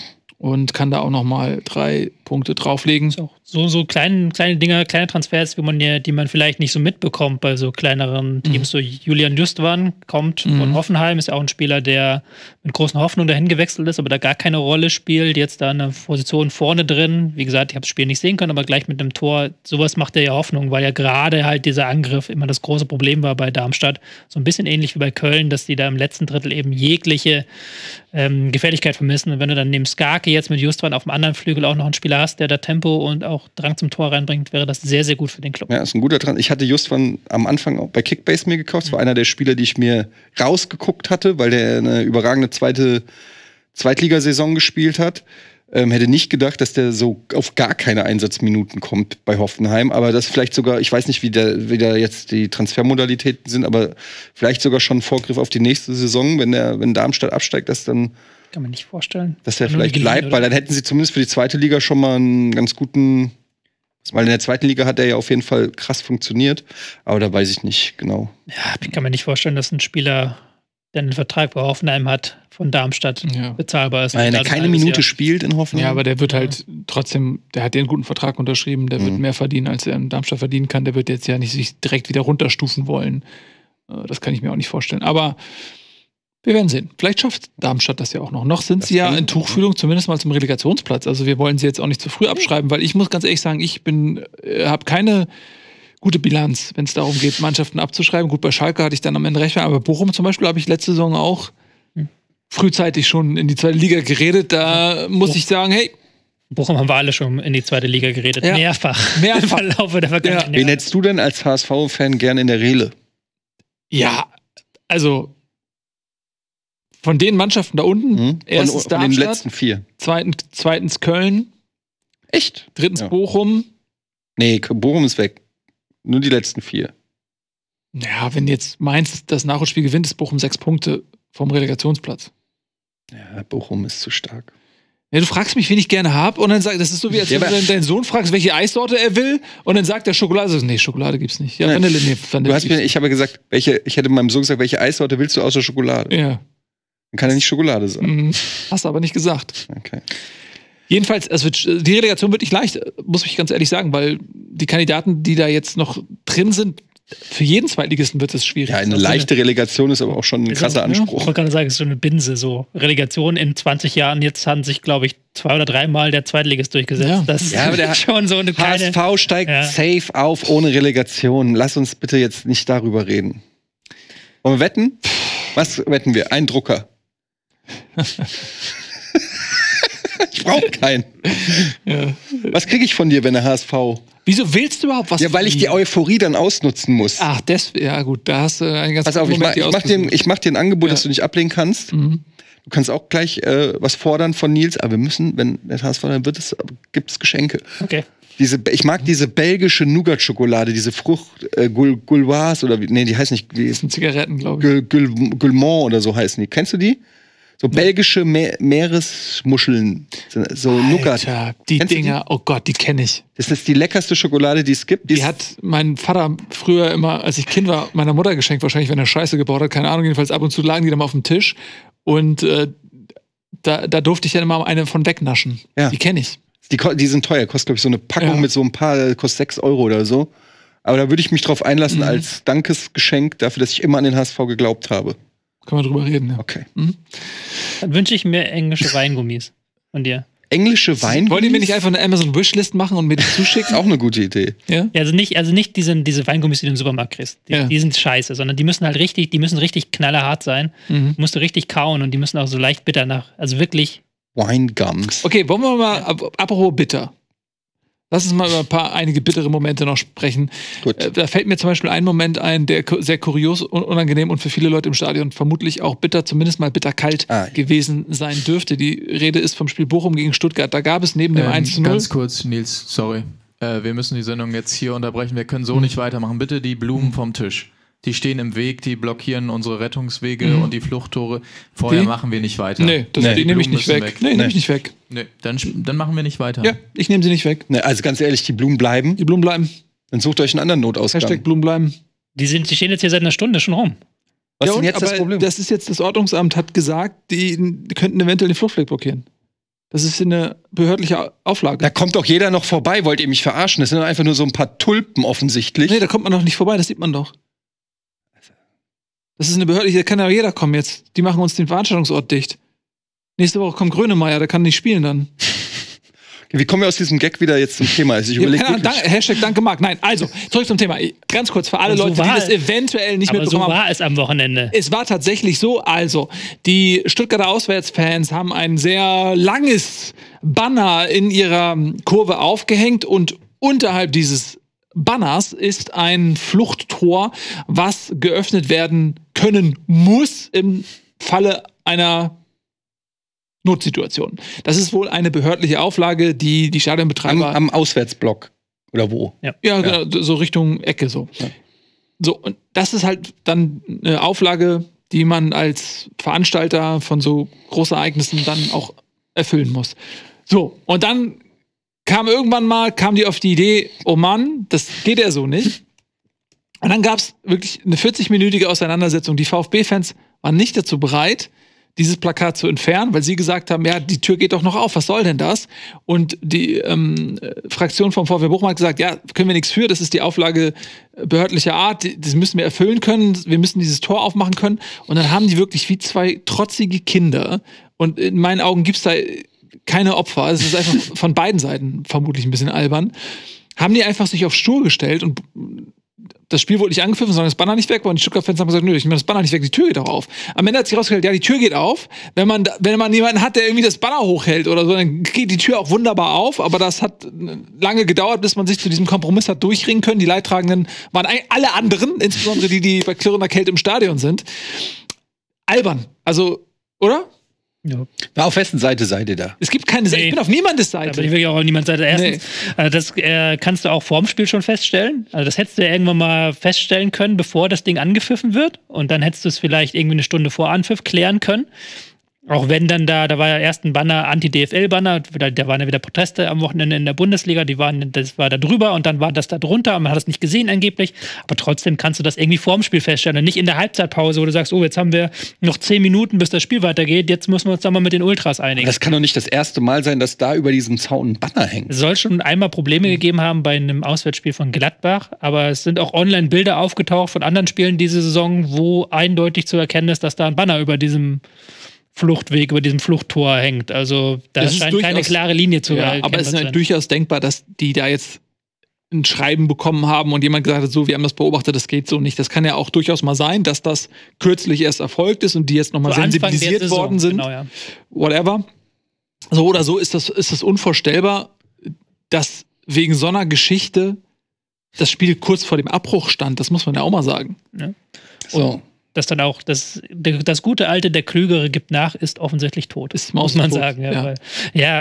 und kann da auch noch mal drei Punkte drauflegen. So, so, so kleine, kleine Dinger, kleine Transfers, wie man ja, die man vielleicht nicht so mitbekommt bei so kleineren Teams. Mhm. So Julian Justwan kommt mhm. von Hoffenheim, ist ja auch ein Spieler, der mit großen Hoffnungen dahin gewechselt ist, aber da gar keine Rolle spielt. Jetzt da eine Position vorne drin. Wie gesagt, ich habe das Spiel nicht sehen können, aber gleich mit einem Tor. Sowas macht er ja Hoffnung, weil ja gerade halt dieser Angriff immer das große Problem war bei Darmstadt. So ein bisschen ähnlich wie bei Köln, dass die da im letzten Drittel eben jegliche ähm, Gefährlichkeit vermissen. Und wenn du dann neben Skarke jetzt mit Justwan auf dem anderen Flügel auch noch einen Spieler hast, der da Tempo und auch Drang zum Tor reinbringt, wäre das sehr, sehr gut für den Club. Ja, ist ein guter Trend. Ich hatte Justwan am Anfang auch bei Kickbase mir gekauft. Das war einer der Spieler, die ich mir rausgeguckt hatte, weil der eine überragende zweite Zweitligasaison gespielt hat. Ähm, hätte nicht gedacht, dass der so auf gar keine Einsatzminuten kommt bei Hoffenheim. Aber das vielleicht sogar, ich weiß nicht, wie der, wie der jetzt die Transfermodalitäten sind, aber vielleicht sogar schon ein Vorgriff auf die nächste Saison, wenn der, wenn Darmstadt absteigt, dass dann kann man nicht vorstellen. Dass er vielleicht bleibt, weil dann hätten sie zumindest für die zweite Liga schon mal einen ganz guten. Weil in der zweiten Liga hat er ja auf jeden Fall krass funktioniert. Aber da weiß ich nicht genau. Ja, ich kann mir nicht vorstellen, dass ein Spieler, der einen Vertrag bei Hoffenheim hat, von Darmstadt ja. bezahlbar ist. Weil er keine Minute Jahr. spielt in Hoffenheim. Ja, aber der wird halt ja. trotzdem, der hat ja einen guten Vertrag unterschrieben, der mhm. wird mehr verdienen, als er in Darmstadt verdienen kann. Der wird jetzt ja nicht sich direkt wieder runterstufen wollen. Das kann ich mir auch nicht vorstellen. Aber wir werden sehen. Vielleicht schafft Darmstadt das ja auch noch. Noch sind das sie ja in Tuchfühlung, zumindest mal zum Relegationsplatz. Also wir wollen sie jetzt auch nicht zu früh abschreiben, weil ich muss ganz ehrlich sagen, ich bin, äh, habe keine gute Bilanz, wenn es darum geht, Mannschaften abzuschreiben. Gut, bei Schalke hatte ich dann am Ende recht, aber Bochum zum Beispiel habe ich letzte Saison auch hm. frühzeitig schon in die zweite Liga geredet. Da ja. muss ich sagen, hey, Bochum haben wir alle schon in die zweite Liga geredet. Ja. Mehrfach. Mehrfach. Im Verlauf der Vergangenheit. Ja. Wen hättest du denn als H S V-Fan gern in der Rele? Ja, also von den Mannschaften da unten, mhm. erstens von, von den letzten vier. Zweitens, zweitens Köln. Echt? Drittens ja. Bochum. Nee, Bochum ist weg. Nur die letzten vier. Ja, wenn jetzt Mainz das Nachholspiel gewinnt, ist Bochum sechs Punkte vom Relegationsplatz. Ja, Bochum ist zu stark. Ja, du fragst mich, wen ich gerne habe, und dann sagst, das ist so wie, als Ja, wenn du deinen Sohn fragst, welche Eissorte er will, und dann sagt der Schokolade, so, nee, Schokolade gibt's nicht. Ja, Nein. Vanille, nee, Vanille Du hast mir, gibt's ich habe gesagt, welche, ich hätte meinem Sohn gesagt, welche Eissorte willst du außer Schokolade? nicht. Ja. Dann kann er nicht Schokolade sagen. Mhm. Hast du aber nicht gesagt. Okay. Jedenfalls, es wird, die Relegation wird nicht leicht, muss ich ganz ehrlich sagen, weil die Kandidaten, die da jetzt noch drin sind, für jeden Zweitligisten wird es schwierig. Ja, eine leichte Relegation ist aber auch schon ein krasser Ja, ich Anspruch. wollte gerade sagen, es ist so eine Binse, so Relegation in zwanzig Jahren. Jetzt haben sich, glaube ich, zwei oder dreimal der Zweitligist durchgesetzt. Ja. Das ist Ja, aber der schon so eine H kleine... S V steigt Ja. safe auf ohne Relegation. Lass uns bitte jetzt nicht darüber reden. Wollen wir wetten? Was wetten wir? Ein Drucker. Ich brauche keinen. Ja. Was kriege ich von dir, wenn der H S V... Wieso willst du überhaupt was? Ja, weil ich die Euphorie dann ausnutzen muss. Ach, das, ja gut, da hast du einen ganz Pass auf, ich mach, ich mach, dir, ich mach dir ein Angebot, Ja. das du nicht ablehnen kannst. Mhm. Du kannst auch gleich äh, was fordern von Nils, aber wir müssen, wenn der H S V, dann wird es, gibt es Geschenke. Okay. Diese, ich mag diese belgische Nougat-Schokolade, diese Frucht, äh, Gul, Gulloise oder wie, nee, die heißt nicht, wie, Das sind Zigaretten, glaube ich. Gul, Gul, Gulmont oder so heißen die. Kennst du die? So belgische Me Meeresmuscheln, so Nougat. Alter, die Kennst du die? Dinger, oh Gott, die kenne ich. Das ist die leckerste Schokolade, die es gibt. Die hat mein Vater früher immer, als ich Kind war, meiner Mutter geschenkt, wahrscheinlich, wenn er Scheiße gebaut hat, keine Ahnung, jedenfalls ab und zu lagen die dann mal auf dem Tisch. Und äh, da, da durfte ich dann immer eine von wegnaschen. Ja. Die kenne ich. Die, ko- die sind teuer, kostet, glaube ich, so eine Packung Ja. mit so ein paar, äh, kostet sechs Euro oder so. Aber da würde ich mich drauf einlassen Mhm. als Dankesgeschenk dafür, dass ich immer an den H S V geglaubt habe. Können wir drüber reden, ja. Okay. Dann wünsche ich mir englische Weingummis von dir. Englische Wein? Wollt ihr mir nicht einfach eine Amazon-Wishlist machen und mir die zuschicken? Auch eine gute Idee. Ja? Ja, also nicht, also nicht diese, diese Weingummis, die du im Supermarkt kriegst. Die, Ja. die sind scheiße, sondern die müssen halt richtig, die müssen richtig knallerhart sein. Mhm. Musst du richtig kauen und die müssen auch so leicht bitter nach. Also wirklich. Winegums. Okay, wollen wir mal, ap- apropos bitter. Lass uns mal über ein paar, einige bittere Momente noch sprechen. Gut. Äh, Da fällt mir zum Beispiel ein Moment ein, der ku- sehr kurios und unangenehm und für viele Leute im Stadion vermutlich auch bitter, zumindest mal bitterkalt Ah. gewesen sein dürfte. Die Rede ist vom Spiel Bochum gegen Stuttgart. Da gab es neben dem Ähm, eins zu null. Ganz kurz, Nils, sorry. Äh, wir müssen die Sendung jetzt hier unterbrechen. Wir können so nicht weitermachen. Bitte die Blumen vom Tisch. Die stehen im Weg, die blockieren unsere Rettungswege Mhm. und die Fluchttore. Vorher Die? machen wir nicht weiter. Nee, das, Nee, die die nehme ich Blumen nicht müssen weg. weg. Nee, nehme Nee. ich nicht weg. Nee, dann, sch- dann machen wir nicht weiter. Ja, ich nehme sie nicht weg. Ne, also ganz ehrlich, die Blumen bleiben. Die Blumen bleiben. Dann sucht euch einen anderen Notausgang. Hashtag Blumen bleiben. Die, sind, die stehen jetzt hier seit einer Stunde schon rum. Was Ja, ist denn und, jetzt das aber Problem? Das ist jetzt, das Ordnungsamt hat gesagt, die, die könnten eventuell den Fluchtweg blockieren. Das ist eine behördliche Auflage. Da kommt doch jeder noch vorbei. Wollt ihr mich verarschen? Das sind doch einfach nur so ein paar Tulpen offensichtlich. Nee, da kommt man doch nicht vorbei, das sieht man doch. Das ist eine behördliche, da kann ja jeder kommen jetzt. Die machen uns den Veranstaltungsort dicht. Nächste Woche kommt Grönemeyer, der kann nicht spielen dann. Wie kommen wir aus diesem Gag wieder jetzt zum Thema? Also ich Ja, überlege keine Ahnung, wirklich. danke, Hashtag Danke Marc. Nein, also, zurück zum Thema. Ganz kurz für alle Aber so Leute, die war das es. eventuell nicht Aber so mitbekommen haben. war es am Wochenende. Es war tatsächlich so, also, die Stuttgarter Auswärtsfans haben ein sehr langes Banner in ihrer Kurve aufgehängt und unterhalb dieses Banners ist ein Fluchttor, was geöffnet werden können muss im Falle einer Notsituation. Das ist wohl eine behördliche Auflage, die die Am, Stadionbetreiber am Auswärtsblock. Oder wo? ja, genau, so Richtung Ecke so. Ja. So, und das ist halt dann eine Auflage, die man als Veranstalter von so Großereignissen dann auch erfüllen muss. So, und dann kam irgendwann mal, kam die auf die Idee, oh Mann, das geht ja so nicht. Und dann gab es wirklich eine vierzig-minütige Auseinandersetzung. Die VfB-Fans waren nicht dazu bereit, dieses Plakat zu entfernen, weil sie gesagt haben, ja, die Tür geht doch noch auf, was soll denn das? Und die ähm, Fraktion vom VfB Bochum hat gesagt, ja, können wir nichts für, das ist die Auflage behördlicher Art, die- das müssen wir erfüllen können, wir müssen dieses Tor aufmachen können. Und dann haben die wirklich wie zwei trotzige Kinder, und in meinen Augen gibt's da keine Opfer, es ist einfach von beiden Seiten vermutlich ein bisschen albern, haben die einfach sich auf Stur gestellt und das Spiel wurde nicht angepfiffen, sondern das Banner nicht weg war. Und die Stuttgart-Fans haben gesagt, nö, ich nehme das Banner nicht weg, die Tür geht doch auf. Am Ende hat sich rausgestellt, ja, die Tür geht auf. Wenn man, da, wenn man jemanden hat, der irgendwie das Banner hochhält oder so, dann geht die Tür auch wunderbar auf. Aber das hat lange gedauert, bis man sich zu diesem Kompromiss hat durchringen können. Die Leidtragenden waren ein- alle anderen, insbesondere die, die bei klirrender Kälte im Stadion sind. Albern. Also, oder? Ja. Auf wessen Seite seid ihr da? Es gibt keine Seite. Nee. Ich bin auf niemandes Da bin Seite. ich wirklich auch auf niemand Seite. Erstens, äh, das äh, kannst du auch vorm Spiel schon feststellen. Also das hättest du ja irgendwann mal feststellen können, bevor das Ding angepfiffen wird. Und dann hättest du es vielleicht irgendwie eine Stunde vor Anpfiff klären können. Auch wenn dann da, da war ja erst ein Banner, Anti-D F L-Banner, da, da waren ja wieder Proteste am Wochenende in der Bundesliga, die waren, das war da drüber und dann war das da drunter und man hat es nicht gesehen angeblich, aber trotzdem kannst du das irgendwie vorm Spiel feststellen und nicht in der Halbzeitpause, wo du sagst, oh, jetzt haben wir noch zehn Minuten, bis das Spiel weitergeht, jetzt müssen wir uns dann mal mit den Ultras einigen. Das kann doch nicht das erste Mal sein, dass da über diesem Zaun ein Banner hängt. Es soll schon einmal Probleme gegeben haben bei einem Auswärtsspiel von Gladbach, aber es sind auch online Bilder aufgetaucht von anderen Spielen diese Saison, wo eindeutig zu erkennen ist, dass da ein Banner über diesem Fluchtweg, über diesem Fluchttor hängt. Also da Es ist scheint durchaus- keine klare Linie zu Ja, erkennen aber es ist zu halt sein. durchaus denkbar, dass die da jetzt ein Schreiben bekommen haben und jemand gesagt hat, so, wir haben das beobachtet, das geht so nicht. Das kann ja auch durchaus mal sein, dass das kürzlich erst erfolgt ist und die jetzt nochmal Zu Anfang der sensibilisiert Saison, worden sind. genau, ja. Whatever. So oder so ist das, ist das unvorstellbar, dass wegen so einer Geschichte das Spiel kurz vor dem Abbruch stand. Das muss man ja auch mal sagen. Ja. So. Dass dann auch das, das gute Alte, der Klügere gibt nach, ist offensichtlich tot. Ist muss man tot, sagen. Ja, ja. Weil, ja,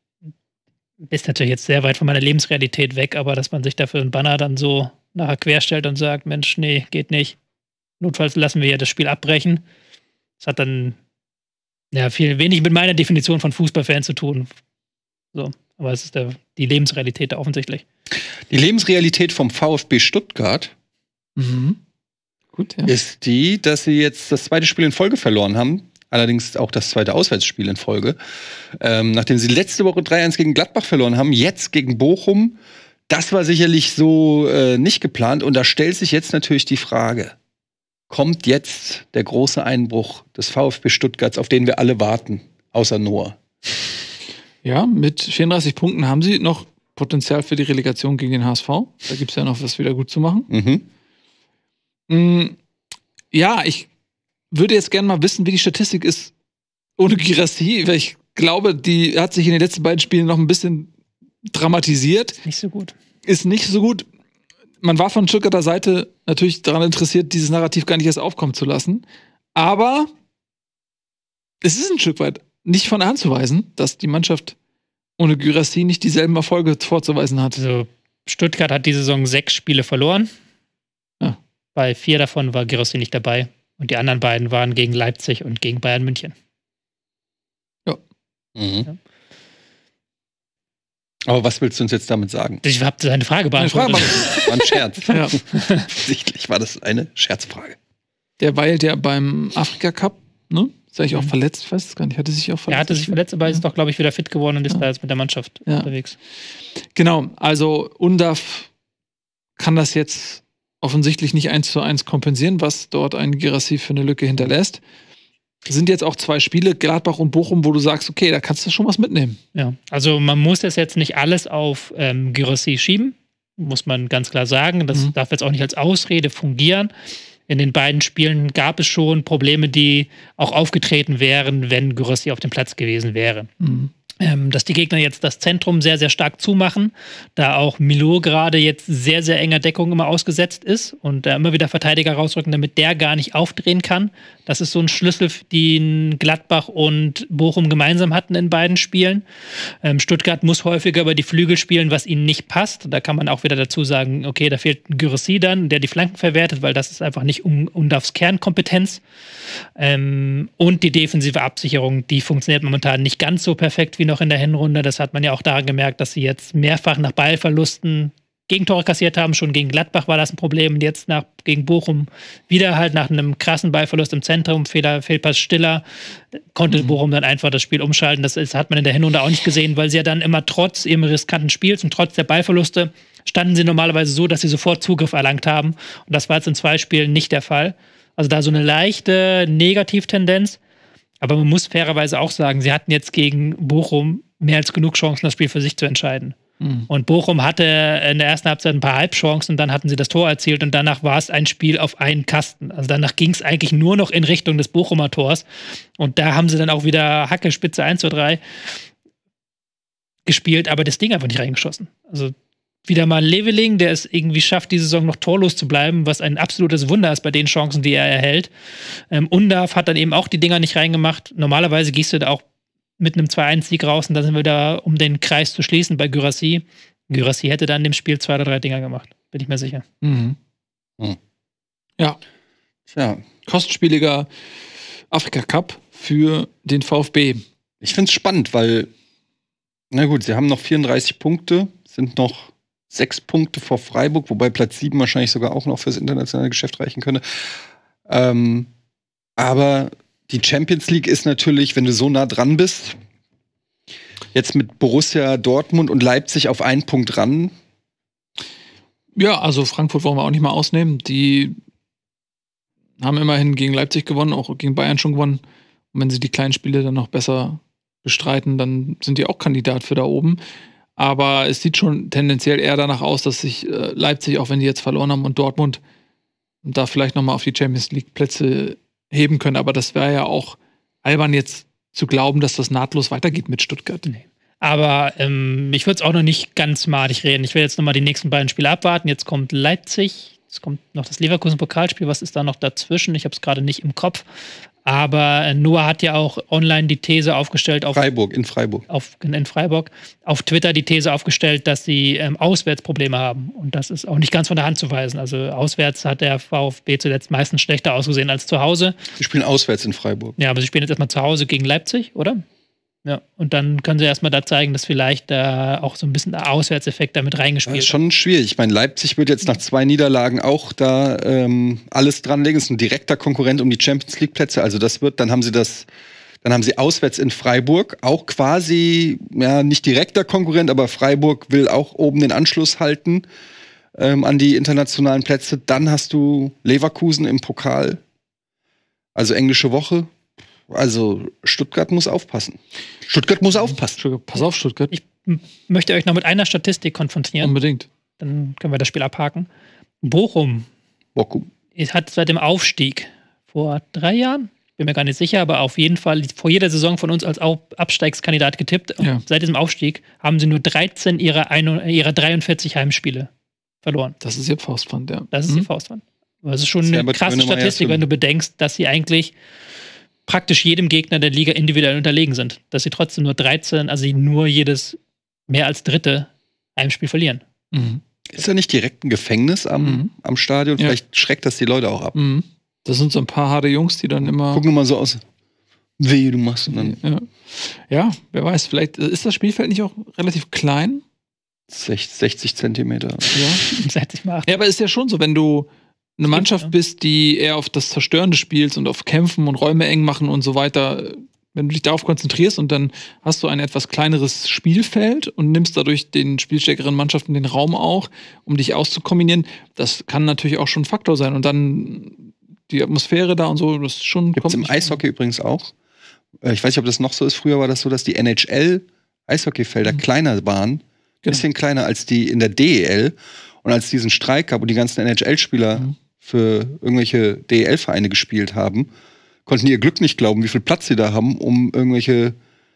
ist natürlich jetzt sehr weit von meiner Lebensrealität weg, aber dass man sich dafür einen Banner dann so nachher querstellt und sagt, Mensch, nee, geht nicht. Notfalls lassen wir ja das Spiel abbrechen. Das hat dann ja viel wenig mit meiner Definition von Fußballfan zu tun. So, aber es ist der, die Lebensrealität da offensichtlich. Die Lebensrealität vom VfB Stuttgart Mhm. Gut, ja. ist die, dass sie jetzt das zweite Spiel in Folge verloren haben. Allerdings auch das zweite Auswärtsspiel in Folge. Ähm, nachdem sie letzte Woche drei eins gegen Gladbach verloren haben, jetzt gegen Bochum. Das war sicherlich so äh, nicht geplant. Und da stellt sich jetzt natürlich die Frage, kommt jetzt der große Einbruch des VfB Stuttgarts, auf den wir alle warten, außer Noah? Ja, mit vierunddreißig Punkten haben sie noch Potenzial für die Relegation gegen den H S V. Da gibt es ja noch was wieder gut zu machen. Mhm. Mm, ja, ich würde jetzt gerne mal wissen, wie die Statistik ist ohne Girassi, weil ich glaube, die hat sich in den letzten beiden Spielen noch ein bisschen dramatisiert. Nicht so gut. Ist nicht so gut. Man war von Stuttgarter Seite natürlich daran interessiert, dieses Narrativ gar nicht erst aufkommen zu lassen. Aber es ist ein Stück weit nicht von der Hand zu weisen, dass die Mannschaft ohne Girassi nicht dieselben Erfolge vorzuweisen hat. Also Stuttgart hat diese Saison sechs Spiele verloren. Ja. Bei vier davon war Girassi nicht dabei. Und die anderen beiden waren gegen Leipzig und gegen Bayern München. Mhm. Ja. Aber was willst du uns jetzt damit sagen? Ich habe seine Frage Eine Frage beantwortet. War ein Scherz. Ja. Sichtlich war das eine Scherzfrage. Der weilt ja beim Afrika Cup, ne? Ist eigentlich auch Mhm. verletzt, ich weiß es gar nicht. Hatte sich auch verletzt. Er hatte sich verletzt, aber ist doch, glaube ich, wieder fit geworden und ist Ja. da jetzt mit der Mannschaft Ja. unterwegs. Genau, also Undav kann das jetzt offensichtlich nicht eins zu eins kompensieren, was dort ein Girassi für eine Lücke hinterlässt. Sind jetzt auch zwei Spiele, Gladbach und Bochum, wo du sagst, okay, da kannst du schon was mitnehmen. Ja, also man muss das jetzt nicht alles auf ähm, Girassi schieben, muss man ganz klar sagen. Das Mhm. darf jetzt auch nicht als Ausrede fungieren. In den beiden Spielen gab es schon Probleme, die auch aufgetreten wären, wenn Girassi auf dem Platz gewesen wäre. Mhm. Ähm, dass die Gegner jetzt das Zentrum sehr, sehr stark zumachen, da auch Milo gerade jetzt sehr, sehr enger Deckung immer ausgesetzt ist und da immer wieder Verteidiger rausrücken, damit der gar nicht aufdrehen kann. Das ist so ein Schlüssel, den Gladbach und Bochum gemeinsam hatten in beiden Spielen. Ähm, Stuttgart muss häufiger über die Flügel spielen, was ihnen nicht passt. Da kann man auch wieder dazu sagen, okay, da fehlt ein Girassi dann, der die Flanken verwertet, weil das ist einfach nicht um, Undavs Kernkompetenz. Ähm, und die defensive Absicherung, die funktioniert momentan nicht ganz so perfekt wie noch in der Hinrunde. Das hat man ja auch daran gemerkt, dass sie jetzt mehrfach nach Ballverlusten Gegentore kassiert haben. Schon gegen Gladbach war das ein Problem. Und jetzt nach, gegen Bochum wieder halt nach einem krassen Ballverlust im Zentrum, Fehler, Fehlpass Stiller, konnte Mhm. Bochum dann einfach das Spiel umschalten. Das ist, hat man in der Hinrunde auch nicht gesehen, weil sie ja dann immer trotz ihrem riskanten Spiels und trotz der Ballverluste standen sie normalerweise so, dass sie sofort Zugriff erlangt haben. Und das war jetzt in zwei Spielen nicht der Fall. Also da so eine leichte Negativtendenz. Aber man muss fairerweise auch sagen, sie hatten jetzt gegen Bochum mehr als genug Chancen, das Spiel für sich zu entscheiden. Mhm. Und Bochum hatte in der ersten Halbzeit ein paar Halbchancen und dann hatten sie das Tor erzielt und danach war es ein Spiel auf einen Kasten. Also danach ging es eigentlich nur noch in Richtung des Bochumer Tors. Und da haben sie dann auch wieder Hacke, Spitze eins zu drei gespielt, aber das Ding einfach nicht reingeschossen. Also wieder mal Leveling, der es irgendwie schafft, diese Saison noch torlos zu bleiben, was ein absolutes Wunder ist bei den Chancen, die er erhält. Ähm, Undav hat dann eben auch die Dinger nicht reingemacht. Normalerweise gehst du da auch mit einem zwei eins Sieg raus und da sind wir da, um den Kreis zu schließen bei Girassi. Girassi hätte dann in dem Spiel zwei oder drei Dinger gemacht, bin ich mir sicher. Mhm. Mhm. Ja. Tja. Kostspieliger Afrika Cup für den VfB. Ich finde es spannend, weil, na gut, sie haben noch vierunddreißig Punkte, sind noch sechs Punkte vor Freiburg, wobei Platz sieben wahrscheinlich sogar auch noch fürs internationale Geschäft reichen könnte. Ähm, aber die Champions League ist natürlich, wenn du so nah dran bist, jetzt mit Borussia Dortmund und Leipzig auf einen Punkt ran. Ja, also Frankfurt wollen wir auch nicht mal ausnehmen. Die haben immerhin gegen Leipzig gewonnen, auch gegen Bayern schon gewonnen. Und wenn sie die kleinen Spiele dann noch besser bestreiten, dann sind die auch Kandidat für da oben. Aber es sieht schon tendenziell eher danach aus, dass sich äh, Leipzig, auch wenn die jetzt verloren haben, und Dortmund da vielleicht noch mal auf die Champions League Plätze heben können. Aber das wäre ja auch albern, jetzt zu glauben, dass das nahtlos weitergeht mit Stuttgart. Nee. Aber ähm, ich würde es auch noch nicht ganz madig reden. Ich will jetzt noch mal die nächsten beiden Spiele abwarten. Jetzt kommt Leipzig, jetzt kommt noch das Leverkusen-Pokalspiel. Was ist da noch dazwischen? Ich habe es gerade nicht im Kopf. Aber Noah hat ja auch online die These aufgestellt. Auf Freiburg, in Freiburg. Auf, in Freiburg. Auf Twitter die These aufgestellt, dass sie ähm, Auswärtsprobleme haben. Und das ist auch nicht ganz von der Hand zu weisen. Also auswärts hat der VfB zuletzt meistens schlechter ausgesehen als zu Hause. Sie spielen auswärts in Freiburg. Ja, aber sie spielen jetzt erstmal zu Hause gegen Leipzig, oder? Ja, und dann können sie erstmal da zeigen, dass vielleicht da auch so ein bisschen der Auswärtseffekt damit reingespielt wird. Das ist schon schwierig. Ich meine, Leipzig wird jetzt nach zwei Niederlagen auch da ähm, alles dranlegen. Das ist ein direkter Konkurrent um die Champions League Plätze. Also das wird, dann haben sie das, dann haben sie auswärts in Freiburg auch quasi, ja, nicht direkter Konkurrent, aber Freiburg will auch oben den Anschluss halten ähm, an die internationalen Plätze. Dann hast du Leverkusen im Pokal. Also englische Woche. Also Stuttgart muss aufpassen. Stuttgart muss aufpassen. Pass auf, Stuttgart. Ich m- möchte euch noch mit einer Statistik konfrontieren. Unbedingt. Dann können wir das Spiel abhaken. Bochum Bochum. hat seit dem Aufstieg vor drei Jahren, bin mir gar nicht sicher, aber auf jeden Fall vor jeder Saison von uns als Absteigskandidat getippt. Ja. Und seit diesem Aufstieg haben sie nur dreizehn ihrer, ein, ihrer dreiundvierzig Heimspiele verloren. Das ist ihr Faustpfand, ja. Das ist mhm. ihr Faustpfand. Das ist schon Sehr eine krasse Grönemeyer Statistik, wenn du bedenkst, dass sie eigentlich praktisch jedem Gegner der Liga individuell unterlegen sind. Dass sie trotzdem nur dreizehn, also sie nur jedes mehr als dritte Heimspiel verlieren. Mhm. Ist da nicht direkt ein Gefängnis am, Mhm. am Stadion? Ja. Vielleicht schreckt das die Leute auch ab. Mhm. Das sind so ein paar harte Jungs, die dann immer. Gucken mal so aus. Wehe, du machst. Und dann Ja. ja, wer weiß, vielleicht ist das Spielfeld nicht auch relativ klein. sechzig Zentimeter. Ja. sechzig mal acht. Ja, aber ist ja schon so, wenn du eine Mannschaft ja. bist, die eher auf das Zerstörende spielst und auf Kämpfen und Räume eng machen und so weiter, wenn du dich darauf konzentrierst und dann hast du ein etwas kleineres Spielfeld und nimmst dadurch den spielstärkeren Mannschaften den Raum auch, um dich auszukombinieren, das kann natürlich auch schon ein Faktor sein. Und dann die Atmosphäre da und so, das ist schon... Gibt es im Eishockey übrigens auch. Äh, Ich weiß nicht, ob das noch so ist. Früher war das so, dass die N H L-Eishockeyfelder mhm. kleiner waren. Ein Genau. bisschen kleiner als die in der D E L. Und als es diesen Streik gab und die ganzen N H L-Spieler mhm. für irgendwelche D E L-Vereine gespielt haben, konnten die ihr Glück nicht glauben, wie viel Platz sie da haben, um irgendwelche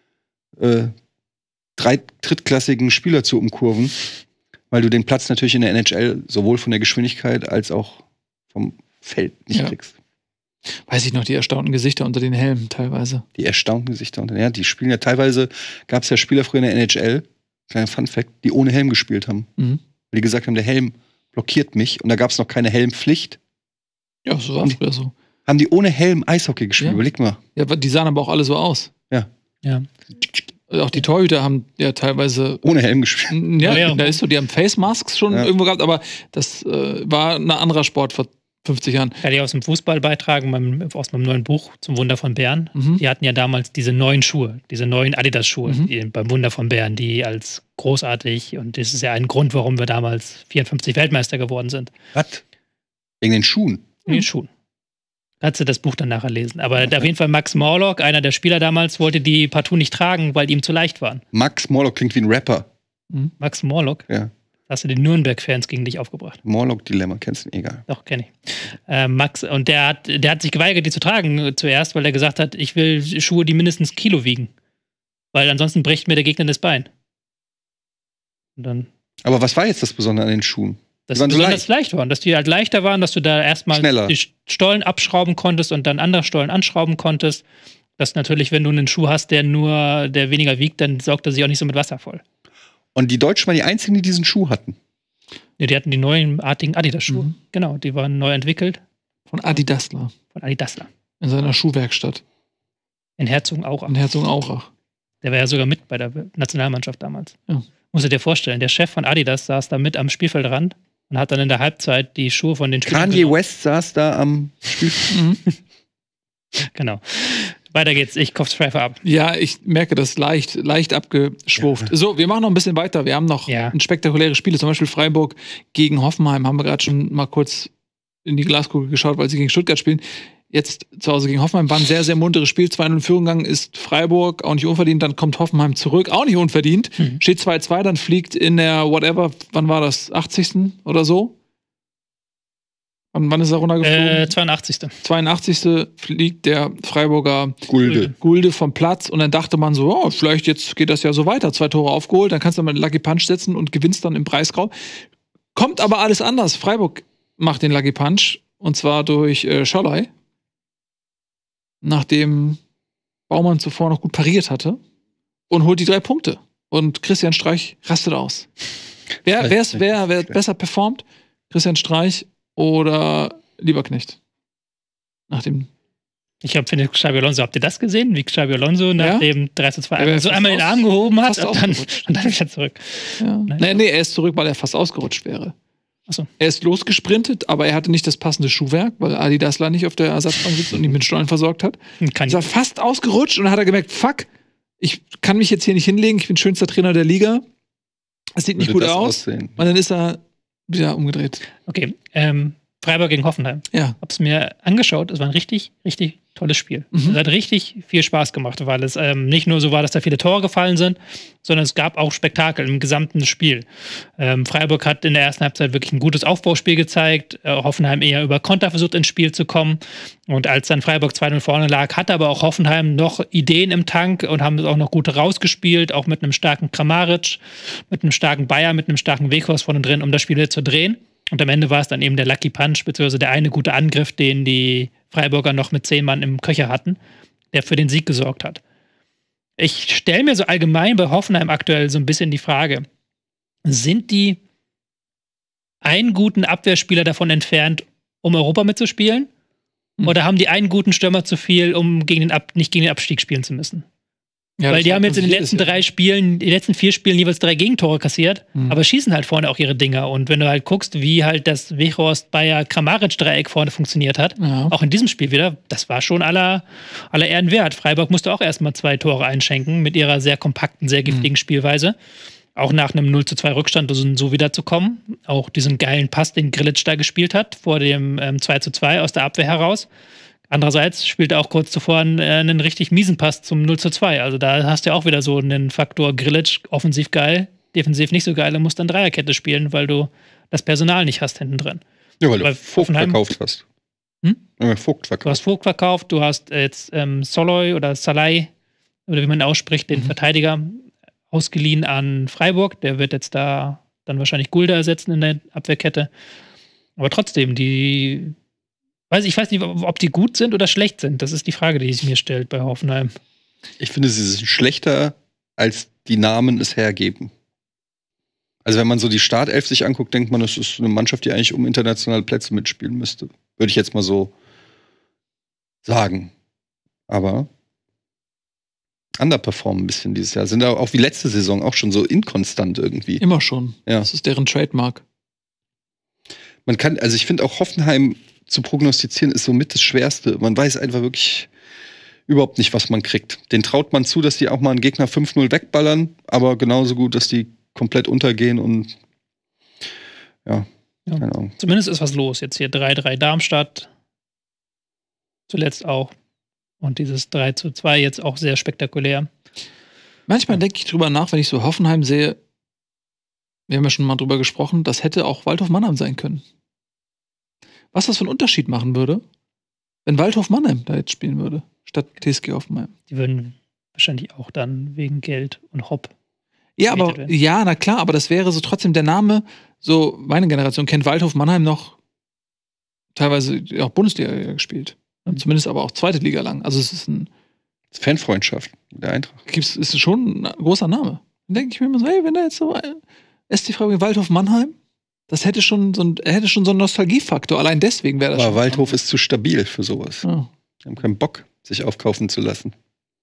äh, drei drittklassigen Spieler zu umkurven. Weil du den Platz natürlich in der N H L sowohl von der Geschwindigkeit als auch vom Feld nicht Ja. kriegst. Weiß ich noch, die erstaunten Gesichter unter den Helmen teilweise. Die erstaunten Gesichter. Und ja, die spielen ja teilweise, gab es ja Spieler früher in der N H L, kleiner Funfact, die ohne Helm gespielt haben. Mhm. Weil die gesagt haben, der Helm blockiert mich. Und da gab es noch keine Helmpflicht. Ja, so war Haben es früher so. Haben die ohne Helm Eishockey gespielt? Ja. Überleg mal. Ja, die sahen aber auch alle so aus. Ja. Ja. Auch die Torhüter haben ja teilweise. Ohne Helm gespielt. Ja, Ja, ja. da ist so, die haben Face Masks schon Ja. irgendwo gehabt, aber das äh, war ein anderer Sport vor fünfzig Jahren. Kann ich aus dem Fußball beitragen, meinem, aus meinem neuen Buch zum Wunder von Bern. Mhm. Die hatten ja damals diese neuen Schuhe, diese neuen Adidas-Schuhe Mhm. die, beim Wunder von Bern, die als großartig, und das ist ja ein Grund, warum wir damals vierundfünfzig Weltmeister geworden sind. Was? Wegen den Schuhen? In den Schuhen. Kannst du das Buch dann nachher lesen. Aber auf jeden Fall Max Morlock, einer der Spieler damals, wollte die partout nicht tragen, weil die ihm zu leicht waren. Max Morlock klingt wie ein Rapper. Max Morlock? Ja. Hast du den Nürnberg-Fans gegen dich aufgebracht? Morlock-Dilemma, kennst du ihn? Egal. Doch, kenne ich. Äh, Max, und der hat, der hat sich geweigert, die zu tragen äh, zuerst, weil er gesagt hat, ich will Schuhe, die mindestens Kilo wiegen. Weil ansonsten bricht mir der Gegner das Bein. Und dann, Aber was war jetzt das Besondere an den Schuhen? dass Die waren die so besonders leicht. waren, dass die halt leichter waren, dass du da erstmal Schneller. die Stollen abschrauben konntest und dann andere Stollen anschrauben konntest. Dass natürlich, wenn du einen Schuh hast, der nur, der weniger wiegt, dann saugt er sich auch nicht so mit Wasser voll. Und die Deutschen waren die einzigen, die diesen Schuh hatten. Ja, die hatten die neuartigen Adidas-Schuhe. Mhm. Genau, die waren neu entwickelt Von Adidasler von Adidasler. in seiner Schuhwerkstatt. In Herzogenaurach. In Herzogenaurach. Der war ja sogar mit bei der Nationalmannschaft damals. Ja. Musst du dir vorstellen, der Chef von Adidas saß da mit am Spielfeldrand und hat dann in der Halbzeit die Schuhe von den Spielern Kanye West saß da am Spielfeld. Genau. Weiter geht's. Ich kopf's Pfeife ab. Ja, ich merke das leicht, leicht abgeschwurft. Ja. So, wir machen noch ein bisschen weiter. Wir haben noch ja. ein spektakuläre Spiele, zum Beispiel Freiburg gegen Hoffenheim. Haben wir gerade schon mal kurz in die Glaskugel geschaut, weil sie gegen Stuttgart spielen. Jetzt zu Hause gegen Hoffenheim war ein sehr, sehr munteres Spiel. zwei null in Führung gegangen ist Freiburg, auch nicht unverdient. Dann kommt Hoffenheim zurück, auch nicht unverdient. Mhm. Steht zwei zwei, dann fliegt in der whatever, wann war das? achtzigsten oder so? Wann, wann ist er runtergeflogen? Äh, zweiundachtzigsten zweiundachtzigsten fliegt der Freiburger Gulde. Gulde vom Platz und dann dachte man so, oh, vielleicht jetzt geht das ja so weiter. Zwei Tore aufgeholt, dann kannst du mal den Lucky Punch setzen und gewinnst dann im Breisgau. Kommt aber alles anders. Freiburg macht den Lucky Punch und zwar durch äh, Scholloy, nachdem Baumann zuvor noch gut pariert hatte und holt die drei Punkte. Und Christian Streich rastet aus. Wer, wer, ist, wer, wer besser performt? Christian Streich oder Lieberknecht? Nach dem. Ich habe finde Xabi Alonso, habt ihr das gesehen? Wie Xabi Alonso nach ja? dem drei zu zwei einmal, so einmal den Arm gehoben hat und dann, und dann wieder zurück. Ja. Nee, nee, er ist zurück, weil er fast ausgerutscht wäre. Ach so. Er ist losgesprintet, aber er hatte nicht das passende Schuhwerk, weil Adidas nicht auf der Ersatzbank sitzt und ihn mit Stollen versorgt hat. Kann ist er fast ausgerutscht und dann hat er gemerkt, fuck, ich kann mich jetzt hier nicht hinlegen, ich bin schönster Trainer der Liga. Es sieht nicht Würde gut das aus. aussehen? Und dann ist er wieder umgedreht. Okay, ähm, Freiburg gegen Hoffenheim. Ja. Hab's mir angeschaut, es war ein richtig, richtig tolles Spiel. Mhm. Es hat richtig viel Spaß gemacht, weil es ähm, nicht nur so war, dass da viele Tore gefallen sind, sondern es gab auch Spektakel im gesamten Spiel. Ähm, Freiburg hat in der ersten Halbzeit wirklich ein gutes Aufbauspiel gezeigt, äh, Hoffenheim eher über Konter versucht ins Spiel zu kommen und als dann Freiburg zwei null vorne lag, hatte aber auch Hoffenheim noch Ideen im Tank und haben es auch noch gut rausgespielt, auch mit einem starken Kramaric, mit einem starken Bayer, mit einem starken Weghorst vorne drin, um das Spiel zu drehen. Und am Ende war es dann eben der Lucky Punch, beziehungsweise der eine gute Angriff, den die Freiburger noch mit zehn Mann im Köcher hatten, der für den Sieg gesorgt hat. Ich stelle mir so allgemein bei Hoffenheim aktuell so ein bisschen die Frage, sind die einen guten Abwehrspieler davon entfernt, um Europa mitzuspielen? Mhm. Oder haben die einen guten Stürmer zu viel, um gegen den Ab- nicht gegen den Abstieg spielen zu müssen? Ja, weil die haben jetzt in den letzten drei ja. Spielen, die letzten vier Spielen jeweils drei Gegentore kassiert, mhm. aber schießen halt vorne auch ihre Dinger. Und wenn du halt guckst, wie halt das Weghorst, Bayer, Kramaric-Dreieck vorne funktioniert hat, ja. auch in diesem Spiel wieder, das war schon aller, aller Ehren wert. Freiburg musste auch erstmal zwei Tore einschenken mit ihrer sehr kompakten, sehr giftigen mhm. Spielweise. Auch nach einem null zu zwei Rückstand so wiederzukommen. Auch diesen geilen Pass, den Grillitsch da gespielt hat, vor dem ähm, zwei zu zwei aus der Abwehr heraus. Andererseits spielt er auch kurz zuvor einen, einen richtig miesen Pass zum null zu zwei. Also da hast du ja auch wieder so einen Faktor Grillitsch, offensiv geil, defensiv nicht so geil, und musst dann Dreierkette spielen, weil du das Personal nicht hast hinten drin. Ja, weil Bei du Vogt Hoffenheim, verkauft hast. Hm? Ja, Vogt verkauft. Du hast Vogt verkauft, du hast jetzt ähm, Soloy oder Salai, oder wie man ihn ausspricht, den mhm. Verteidiger, ausgeliehen an Freiburg. Der wird jetzt da dann wahrscheinlich Gulde ersetzen in der Abwehrkette. Aber trotzdem, die Weiß ich weiß nicht, ob die gut sind oder schlecht sind. Das ist die Frage, die sich mir stellt bei Hoffenheim. Ich finde, sie sind schlechter, als die Namen es hergeben. Also wenn man so die Startelf sich anguckt, denkt man, das ist eine Mannschaft, die eigentlich um internationale Plätze mitspielen müsste. Würde ich jetzt mal so sagen. Aber underperformen ein bisschen dieses Jahr. Sind auch wie letzte Saison auch schon so inkonstant irgendwie. Immer schon. Ja. Das ist deren Trademark. Man kann, also ich finde auch Hoffenheim zu prognostizieren ist somit das Schwerste. Man weiß einfach wirklich überhaupt nicht, was man kriegt. Den traut man zu, dass die auch mal einen Gegner fünf null wegballern, aber genauso gut, dass die komplett untergehen und ja, ja. keine Ahnung. Zumindest ist was los. Jetzt hier drei drei Darmstadt. Zuletzt auch. Und dieses drei zu zwei jetzt auch sehr spektakulär. Manchmal denke ich drüber nach, wenn ich so Hoffenheim sehe, wir haben ja schon mal drüber gesprochen, das hätte auch Waldhof Mannheim sein können. Was das für einen Unterschied machen würde, wenn Waldhof Mannheim da jetzt spielen würde, statt T S G Hoffenheim. Die würden wahrscheinlich auch dann wegen Geld und Hopp. Ja, aber, werden. ja, na klar, aber das wäre so trotzdem der Name, so meine Generation kennt Waldhof Mannheim noch teilweise auch Bundesliga gespielt. Mhm. Zumindest aber auch zweite Liga lang. Also es ist ein Fanfreundschaft der Eintracht. Gibt's, ist schon ein großer Name. Dann denke ich mir immer so, hey, wenn da jetzt so S C Freiburg Waldhof Mannheim, das hätte schon so ein, hätte schon so einen Nostalgiefaktor. Allein deswegen wäre das Aber schon Waldhof ist zu stabil für sowas. Ja. Die haben keinen Bock, sich aufkaufen zu lassen.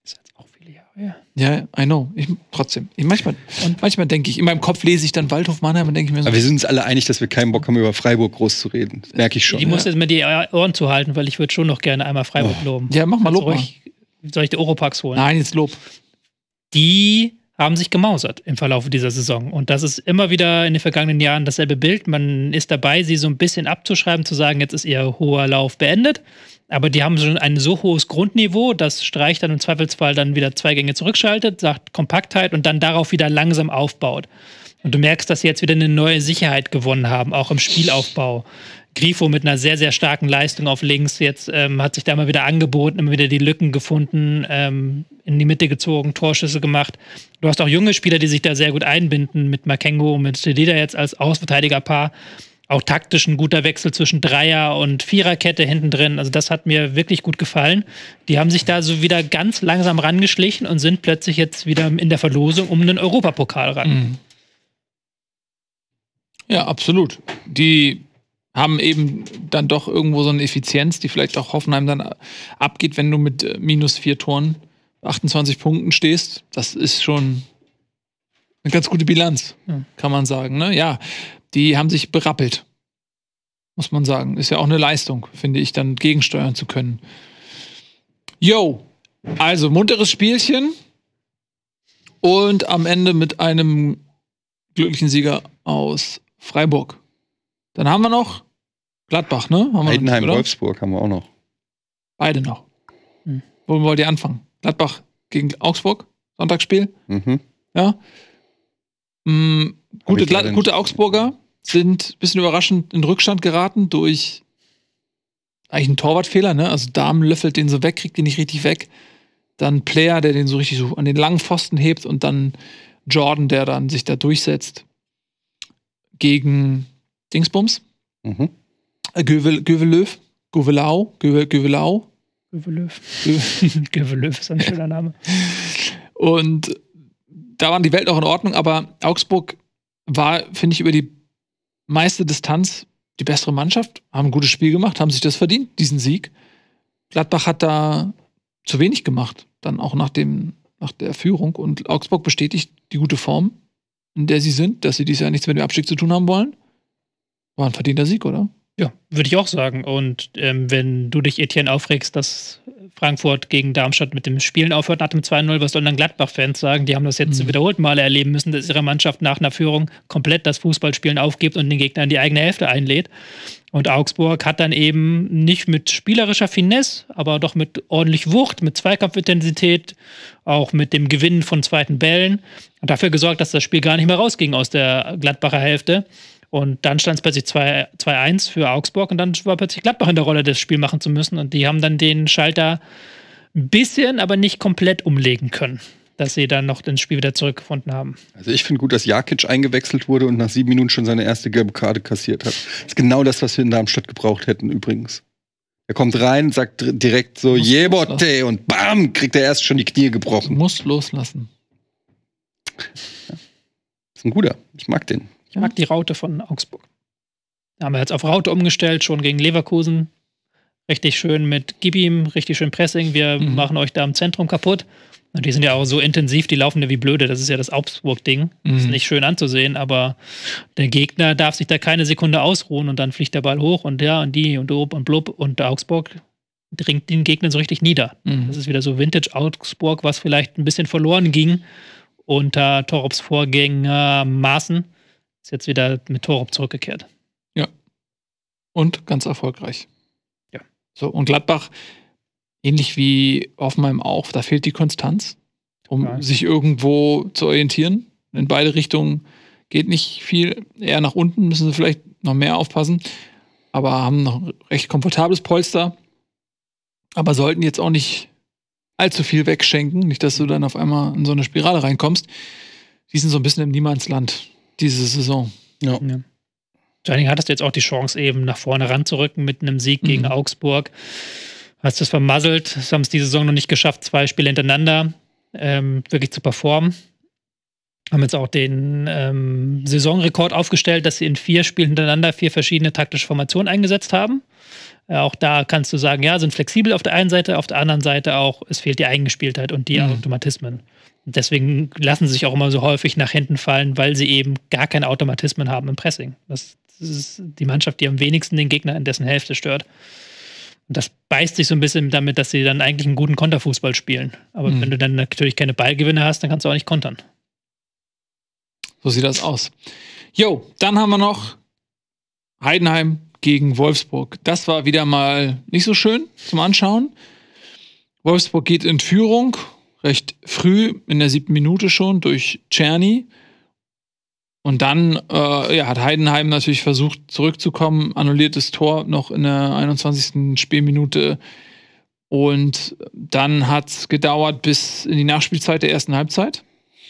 Das ist jetzt auch viele Jahre, ja. Ja, I know. Ich, trotzdem. Ich, manchmal manchmal denke ich, in meinem Kopf lese ich dann Waldhof Mannheim und denke ich mir so. Aber wir sind uns alle einig, dass wir keinen Bock haben, über Freiburg groß zu reden. Das merke ich schon. Ich muss jetzt mir die Ohren zuhalten, weil ich würde schon noch gerne einmal Freiburg Oh. loben. Ja, mach mal Lob. Ruhig, soll ich die Oropax holen? Nein, jetzt Lob. Die haben sich gemausert im Verlauf dieser Saison. Und das ist immer wieder in den vergangenen Jahren dasselbe Bild. Man ist dabei, sie so ein bisschen abzuschreiben, zu sagen, jetzt ist ihr hoher Lauf beendet. Aber die haben schon ein so hohes Grundniveau, dass Streich dann im Zweifelsfall dann wieder zwei Gänge zurückschaltet, sagt Kompaktheit und dann darauf wieder langsam aufbaut. Und du merkst, dass sie jetzt wieder eine neue Sicherheit gewonnen haben, auch im Spielaufbau. Grifo mit einer sehr, sehr starken Leistung auf links. Jetzt ähm, hat sich da mal wieder angeboten, immer wieder die Lücken gefunden, ähm, in die Mitte gezogen, Torschüsse gemacht. Du hast auch junge Spieler, die sich da sehr gut einbinden, mit Makengo, mit Sedida jetzt als Außenverteidigerpaar. Auch taktisch ein guter Wechsel zwischen Dreier- und Viererkette hinten drin. Also das hat mir wirklich gut gefallen. Die haben sich da so wieder ganz langsam rangeschlichen und sind plötzlich jetzt wieder in der Verlosung um einen Europapokal ran. Mhm. Ja, absolut. Die haben eben dann doch irgendwo so eine Effizienz, die vielleicht auch Hoffenheim dann abgeht, wenn du mit äh, minus vier Toren achtundzwanzig Punkten stehst. Das ist schon eine ganz gute Bilanz, ja. kann man sagen. Ne? Ja, die haben sich berappelt, muss man sagen. Ist ja auch eine Leistung, finde ich, dann gegensteuern zu können. Yo, also munteres Spielchen und am Ende mit einem glücklichen Sieger aus Freiburg. Dann haben wir noch Gladbach, ne? Haben wir Heidenheim, noch nicht, Wolfsburg haben wir auch noch. Beide noch. Hm. Wo wollt ihr anfangen? Gladbach gegen Augsburg, Sonntagsspiel. Mhm. Ja. Mhm. Gute, ich leider Glad- gute Augsburger sind ein bisschen überraschend in Rückstand geraten durch eigentlich einen Torwartfehler, ne? Also Dahm löffelt den so weg, kriegt den nicht richtig weg. Dann Player, der den so richtig so an den langen Pfosten hebt und dann Jordan, der dann sich da durchsetzt gegen Dingsbums. Mhm. Äh, Gövel, Gövelöw. Gövelau. Gövel, Gövelau. Gövelöw. Gövelöw ist ein schöner Name. Und da war die Welt auch in Ordnung, aber Augsburg war, finde ich, über die meiste Distanz die bessere Mannschaft, haben ein gutes Spiel gemacht, haben sich das verdient, diesen Sieg. Gladbach hat da zu wenig gemacht, dann auch nach, dem, nach der Führung. Und Augsburg bestätigt die gute Form, in der sie sind, dass sie dieses Jahr nichts mit dem Abstieg zu tun haben wollen. War ein verdienter Sieg, oder? Ja, würde ich auch sagen. Und ähm, wenn du dich, Etienne, aufregst, dass Frankfurt gegen Darmstadt mit dem Spielen aufhört nach dem zwei null, was sollen dann Gladbach-Fans sagen? Die haben das jetzt mhm. wiederholt Male erleben müssen, dass ihre Mannschaft nach einer Führung komplett das Fußballspielen aufgibt und den Gegner in die eigene Hälfte einlädt. Und Augsburg hat dann eben nicht mit spielerischer Finesse, aber doch mit ordentlich Wucht, mit Zweikampfintensität, auch mit dem Gewinnen von zweiten Bällen und dafür gesorgt, dass das Spiel gar nicht mehr rausging aus der Gladbacher Hälfte. Und dann stand es plötzlich zwei eins für Augsburg und dann war plötzlich Gladbach in der Rolle, das Spiel machen zu müssen. Und die haben dann den Schalter ein bisschen, aber nicht komplett umlegen können, dass sie dann noch das Spiel wieder zurückgefunden haben. Also ich finde gut, dass Jakic eingewechselt wurde und nach sieben Minuten schon seine erste gelbe Karte kassiert hat. Das ist genau das, was wir in Darmstadt gebraucht hätten übrigens. Er kommt rein, sagt direkt so Jebote und bam, kriegt er erst schon die Knie gebrochen. Muss loslassen. Ja. Ist ein guter. Ich mag den. Ich mag die Raute von Augsburg. Da haben wir jetzt auf Raute umgestellt, schon gegen Leverkusen. Richtig schön mit Gib ihm, richtig schön Pressing. Wir mhm. machen euch da im Zentrum kaputt. Und die sind ja auch so intensiv, die laufen ja wie blöde. Das ist ja das Augsburg-Ding. Mhm. Ist nicht schön anzusehen, aber der Gegner darf sich da keine Sekunde ausruhen und dann fliegt der Ball hoch und ja, und die und ob und blub und Augsburg dringt den Gegner so richtig nieder. Mhm. Das ist wieder so Vintage Augsburg, was vielleicht ein bisschen verloren ging unter Torups Vorgänger Maaßen. Ist jetzt wieder mit Torup zurückgekehrt. Ja. Und ganz erfolgreich. Ja. So, und Gladbach, ähnlich wie Hoffenheim auch, da fehlt die Konstanz, um ja. sich irgendwo zu orientieren. In beide Richtungen geht nicht viel. Eher nach unten müssen sie vielleicht noch mehr aufpassen. Aber haben noch ein recht komfortables Polster. Aber sollten jetzt auch nicht allzu viel wegschenken. Nicht, dass du dann auf einmal in so eine Spirale reinkommst. Die sind so ein bisschen im Niemandsland diese Saison. Ja. ja. Vor allen Dingen hattest du jetzt auch die Chance, eben nach vorne ranzurücken mit einem Sieg mhm. gegen Augsburg. Hast es vermasselt. Das haben es diese Saison noch nicht geschafft, zwei Spiele hintereinander ähm, wirklich zu performen. Haben jetzt auch den ähm, Saisonrekord aufgestellt, dass sie in vier Spielen hintereinander vier verschiedene taktische Formationen eingesetzt haben. Äh, auch da kannst du sagen, ja, sind flexibel auf der einen Seite, auf der anderen Seite auch, es fehlt die Eingespieltheit und die mhm. Automatismen. Und deswegen lassen sie sich auch immer so häufig nach hinten fallen, weil sie eben gar keine Automatismen haben im Pressing. Das, das ist die Mannschaft, die am wenigsten den Gegner in dessen Hälfte stört. Und das beißt sich so ein bisschen damit, dass sie dann eigentlich einen guten Konterfußball spielen. Aber mhm. wenn du dann natürlich keine Ballgewinne hast, dann kannst du auch nicht kontern. So sieht das aus. Jo, dann haben wir noch Heidenheim gegen Wolfsburg. Das war wieder mal nicht so schön zum Anschauen. Wolfsburg geht in Führung, recht früh, in der siebten Minute schon, durch Czerny. Und dann äh, ja, hat Heidenheim natürlich versucht, zurückzukommen, annulliertes Tor noch in der einundzwanzigsten Spielminute. Und dann hat es gedauert bis in die Nachspielzeit der ersten Halbzeit.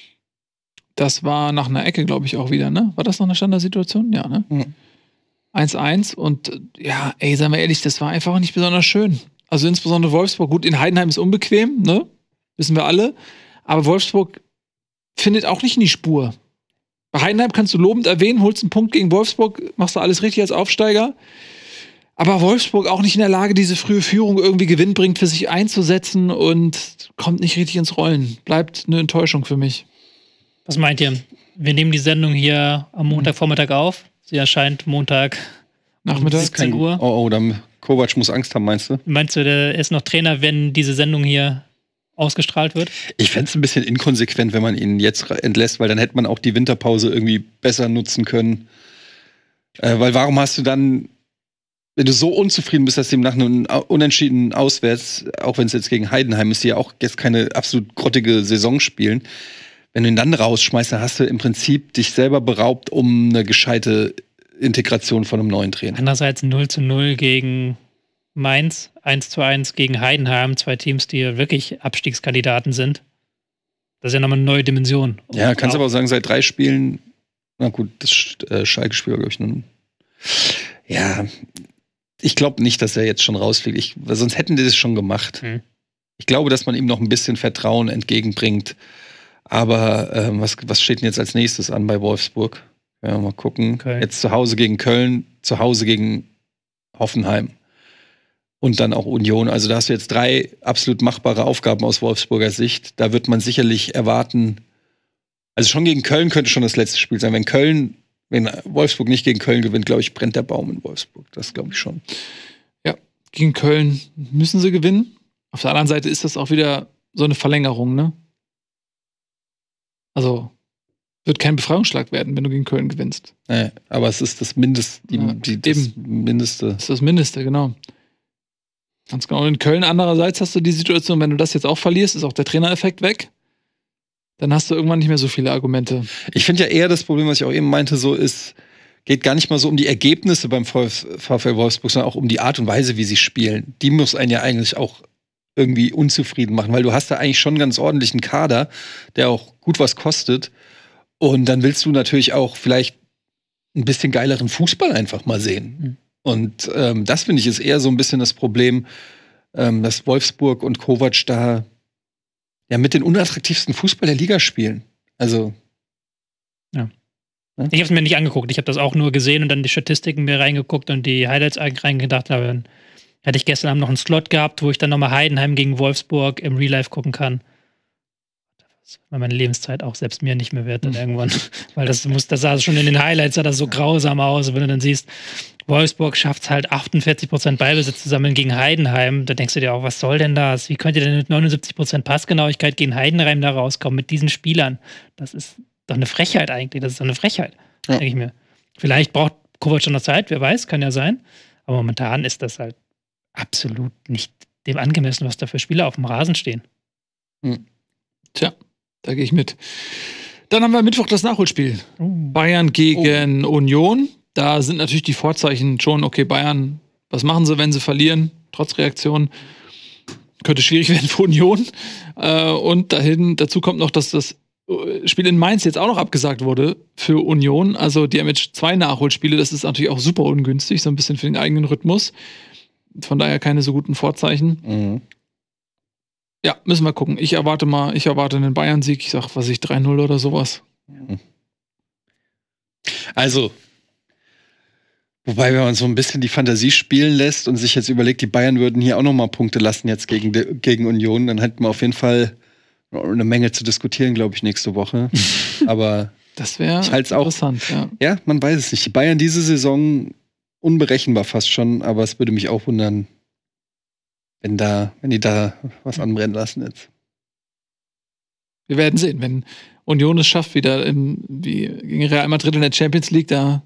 Das war nach einer Ecke, glaube ich, auch wieder, ne? War das noch eine Standardsituation? Ja, ne? Mhm. eins eins. Und ja, ey, sagen wir ehrlich, das war einfach nicht besonders schön. Also insbesondere Wolfsburg. Gut, in Heidenheim ist unbequem, ne? Wissen wir alle. Aber Wolfsburg findet auch nicht in die Spur. Bei Heidenheim kannst du lobend erwähnen, holst einen Punkt gegen Wolfsburg, machst du alles richtig als Aufsteiger. Aber Wolfsburg auch nicht in der Lage, diese frühe Führung irgendwie gewinnbringend für sich einzusetzen und kommt nicht richtig ins Rollen. Bleibt eine Enttäuschung für mich. Was meint ihr? Wir nehmen die Sendung hier am Montagvormittag auf. Sie erscheint Montag Nachmittag. siebzehn Uhr. Oh, oh, dann Kovac muss Angst haben, meinst du? Meinst du, der ist noch Trainer, wenn diese Sendung hier ausgestrahlt wird? Ich fände es ein bisschen inkonsequent, wenn man ihn jetzt entlässt, weil dann hätte man auch die Winterpause irgendwie besser nutzen können. Äh, weil warum hast du dann, wenn du so unzufrieden bist, dass sie nach einem Unentschieden auswärts, auch wenn es jetzt gegen Heidenheim ist, die ja auch jetzt keine absolut grottige Saison spielen, wenn du ihn dann rausschmeißt, dann hast du im Prinzip dich selber beraubt, um eine gescheite Integration von einem neuen Trainer. Andererseits null zu null gegen Mainz, eins zu eins gegen Heidenheim, zwei Teams, die ja wirklich Abstiegskandidaten sind. Das ist ja nochmal eine neue Dimension. Ja, kannst aber auch sagen, seit drei Spielen, na gut, das äh, Schalke-Spiel war, glaube ich, nun. Ja, ich glaube nicht, dass er jetzt schon rausfliegt. Ich, sonst hätten die das schon gemacht. Hm. Ich glaube, dass man ihm noch ein bisschen Vertrauen entgegenbringt. Aber ähm, was, was steht denn jetzt als nächstes an bei Wolfsburg? Ja, mal gucken. Okay. Jetzt zu Hause gegen Köln, zu Hause gegen Hoffenheim. Und dann auch Union. Also da hast du jetzt drei absolut machbare Aufgaben aus Wolfsburger Sicht. Da wird man sicherlich erwarten, also schon gegen Köln könnte schon das letzte Spiel sein. Wenn Köln, wenn Wolfsburg nicht gegen Köln gewinnt, glaube ich, brennt der Baum in Wolfsburg. Das glaube ich schon. Ja, gegen Köln müssen sie gewinnen. Auf der anderen Seite ist das auch wieder so eine Verlängerung, ne? Also wird kein Befreiungsschlag werden, wenn du gegen Köln gewinnst. Nee, aber es ist das Mindeste, die, ja, die, das eben. Mindeste. Das ist das Mindeste, genau. Ganz genau. Und in Köln andererseits hast du die Situation, wenn du das jetzt auch verlierst, ist auch der Trainereffekt weg. Dann hast du irgendwann nicht mehr so viele Argumente. Ich finde ja eher das Problem, was ich auch eben meinte, so ist, geht gar nicht mal so um die Ergebnisse beim VfL Wolfsburg, sondern auch um die Art und Weise, wie sie spielen. Die muss einen ja eigentlich auch irgendwie unzufrieden machen, weil du hast da eigentlich schon einen ganz ordentlichen Kader, der auch gut was kostet. Und dann willst du natürlich auch vielleicht ein bisschen geileren Fußball einfach mal sehen. Mhm. Und ähm, das, finde ich, ist eher so ein bisschen das Problem, ähm, dass Wolfsburg und Kovac da ja mit den unattraktivsten Fußball der Liga spielen. Also ja. ja? Ich habe es mir nicht angeguckt. Ich habe das auch nur gesehen und dann die Statistiken mir reingeguckt und die Highlights reingedacht. Aber dann hatte ich gestern Abend noch einen Slot gehabt, wo ich dann nochmal Heidenheim gegen Wolfsburg im Real Life gucken kann. Weil meine Lebenszeit auch selbst mir nicht mehr wert dann irgendwann. Weil das muss, das sah schon in den Highlights, sah das so grausam aus. Wenn du dann siehst, Wolfsburg schafft es halt achtundvierzig Prozent Beibesitz zu sammeln gegen Heidenheim, da denkst du dir auch, was soll denn das? Wie könnt ihr denn mit neunundsiebzig Prozent Passgenauigkeit gegen Heidenheim da rauskommen mit diesen Spielern? Das ist doch eine Frechheit eigentlich. Das ist doch eine Frechheit, ja. denke ich mir. Vielleicht braucht Kovac schon noch Zeit, wer weiß, kann ja sein. Aber momentan ist das halt absolut nicht dem angemessen, was da für Spieler auf dem Rasen stehen. Hm. Tja. Da gehe ich mit. Dann haben wir Mittwoch das Nachholspiel. Oh. Bayern gegen oh. Union. Da sind natürlich die Vorzeichen schon, okay, Bayern, was machen sie, wenn sie verlieren? Trotz Reaktion. Könnte schwierig werden für Union. Äh, und dahin, dazu kommt noch, dass das Spiel in Mainz jetzt auch noch abgesagt wurde für Union. Also die haben jetzt zwei Nachholspiele. Das ist natürlich auch super ungünstig, so ein bisschen für den eigenen Rhythmus. Von daher keine so guten Vorzeichen. Mhm. Ja, müssen wir gucken. Ich erwarte mal, ich erwarte einen Bayern-Sieg. Ich sag, was ich, drei null oder sowas. Also, Wobei, wenn man so ein bisschen die Fantasie spielen lässt und sich jetzt überlegt, die Bayern würden hier auch noch mal Punkte lassen jetzt gegen, gegen Union, dann hätten wir auf jeden Fall eine Menge zu diskutieren, glaube ich, nächste Woche. Aber das wäre interessant. Auch, ja. ja, man weiß es nicht. Die Bayern diese Saison unberechenbar fast schon, aber es würde mich auch wundern, wenn da, wenn die da was anbrennen lassen jetzt. Wir werden sehen, wenn Union es schafft, wieder im, wie gegen Real Madrid in der Champions League da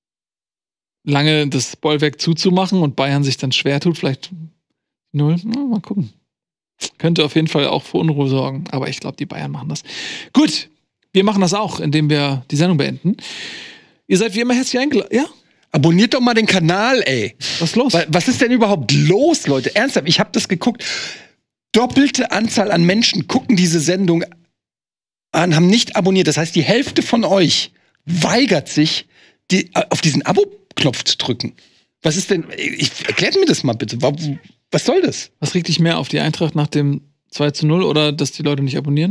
lange das Bollwerk zuzumachen und Bayern sich dann schwer tut, vielleicht null. Na, mal gucken. Könnte auf jeden Fall auch für Unruhe sorgen, aber ich glaube, die Bayern machen das. Gut, wir machen das auch, indem wir die Sendung beenden. Ihr seid wie immer herzlich eingeladen. Ja? Abonniert doch mal den Kanal, ey. Was ist los? Was ist denn überhaupt los, Leute? Ernsthaft, ich habe das geguckt. Doppelte Anzahl an Menschen gucken diese Sendung an, haben nicht abonniert. Das heißt, die Hälfte von euch weigert sich, die, auf diesen Abo-Knopf zu drücken. Was ist denn? Ich, erklärt mir das mal bitte. Was soll das? Was regt dich mehr auf, die Eintracht nach dem zwei zu null oder dass die Leute nicht abonnieren?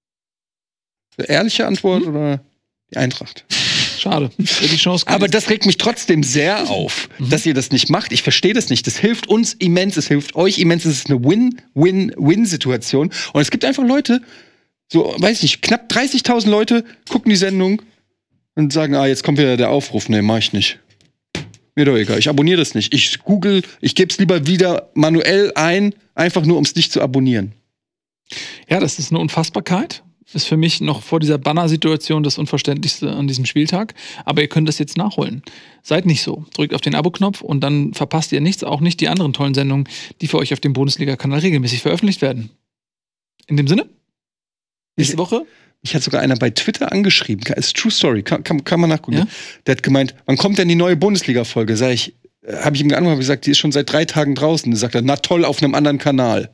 Ehrliche Antwort hm? oder die Eintracht? Schade. Die Chance Aber das regt mich trotzdem sehr auf, mhm. dass ihr das nicht macht. Ich verstehe das nicht. Das hilft uns immens, es hilft euch immens. Es ist eine Win-Win-Win-Situation. Und es gibt einfach Leute, so, weiß ich nicht, knapp dreißigtausend Leute gucken die Sendung und sagen, ah, jetzt kommt wieder der Aufruf. Nee, mach ich nicht. Mir doch egal, ich abonniere das nicht. Ich google, ich gebe es lieber wieder manuell ein, einfach nur, um es nicht zu abonnieren. Ja, das ist eine Unfassbarkeit. Ist für mich noch vor dieser Banner-Situation das Unverständlichste an diesem Spieltag. Aber ihr könnt das jetzt nachholen. Seid nicht so. Drückt auf den Abo-Knopf und dann verpasst ihr nichts, auch nicht die anderen tollen Sendungen, die für euch auf dem Bundesliga-Kanal regelmäßig veröffentlicht werden. In dem Sinne, nächste Woche. Mich hat sogar einer bei Twitter angeschrieben. Ist True Story, kann, kann, kann man nachgucken. Ja? Der hat gemeint, wann kommt denn die neue Bundesliga-Folge? Sag ich, habe ich ihm geantwortet, gesagt, die ist schon seit drei Tagen draußen. Da sagt er, na toll, auf einem anderen Kanal.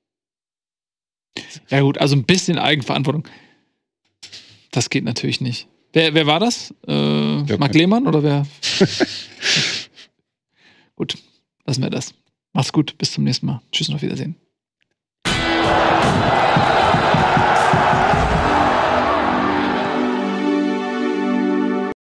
Ja gut, also ein bisschen Eigenverantwortung. Das geht natürlich nicht. Wer, wer war das? Äh, ja, Marc Lehmann oder wer? Gut, lassen wir das. Macht's gut, bis zum nächsten Mal. Tschüss und auf Wiedersehen.